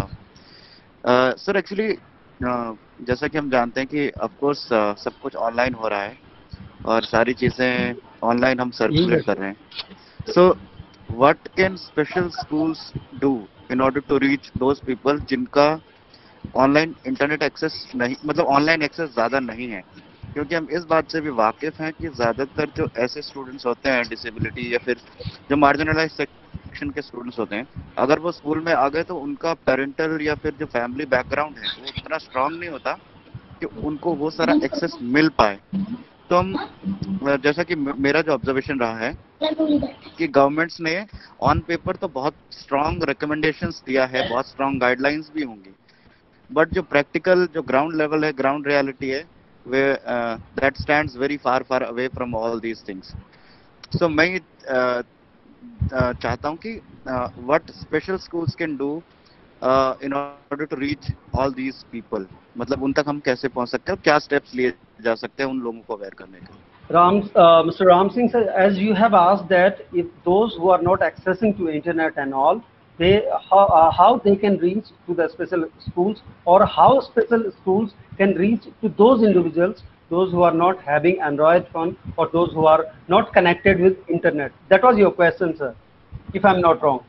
uh, sir, actually, uh, जैसा कि हम जानते हैं कि of course uh, सब कुछ ऑनलाइन हो रहा है और सारी चीज़ें ऑनलाइन हम सर्कुलेट कर रहे हैं। So, what can special schools do in order to reach those people जिनका ऑनलाइन इंटरनेट एक्सेस नहीं, मतलब ऑनलाइन एक्सेस ज़्यादा नहीं है? क्योंकि हम इस बात से भी वाकिफ़ हैं कि ज़्यादातर जो ऐसे स्टूडेंट्स होते हैं डिसेबिलिटी या फिर जो मार्जिनलाइज सेक्शन के स्टूडेंट्स होते हैं, अगर वो स्कूल में आ गए तो उनका पेरेंटल या फिर जो फैमिली बैकग्राउंड है वो इतना स्ट्रांग नहीं होता कि उनको वो सारा एक्सेस मिल पाए। तो हम, जैसा कि मेरा जो ऑब्जर्वेशन रहा है कि गवर्नमेंट्स ने ऑन पेपर तो बहुत स्ट्रांग रिकमेंडेशंस दिया है, बहुत स्ट्रांग गाइडलाइंस भी होंगी, बट जो प्रैक्टिकल जो ग्राउंड लेवल है, ग्राउंड रियलिटी है, where uh, that stands very far far away from all these things. So मैं uh, uh, चाहता हूँ कि uh, what special schools can do uh, in order to reach all these people, मतलब उन तक हम कैसे पहुँच सकते हैं, क्या steps लिए जा सकते हैं उन लोगों को अवेयर करने के लिए? Ram, uh, Mister Ram Singh sir, as you have asked that if those who are not accessing to internet and all, they how, uh, how they can reach to the special schools, or how special schools can reach to those individuals, those who are not having Android phone or those who are not connected with internet. That was your question, sir, if I'm not wrong.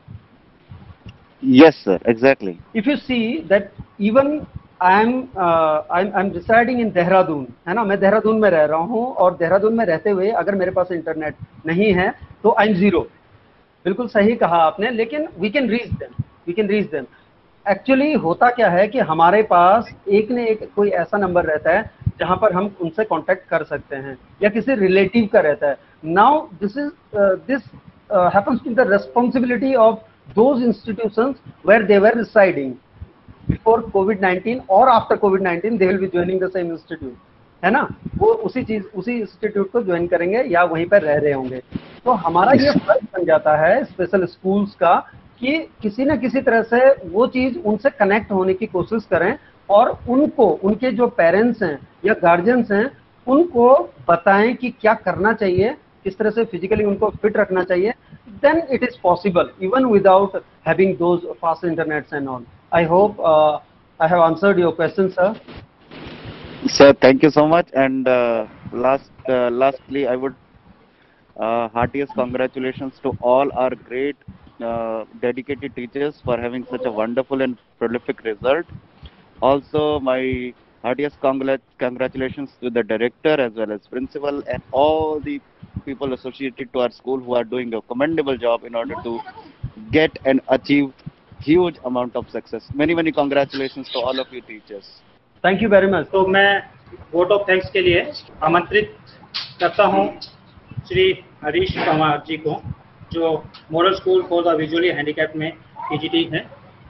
Yes sir, exactly. If you see that even I'm uh, I'm I'm residing in Dehradun, है ना, मैं देहरादून में रह रहा हूँ और देहरादून में रहते हुए अगर मेरे पास इंटरनेट नहीं है तो I'm zero. बिल्कुल सही कहा आपने, लेकिन we can reach them, we can reach them. Actually होता क्या है कि हमारे पास एक ने एक कोई ऐसा नंबर रहता है जहां पर हम उनसे कांटेक्ट कर सकते हैं, या किसी रिलेटिव का रहता है। Now this is this happens to the responsibility of those institutions where they were residing before covid nineteen और after covid nineteen they will be joining the same institute, है ना, वो उसी चीज उसी इंस्टीट्यूट को ज्वाइन करेंगे या वहीं पर रह रहे होंगे। तो हमारा ये फर्ज बन जाता है स्पेशल स्कूल्स का कि किसी न किसी तरह से वो चीज उनसे कनेक्ट होने की कोशिश करें और उनको, उनके जो पेरेंट्स हैं या गार्जियंस हैं, उनको बताएं कि क्या करना चाहिए, किस तरह से फिजिकली उनको फिट रखना चाहिए। Then it is possible even without having those fast internets and all. I hope I have answered your question sir. Sir, thank you so much. And uh, last, uh, lastly, I would uh, heartiest congratulations to all our great, uh, dedicated teachers for having such a wonderful and prolific result. Also, my heartiest congrat congratulations to the director as well as principal and all the people associated to our school who are doing a commendable job in order to get and achieve huge amount of success. Many, many congratulations to all of you teachers. Thank you very much. तो मैं वोट ऑफ थैंक्स के लिए आमंत्रित करता हूं श्री हरीश पंवार जी को, जो model school for the visually handicapped में पीजीटी हैं।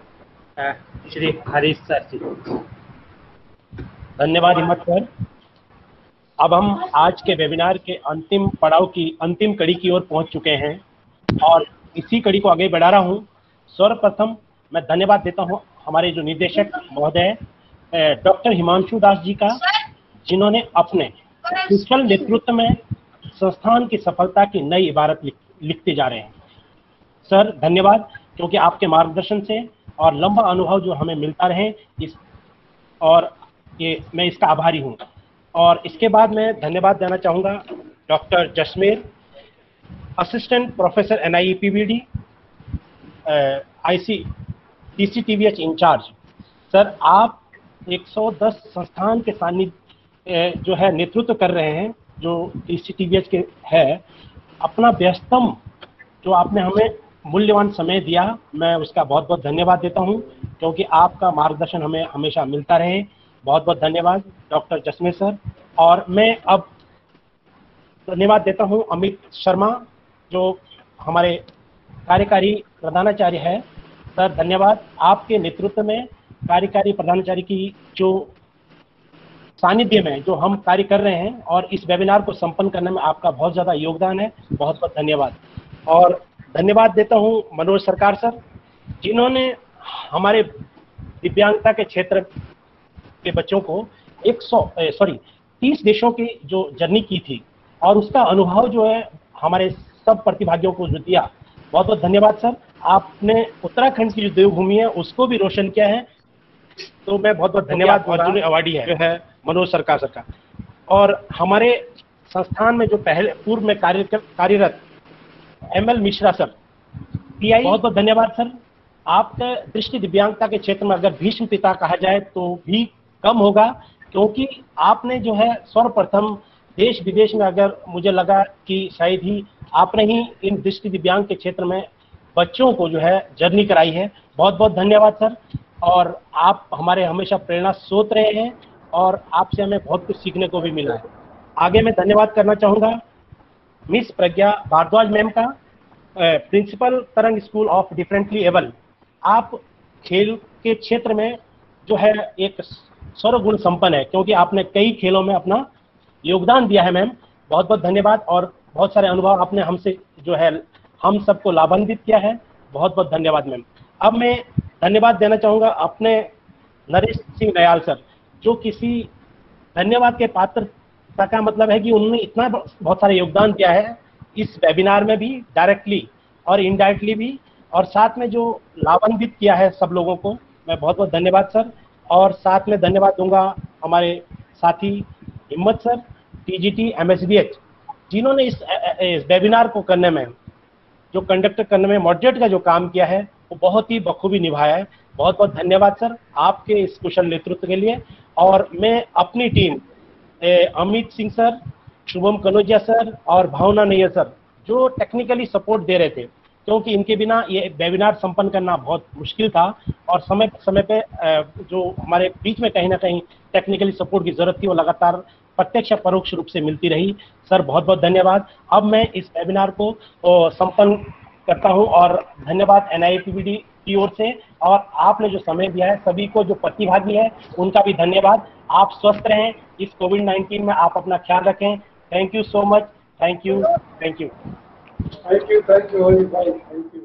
श्री हरीश सर जी। धन्यवाद हिम्मत सर। अब हम आज के वेबिनार के अंतिम पड़ाव की अंतिम कड़ी की ओर पहुंच चुके हैं और इसी कड़ी को आगे बढ़ा रहा हूँ। सर्वप्रथम मैं धन्यवाद देता हूँ हमारे जो निदेशक महोदय डॉक्टर हिमांशु दास जी का, जिन्होंने अपने कुशल नेतृत्व में संस्थान की सफलता की नई इबारत लिख, लिखते जा रहे हैं। सर धन्यवाद, क्योंकि आपके मार्गदर्शन से और लंबा अनुभव जो हमें मिलता रहे, इस और ये मैं इसका आभारी हूँ। और इसके बाद मैं धन्यवाद देना चाहूँगा doctor Jasmer, assistant professor N I P B D, I C T C T V H incharge. Sir आप एक सौ दस संस्थान के सानिध्य जो है नेतृत्व कर रहे हैं, जो T C T V H के है, अपना व्यस्तम जो आपने हमें मूल्यवान समय दिया, मैं उसका बहुत बहुत धन्यवाद देता हूं, क्योंकि आपका मार्गदर्शन हमें हमेशा मिलता रहे। बहुत बहुत धन्यवाद डॉक्टर जसमेर सर। और मैं अब धन्यवाद देता हूं अमित शर्मा, जो हमारे कार्यकारी प्रधानाचार्य है। सर धन्यवाद, आपके नेतृत्व में कार्यकारी प्रधानाचार्य की जो सानिध्य में जो हम कार्य कर रहे हैं और इस वेबिनार को संपन्न करने में आपका बहुत ज़्यादा योगदान है। बहुत बहुत धन्यवाद। और धन्यवाद देता हूं मनोज सरकार सर, जिन्होंने हमारे दिव्यांगता के क्षेत्र के बच्चों को एक सौ सॉरी तीस देशों की जो जर्नी की थी और उसका अनुभव जो है हमारे सब प्रतिभागियों को जो दिया, बहुत बहुत धन्यवाद सर। आपने उत्तराखंड की जो देवभूमि है उसको भी रोशन किया है, तो मैं बहुत बहुत धन्यवाद अर्जुन अवार्डी है जो है मनोज सरकार सर का। और हमारे संस्थान में जो पहले पूर्व में कार्य कार्यरत M L Mishra sir, P I, बहुत बहुत धन्यवाद सर। आपका दृष्टि दिव्यांगता के क्षेत्र में अगर भीष्म पिता कहा जाए तो भी कम होगा, क्योंकि आपने जो है सर्वप्रथम देश विदेश में, अगर मुझे लगा कि शायद ही आपने ही इन दृष्टि दिव्यांग के क्षेत्र में बच्चों को जो है जर्नी कराई है। बहुत बहुत धन्यवाद सर। और आप हमारे हमेशा प्रेरणा स्रोत रहे हैं और आपसे हमें बहुत कुछ सीखने को भी मिला है। आगे मैं धन्यवाद करना चाहूँगा मिस प्रज्ञा भारद्वाज मैम का, principal Tarang school of differently abled. आप खेल के क्षेत्र में जो है एक सर्वगुण संपन्न है, क्योंकि आपने कई खेलों में अपना योगदान दिया है मैम। बहुत बहुत धन्यवाद और बहुत सारे अनुभव आपने हमसे जो है हम सबको लाभान्वित किया है। बहुत बहुत धन्यवाद मैम। अब मैं धन्यवाद देना चाहूँगा अपने नरेश सिंह दयाल सर, जो किसी धन्यवाद के पात्र का मतलब है कि उन्होंने इतना बहुत सारे योगदान दिया है इस वेबिनार में भी, डायरेक्टली और इनडायरेक्टली भी, और साथ में जो लाभान्वित किया है सब लोगों को। मैं बहुत बहुत धन्यवाद सर। और साथ में धन्यवाद दूंगा हमारे साथी Himmat sir, T G T M S B H, जिन्होंने इस, इस वेबिनार को करने में, जो कंडक्ट करने में मॉडरेट का जो काम किया है वो बहुत ही बखूबी निभाया है। बहुत बहुत धन्यवाद सर आपके इस कुशल नेतृत्व के लिए। और मैं अपनी टीम ए, अमित सिंह सर, शुभम कनौजिया सर और भावना नैयर सर, जो टेक्निकली सपोर्ट दे रहे थे, क्योंकि इनके बिना ये वेबिनार संपन्न करना बहुत मुश्किल था और समय समय पे जो हमारे बीच में कहीं ना कहीं टेक्निकली सपोर्ट की जरूरत थी वो लगातार प्रत्यक्ष परोक्ष रूप से मिलती रही। सर बहुत बहुत धन्यवाद। अब मैं इस वेबिनार को संपन्न करता हूं और धन्यवाद N I P B D की ओर से, और आपने जो समय दिया है सभी को, जो प्रतिभागी है उनका भी धन्यवाद। आप स्वस्थ रहें इस कोविड नाइन्टीन में, आप अपना ख्याल रखें। Thank you so much. Thank you thank you thank you thank you thank you